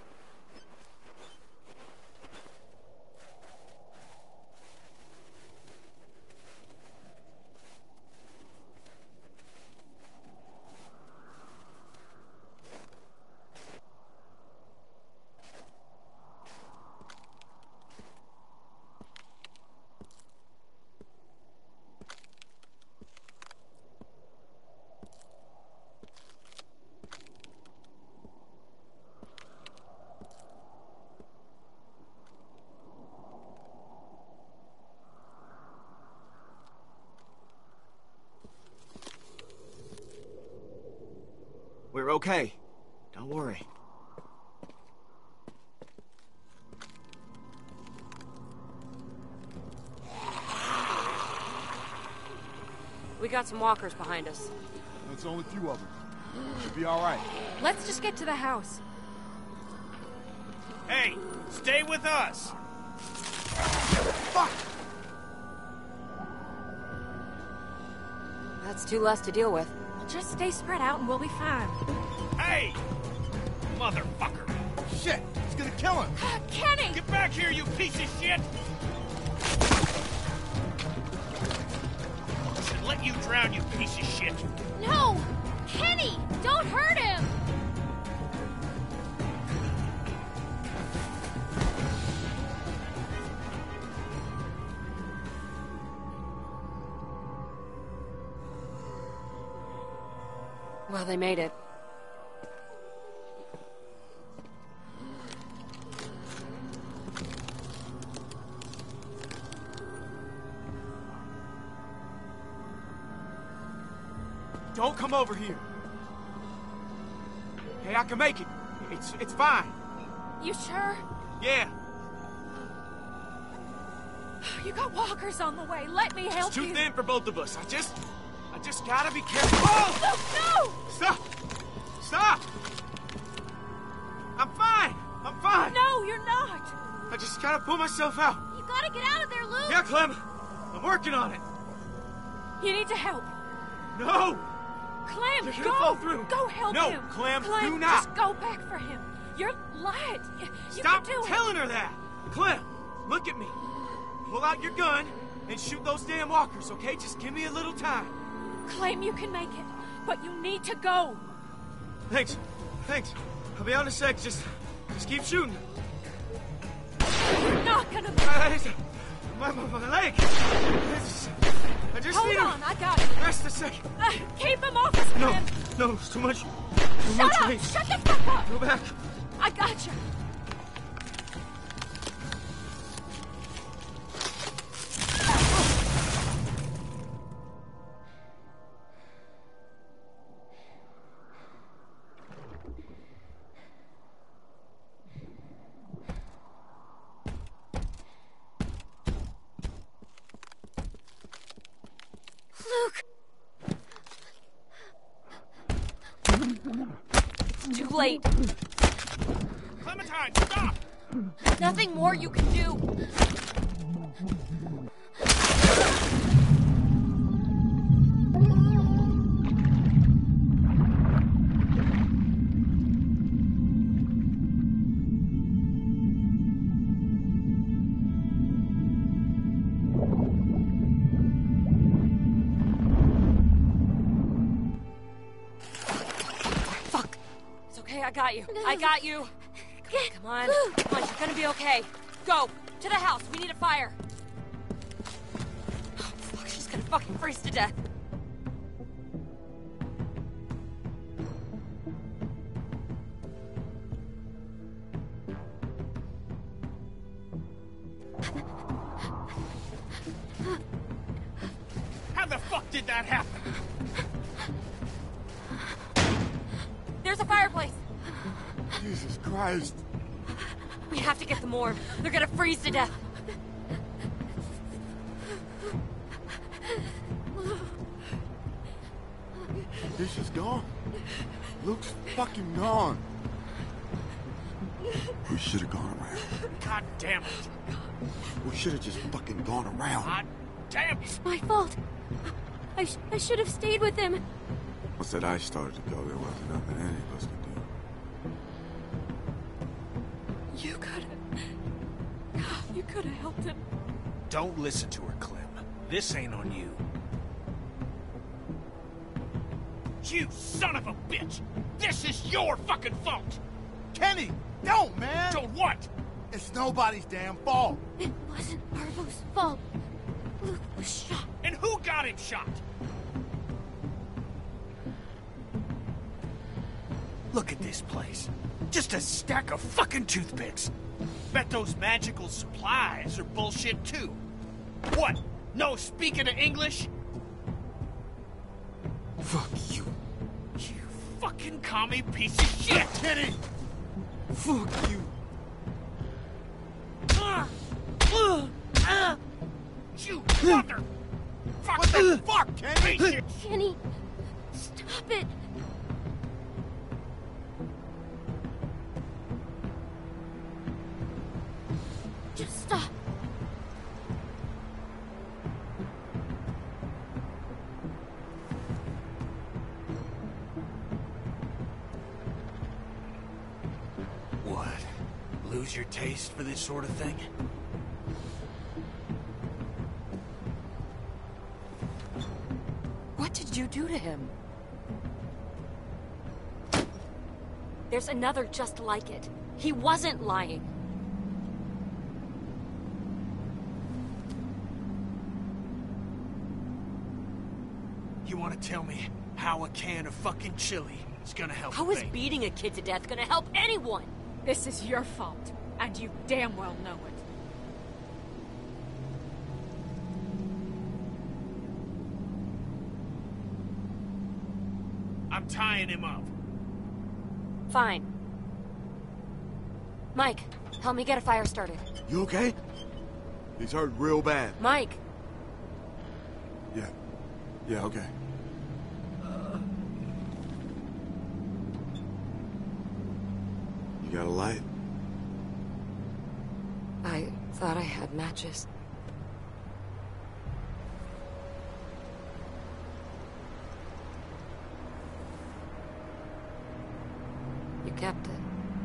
We're okay. Don't worry. We got some walkers behind us. That's only a few of them. Should be all right. Let's just get to the house. Hey, stay with us. Fuck! That's two less to deal with. Just stay spread out and we'll be fine. Hey! Motherfucker! Shit! It's gonna kill him! Kenny! Get back here, you piece of shit! I should let you drown, you piece of shit! No! Kenny! Don't hurt him! Well, they made it. Don't come over here. Hey, I can make it. It's it's fine. You sure? Yeah. You got walkers on the way. Let me help It's too you. thin for both of us. I just I just gotta be careful. Oh! No! No! Stop! Stop! I'm fine. I'm fine. No, you're not. I just gotta pull myself out. You gotta get out of there, Luke! Yeah, Clem. I'm working on it. You need to help. No! Clem, You're gonna go! fall through. Go help No, him. Clem, Clem, do not. just go back for him. You're light. You Stop can do telling it. her that. Clem, look at me. Pull out your gun and shoot those damn walkers, okay? Just give me a little time. Clem, you can make it, but you need to go. Thanks. Thanks. I'll be on a sec. Just, just keep shooting. You're not gonna make Uh, it. it's- my, my, my leg. It's- I just Hold need on, to I got you. rest a second. Uh, keep him off us, No, Clem. no, it's too much. Too Shut much up! weight. Shut the fuck up! Go back. I got you. Luke! It's too late. Clementine, stop! Nothing more you can do. Fuck. It's okay, I got you. I got you. Come on, come on, come on, you're gonna be okay. Go, to the house, we need a fire. Oh, fuck, she's gonna fucking freeze to death. How the fuck did that happen? There's a fireplace. Jesus Christ. We have to get them warm. They're gonna freeze to death. Dish is gone. Luke's fucking gone. We should have gone around. God damn it. We should have just fucking gone around. God damn it. It's my fault. I, sh I should have stayed with him. Once that ice started to go, there wasn't nothing any of us could do. You could've... You could've helped him. Don't listen to her, Clem. This ain't on you. You son of a bitch! This is your fucking fault! Kenny, don't, man! Don't what? It's nobody's damn fault. It wasn't Arlo's fault. Luke was shot. And who got him shot? Look at this place. Just a stack of fucking toothpicks. Bet those magical supplies are bullshit too. What? No speaking of English? Fuck you. You fucking commie piece of shit! Kenny! Fuck you. Uh, uh, uh, you mother! Fuck What the fuck, Kenny? Kenny, stop it. Just stop. What? Lose your taste for this sort of thing? What did you do to him? There's another just like it. He wasn't lying. You want to tell me how a can of fucking chili is gonna help How a is baby? beating a kid to death gonna help anyone? This is your fault, and you damn well know it. I'm tying him up. Fine. Mike, help me get a fire started. You okay? He's hurt real bad. Mike! Yeah. Yeah, okay. You got a light? I thought I had matches. You kept it.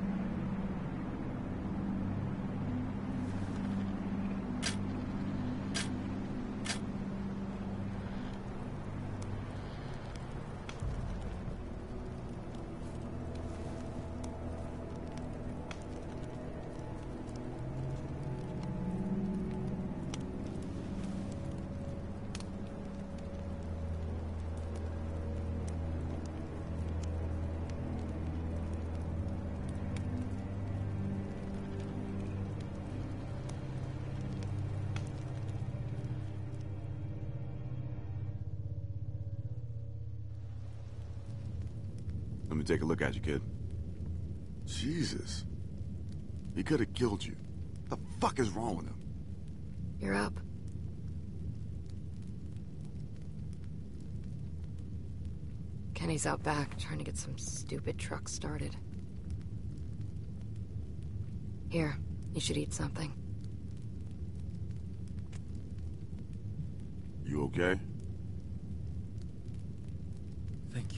Let me take a look at you, kid. Jesus. He could have killed you. What the fuck is wrong with him? You're up. Kenny's out back trying to get some stupid truck started. Here, you should eat something. You okay? Thank you.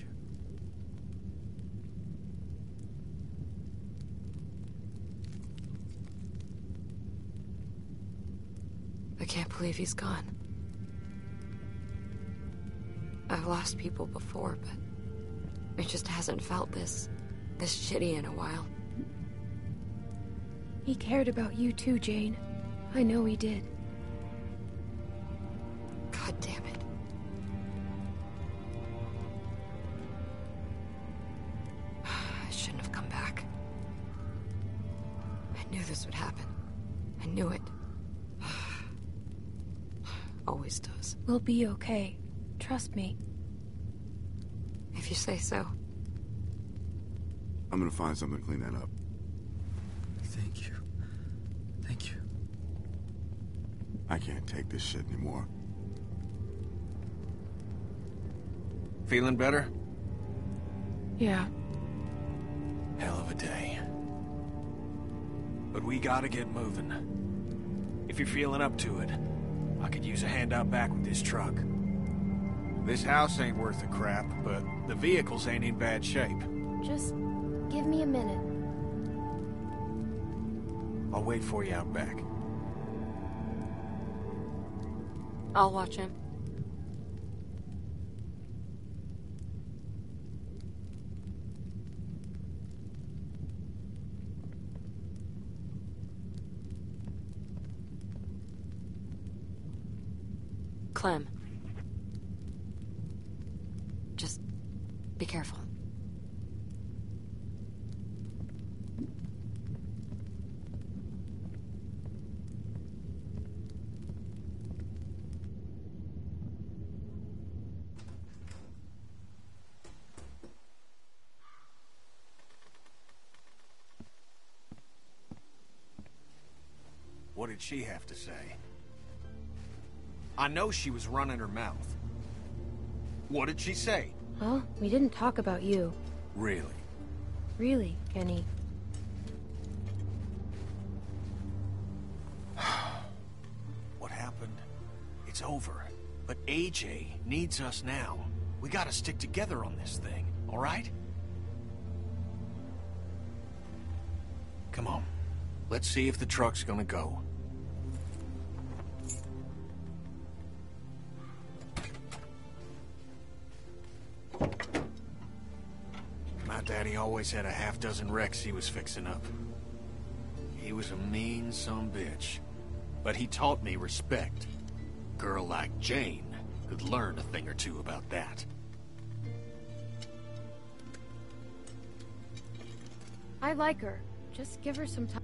I can't believe he's gone. I've lost people before, but it just hasn't felt this... this shitty in a while. He cared about you too, Jane. I know he did. God damn it. I shouldn't have come back. I knew this would happen. I knew it. Always does. We'll be okay. Trust me. If you say so. I'm gonna find something to clean that up. Thank you. Thank you. I can't take this shit anymore. Feeling better? Yeah. Hell of a day. But we gotta get moving. If you're feeling up to it, I could use a hand out back with this truck. This house ain't worth a crap, but the vehicles ain't in bad shape. Just give me a minute. I'll wait for you out back. I'll watch him. Clem. Just be careful. What did she have to say? I know she was running her mouth. What did she say? Well, we didn't talk about you. Really? Really, Kenny. What happened? It's over. But A J needs us now. We gotta stick together on this thing, all right? Come on. Let's see if the truck's gonna go. My daddy always had a half dozen wrecks he was fixing up. He was a mean sumbitch, but he taught me respect. Girl like Jane could learn a thing or two about that. I like her. Just give her some time.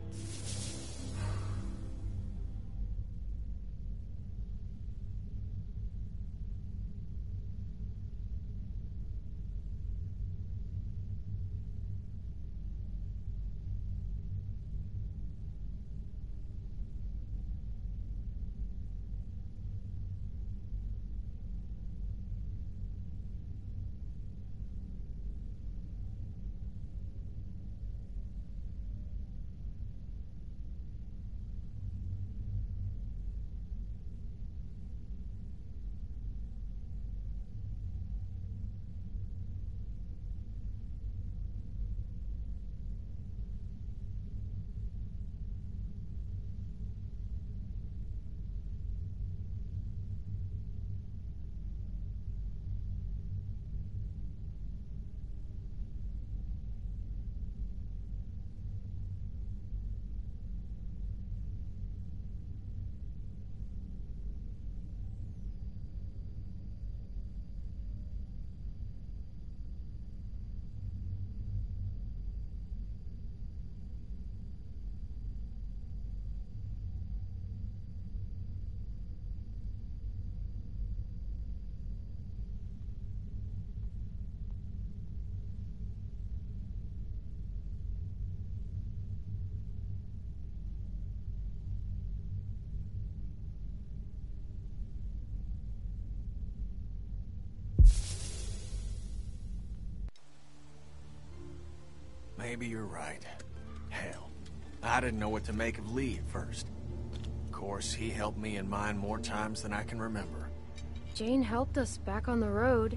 Maybe you're right. Hell, I didn't know what to make of Lee at first. Of course, he helped me and mine more times than I can remember. Jane helped us back on the road.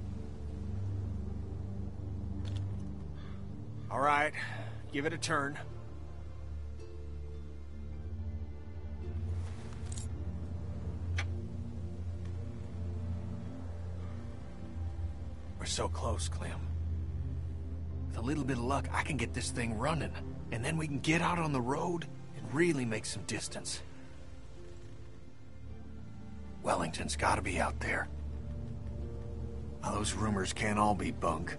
All right, give it a turn. We're so close, Clem. With a little bit of luck, I can get this thing running, and then we can get out on the road and really make some distance. Wellington's gotta be out there. Now, those rumors can't all be bunk.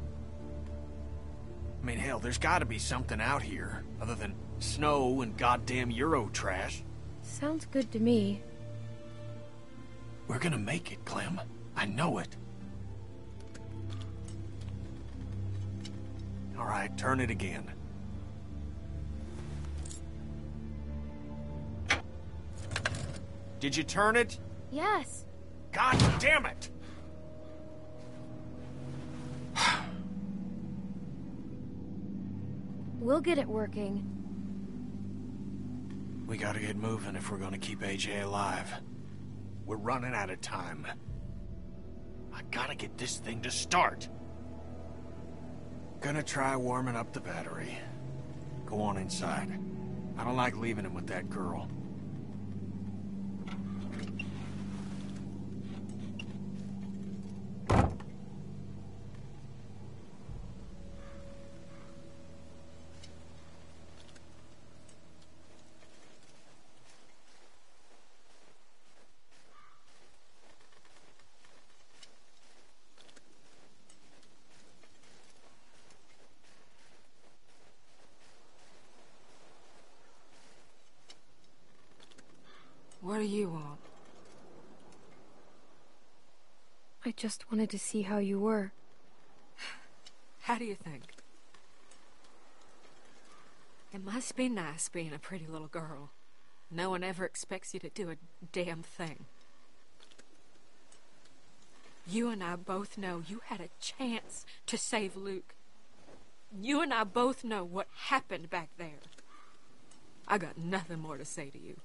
I mean, hell, there's gotta be something out here, other than snow and goddamn Euro trash. Sounds good to me. We're gonna make it, Clem. I know it. All right, turn it again. Did you turn it? Yes. God damn it! We'll get it working. We gotta get moving if we're gonna keep A J alive. We're running out of time. I gotta get this thing to start. Gonna try warming up the battery. Go on inside. I don't like leaving him with that girl. What do you want? I just wanted to see how you were. How do you think? It must be nice being a pretty little girl. No one ever expects you to do a damn thing. You and I both know you had a chance to save Luke. You and I both know what happened back there. I got nothing more to say to you.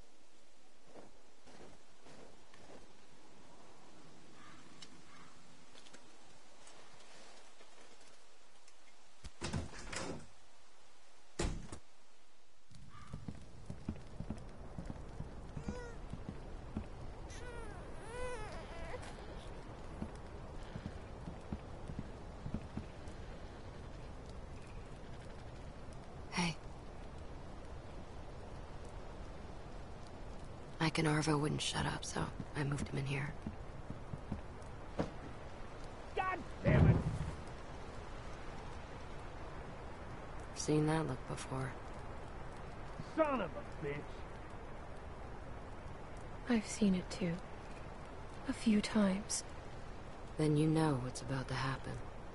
Mike and Arvo wouldn't shut up, so I moved him in here. God damn it! Seen that look before. Son of a bitch! I've seen it too. A few times. Then you know what's about to happen.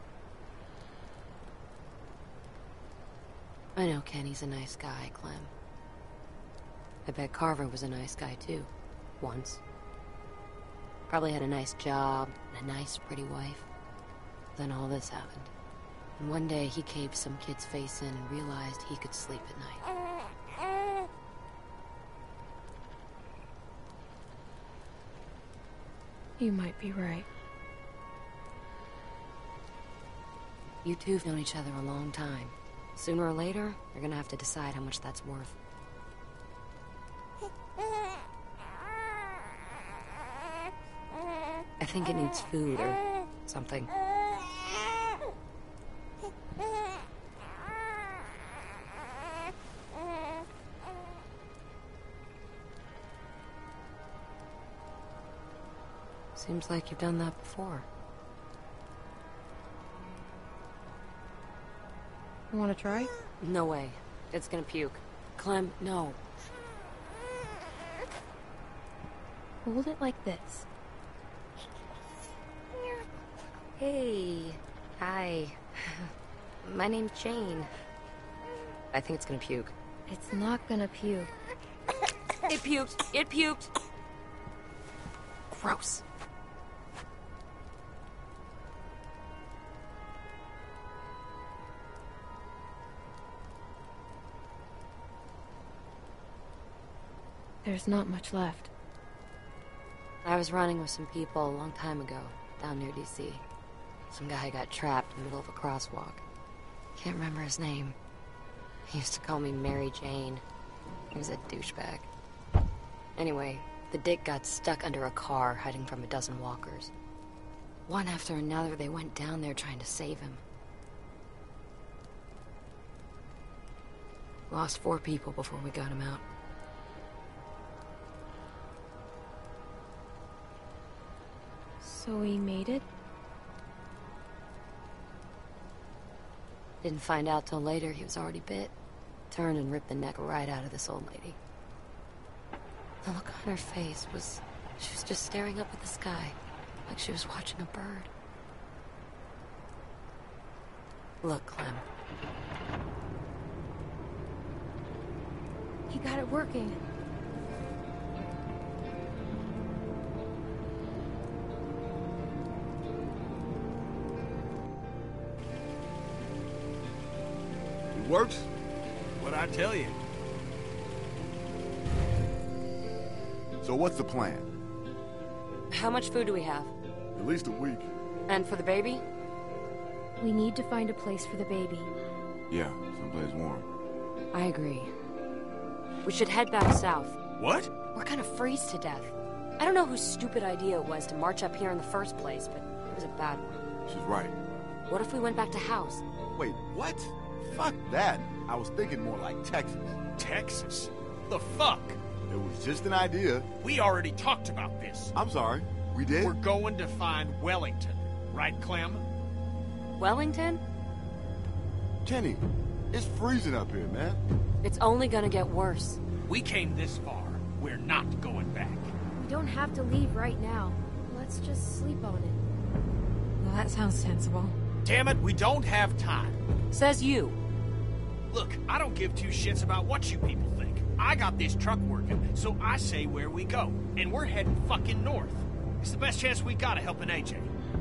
I know Kenny's a nice guy, Clem. I bet Carver was a nice guy too. Once. Probably had a nice job, and a nice, pretty wife. Then all this happened. And one day he caved some kid's face in and realized he could sleep at night. You might be right. You two have known each other a long time. Sooner or later, you're gonna have to decide how much that's worth. I think it needs food or something. Seems like you've done that before. You want to try? No way. It's gonna puke. Clem, no. Hold it like this. Hey. Hi. My name's Jane. I think it's gonna puke. It's not gonna puke. It puked. It puked. Gross. There's not much left. I was running with some people a long time ago, down near D C. Some guy got trapped in the middle of a crosswalk. Can't remember his name. He used to call me Mary Jane. He was a douchebag. Anyway, the dick got stuck under a car hiding from a dozen walkers. One after another, they went down there trying to save him. Lost four people before we got him out. So he made it? Didn't find out till later he was already bit. Turned and ripped the neck right out of this old lady. The look on her face was... she was just staring up at the sky, like she was watching a bird. Look, Clem. He got it working. Works? What'd I tell you? So what's the plan? How much food do we have? At least a week. And for the baby? We need to find a place for the baby. Yeah, someplace warm. I agree. We should head back south. What? We're gonna freeze to death. I don't know whose stupid idea it was to march up here in the first place, but it was a bad one. She's right. What if we went back to House? Wait, what? Fuck that. I was thinking more like Texas. Texas? The fuck? It was just an idea. We already talked about this. I'm sorry. We did? We're going to find Wellington. Right, Clem? Wellington? Kenny, it's freezing up here, man. It's only gonna get worse. We came this far. We're not going back. We don't have to leave right now. Let's just sleep on it. Well, that sounds sensible. Damn it, we don't have time. Says you. Look, I don't give two shits about what you people think. I got this truck working, so I say where we go. And we're heading fucking north. It's the best chance we got of helping A J.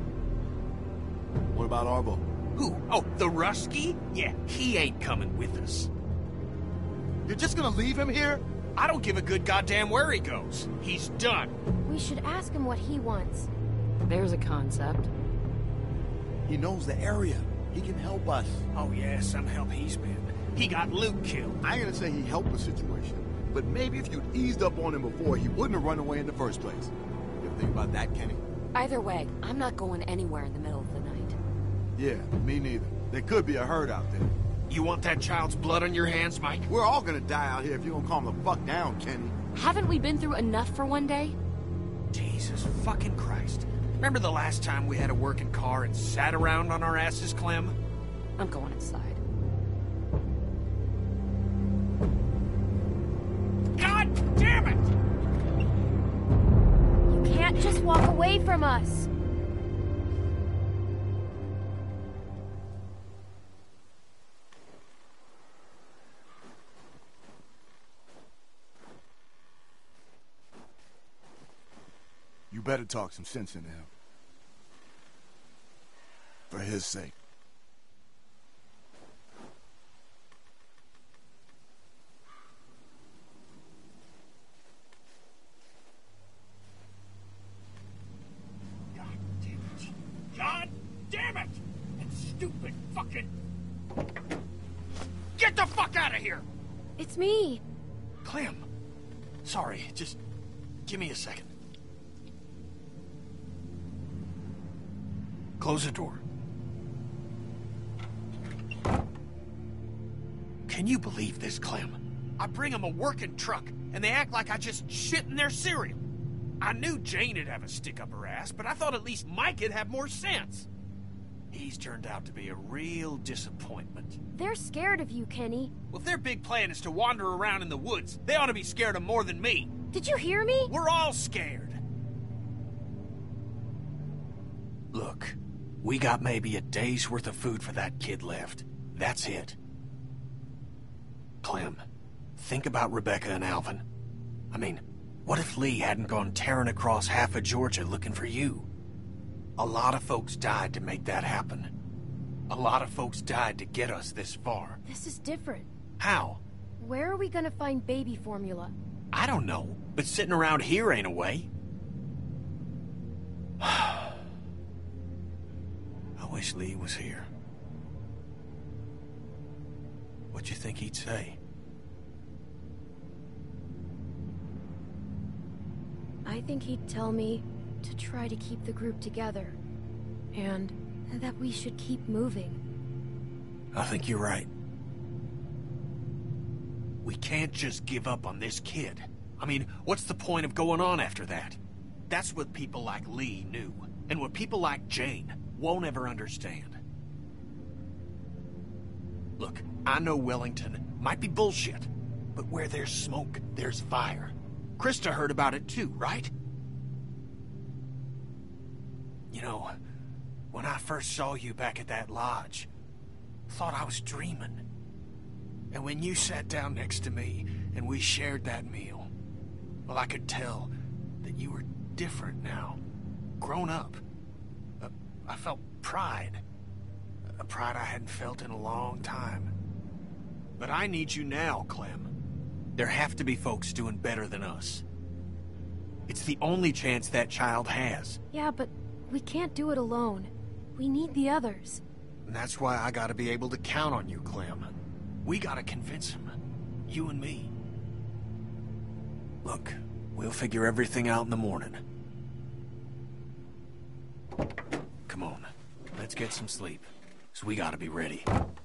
What about Arvo? Who? Oh, the Rusky? Yeah, he ain't coming with us. You're just gonna leave him here? I don't give a good goddamn where he goes. He's done. We should ask him what he wants. There's a concept. He knows the area. He can help us. Oh yeah, some help he's been. He got Luke killed. I ain't gonna say he helped the situation, but maybe if you'd eased up on him before, he wouldn't have run away in the first place. You ever think about that, Kenny? Either way, I'm not going anywhere in the middle of the night. Yeah, me neither. There could be a herd out there. You want that child's blood on your hands, Mike? We're all gonna die out here if you don't calm the fuck down, Kenny. Haven't we been through enough for one day? Jesus fucking Christ. Remember the last time we had a working car and sat around on our asses, Clem? I'm going inside. God damn it! You can't just walk away from us. You better talk some sense into him. For his sake. God damn it. God damn it! That stupid fucking... Get the fuck out of here! It's me. Clem. Sorry, just give me a second. Close the door. Can you believe this, Clem? I bring them a working truck, and they act like I just shit in their cereal. I knew Jane'd have a stick up her ass, but I thought at least Mike'd have more sense. He's turned out to be a real disappointment. They're scared of you, Kenny. Well, if their big plan is to wander around in the woods, they ought to be scared of more than me. Did you hear me? We're all scared. Look, we got maybe a day's worth of food for that kid left. That's it. Clem, think about Rebecca and Alvin. I mean, what if Lee hadn't gone tearing across half of Georgia looking for you? A lot of folks died to make that happen. A lot of folks died to get us this far. This is different. How? Where are we gonna find baby formula? I don't know, but sitting around here ain't a way. I wish Lee was here. What you think he'd say? I think he'd tell me to try to keep the group together. And that we should keep moving. I think you're right. We can't just give up on this kid. I mean, what's the point of going on after that? That's what people like Lee knew, and what people like Jane won't ever understand. Look, I know Wellington might be bullshit, but where there's smoke, there's fire. Krista heard about it too, right? You know, when I first saw you back at that lodge, I thought I was dreaming. And when you sat down next to me and we shared that meal, well, I could tell that you were different now, grown up. Uh, I felt pride, a pride I hadn't felt in a long time. But I need you now, Clem. There have to be folks doing better than us. It's the only chance that child has. Yeah, but We can't do it alone. We need the others. And that's why I gotta be able to count on you, Clem. We gotta convince him. You and me. Look, we'll figure everything out in the morning. Come on, let's get some sleep. So we gotta be ready.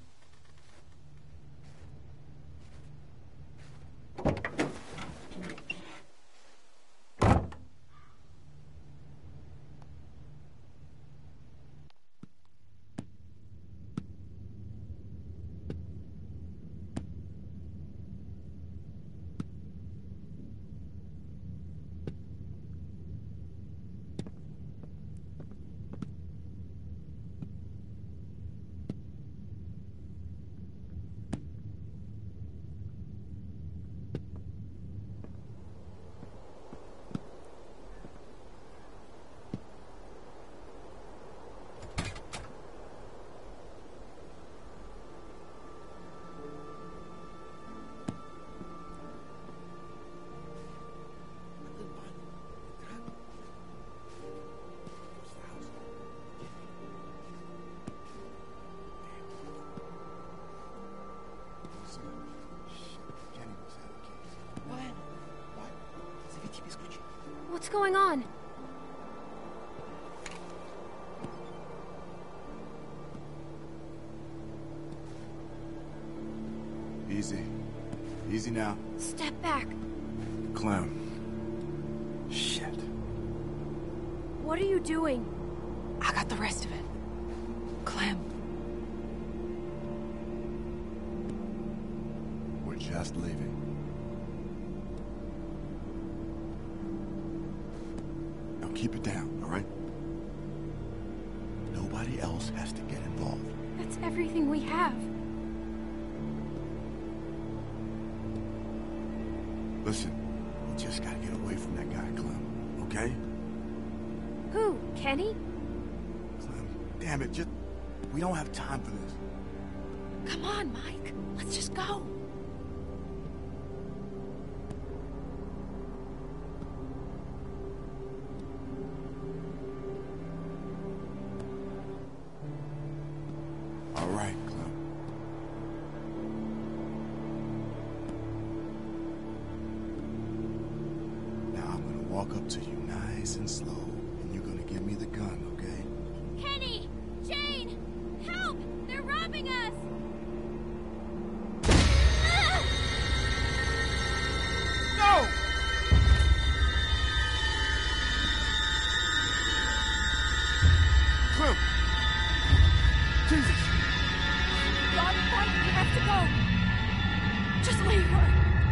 What's going on? Easy. Easy now. Step back. Clem. Shit. What are you doing? I got the rest of it. Clem. We're just leaving. Now keep it down, all right? Nobody else has to get involved. That's everything we have. Listen, we just gotta get away from that guy, Clem, okay? Who? Kenny? Clem, damn it, just... We don't have time for this. Come on, Mike. Let's just go. All right, Clem. Now I'm gonna walk up to you nice and slow, and you're gonna give me the gun, okay? Kenny! Jane! Help! They're robbing us! No! Clem! Jesus! God, Mike, we have to go. Just leave her.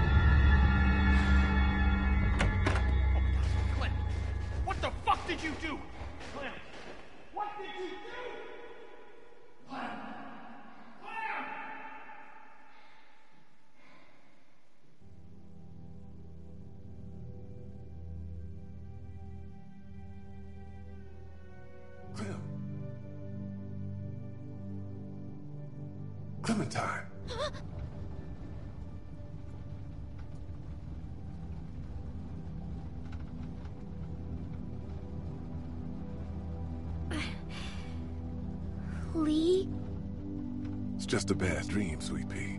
Clem, what the fuck did you do? Clem, what did you do? Clem! Clem! Clem. Clementine. Lee? It's just a bad dream, Sweet Pea.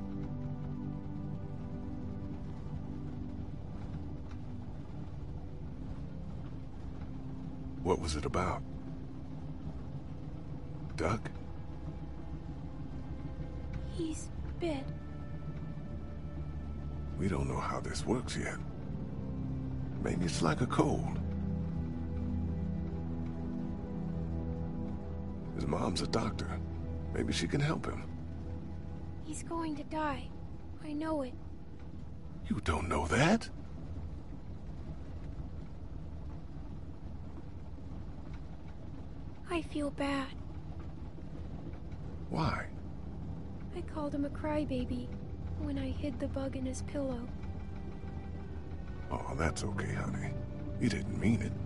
What was it about? Duck? He's bit. We don't know how this works yet. Maybe it's like a cold. His mom's a doctor. Maybe she can help him. He's going to die. I know it. You don't know that? I feel bad. Why? I called him a crybaby when I hid the bug in his pillow. Oh, that's okay, honey. You didn't mean it.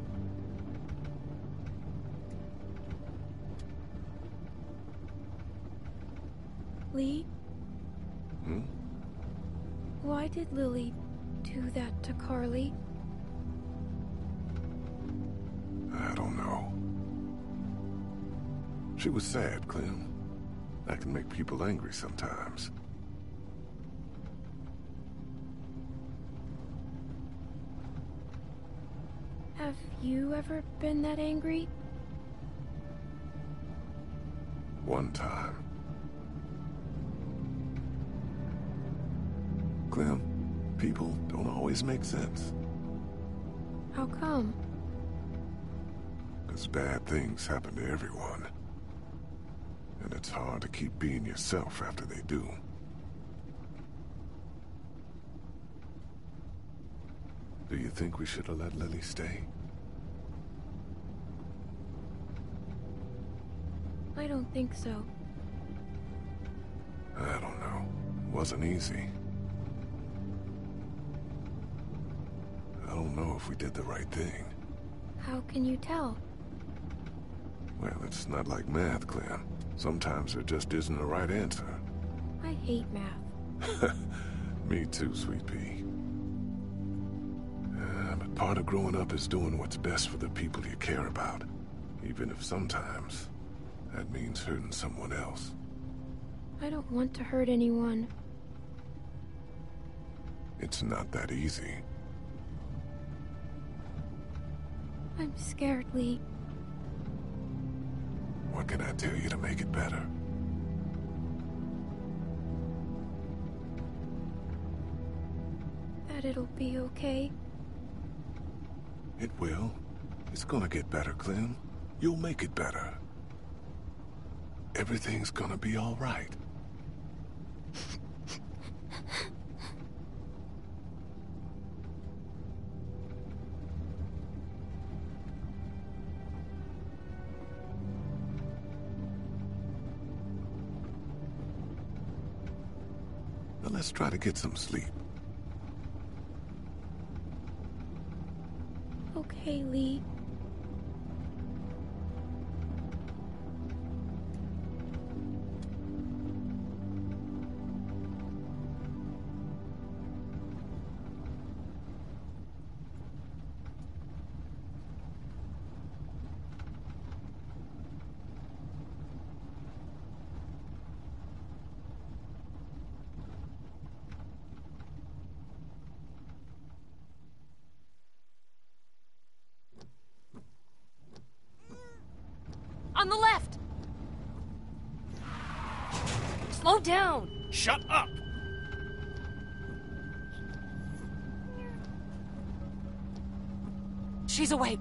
Lee? Hmm? Why did Lily do that to Carly? I don't know. She was sad, Clem. That can make people angry sometimes. Have you ever been that angry? One time. Clem, people don't always make sense. How come? Because bad things happen to everyone. And it's hard to keep being yourself after they do. Do you think we should have let Lily stay? I don't think so. I don't know. It wasn't easy. I don't know if we did the right thing. How can you tell? Well, it's not like math, Clem. Sometimes there just isn't a right answer. I hate math. Me too, sweet pea. Uh, but part of growing up is doing what's best for the people you care about. Even if sometimes that means hurting someone else. I don't want to hurt anyone. It's not that easy. I'm scared, Lee. What can I tell you to make it better? That it'll be okay. It will. It's gonna get better, Clem. You'll make it better. Everything's gonna be all right. Now let's try to get some sleep. Okay, Lee. On the left! Slow down! Shut up! She's awake.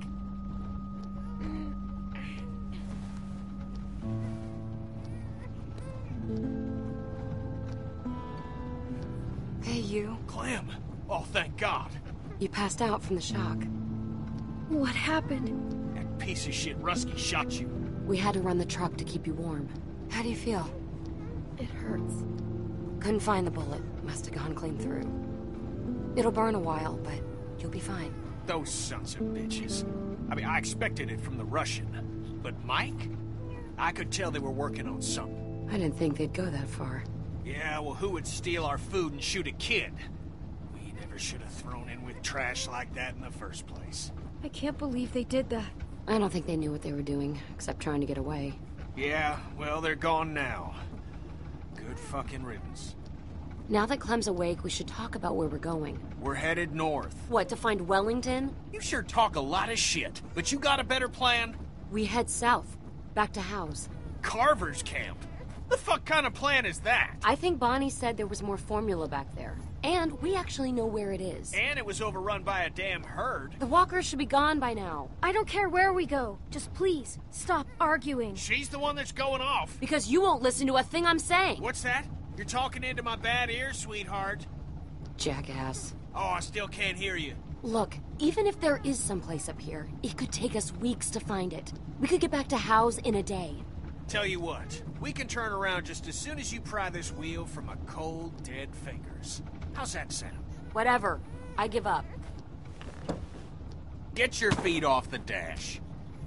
Hey, you. Clem! Oh, thank God. You passed out from the shock. What happened? That piece of shit Rusky shot you. We had to run the truck to keep you warm. How do you feel? It hurts. Couldn't find the bullet. Must have gone clean through. It'll burn a while, but you'll be fine. Those sons of bitches. I mean, I expected it from the Russian. But Mike? I could tell they were working on something. I didn't think they'd go that far. Yeah, well, who would steal our food and shoot a kid? We never should have thrown in with trash like that in the first place. I can't believe they did that. I don't think they knew what they were doing, except trying to get away. Yeah, well, they're gone now. Good fucking riddance. Now that Clem's awake, we should talk about where we're going. We're headed north. What, to find Wellington? You sure talk a lot of shit, but you got a better plan? We head south, back to House. Carver's camp? The fuck kind of plan is that? I think Bonnie said there was more formula back there. And we actually know where it is. And it was overrun by a damn herd. The walkers should be gone by now. I don't care where we go. Just please, stop arguing. She's the one that's going off. Because you won't listen to a thing I'm saying. What's that? You're talking into my bad ears, sweetheart. Jackass. Oh, I still can't hear you. Look, even if there is someplace up here, it could take us weeks to find it. We could get back to House in a day. Tell you what, we can turn around just as soon as you pry this wheel from my cold, dead fingers. How's that sound? Whatever. I give up. Get your feet off the dash.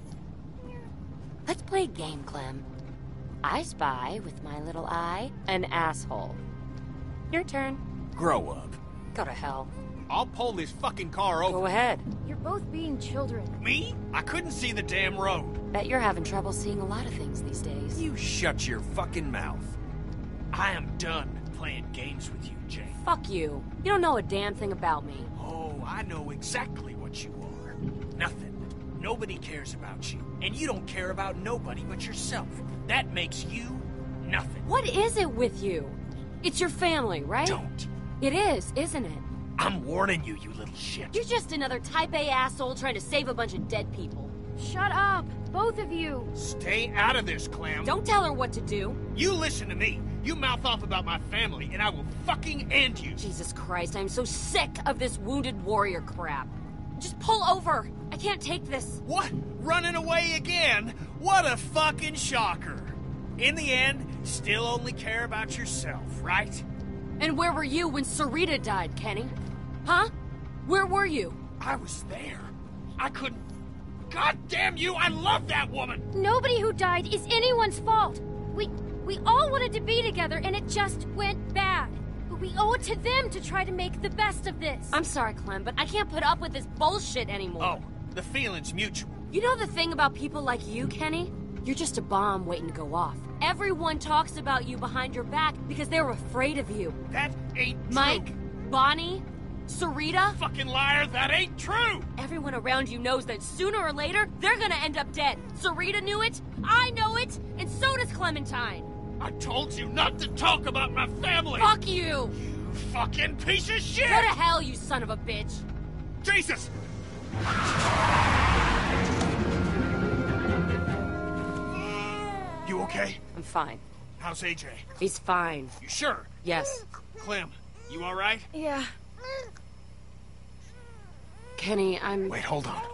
Let's play a game, Clem. I spy, with my little eye, an asshole. Your turn. Grow up. Go to hell. I'll pull this fucking car over. Go ahead. You're both being children. Me? I couldn't see the damn road. Bet you're having trouble seeing a lot of things these days. You shut your fucking mouth. I am done playing games with you, Jane. Fuck you. You don't know a damn thing about me. Oh, I know exactly what you are. Nothing. Nobody cares about you. And you don't care about nobody but yourself. That makes you nothing. What is it with you? It's your family, right? Don't. It is, isn't it? I'm warning you, you little shit. You're just another type A asshole trying to save a bunch of dead people. Shut up, both of you. Stay out of this, Clem. Don't tell her what to do. You listen to me. You mouth off about my family, and I will fucking end you. Jesus Christ, I'm so sick of this wounded warrior crap. Just pull over. I can't take this. What? Running away again? What a fucking shocker. In the end, still only care about yourself, right? And where were you when Sarita died, Kenny? Huh? Where were you? I was there. I couldn't... God damn you, I love that woman! Nobody who died is anyone's fault. We... we all wanted to be together, and it just went bad. But we owe it to them to try to make the best of this. I'm sorry, Clem, but I can't put up with this bullshit anymore. Oh, the feeling's mutual. You know the thing about people like you, Kenny? You're just a bomb waiting to go off. Everyone talks about you behind your back because they're afraid of you. That ain't true. Mike, Bonnie, Sarita. Fucking liar, that ain't true! Everyone around you knows that sooner or later, they're gonna end up dead. Sarita knew it, I know it, and so does Clementine. I told you not to talk about my family! Fuck you! You fucking piece of shit! Go to hell, you son of a bitch! Jesus! You okay? I'm fine. How's A J? He's fine. You sure? Yes. Clem, you alright? Yeah. Kenny, I'm... Wait, hold on.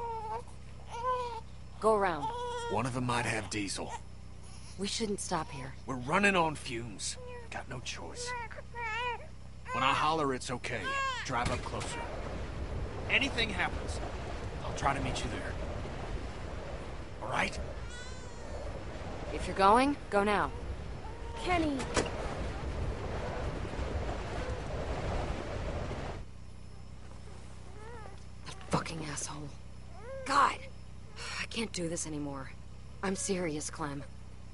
Go around. One of them might have diesel. We shouldn't stop here. We're running on fumes. Got no choice. When I holler, it's okay. Drive up closer. Anything happens, I'll try to meet you there. All right? If you're going, go now. Kenny. That fucking asshole. God! I can't do this anymore. I'm serious, Clem.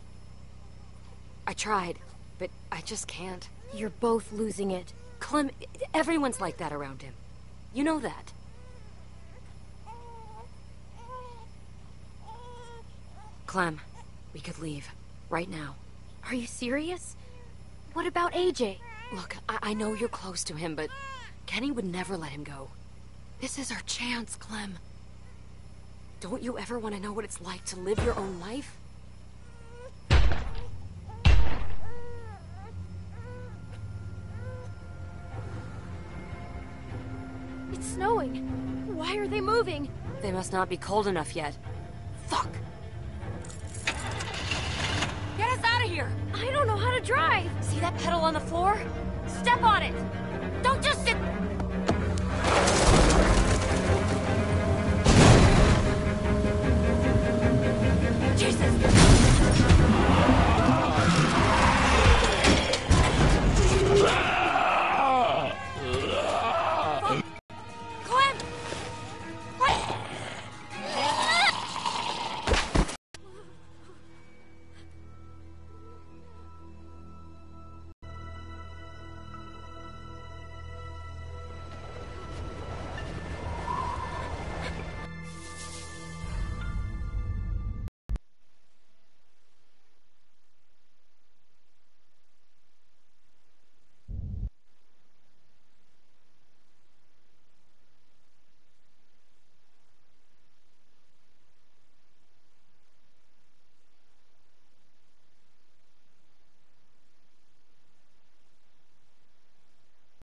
I tried, but I just can't. You're both losing it. Clem, everyone's like that around him. You know that. Clem, we could leave. Right now. Are you serious? What about A J? Look, I, I know you're close to him, but Kenny would never let him go. This is our chance, Clem. Don't you ever want to know what it's like to live your own life? It's snowing. Why are they moving? They must not be cold enough yet. Fuck! Get us out of here! I don't know how to drive! See that pedal on the floor? Step on it! Don't just sit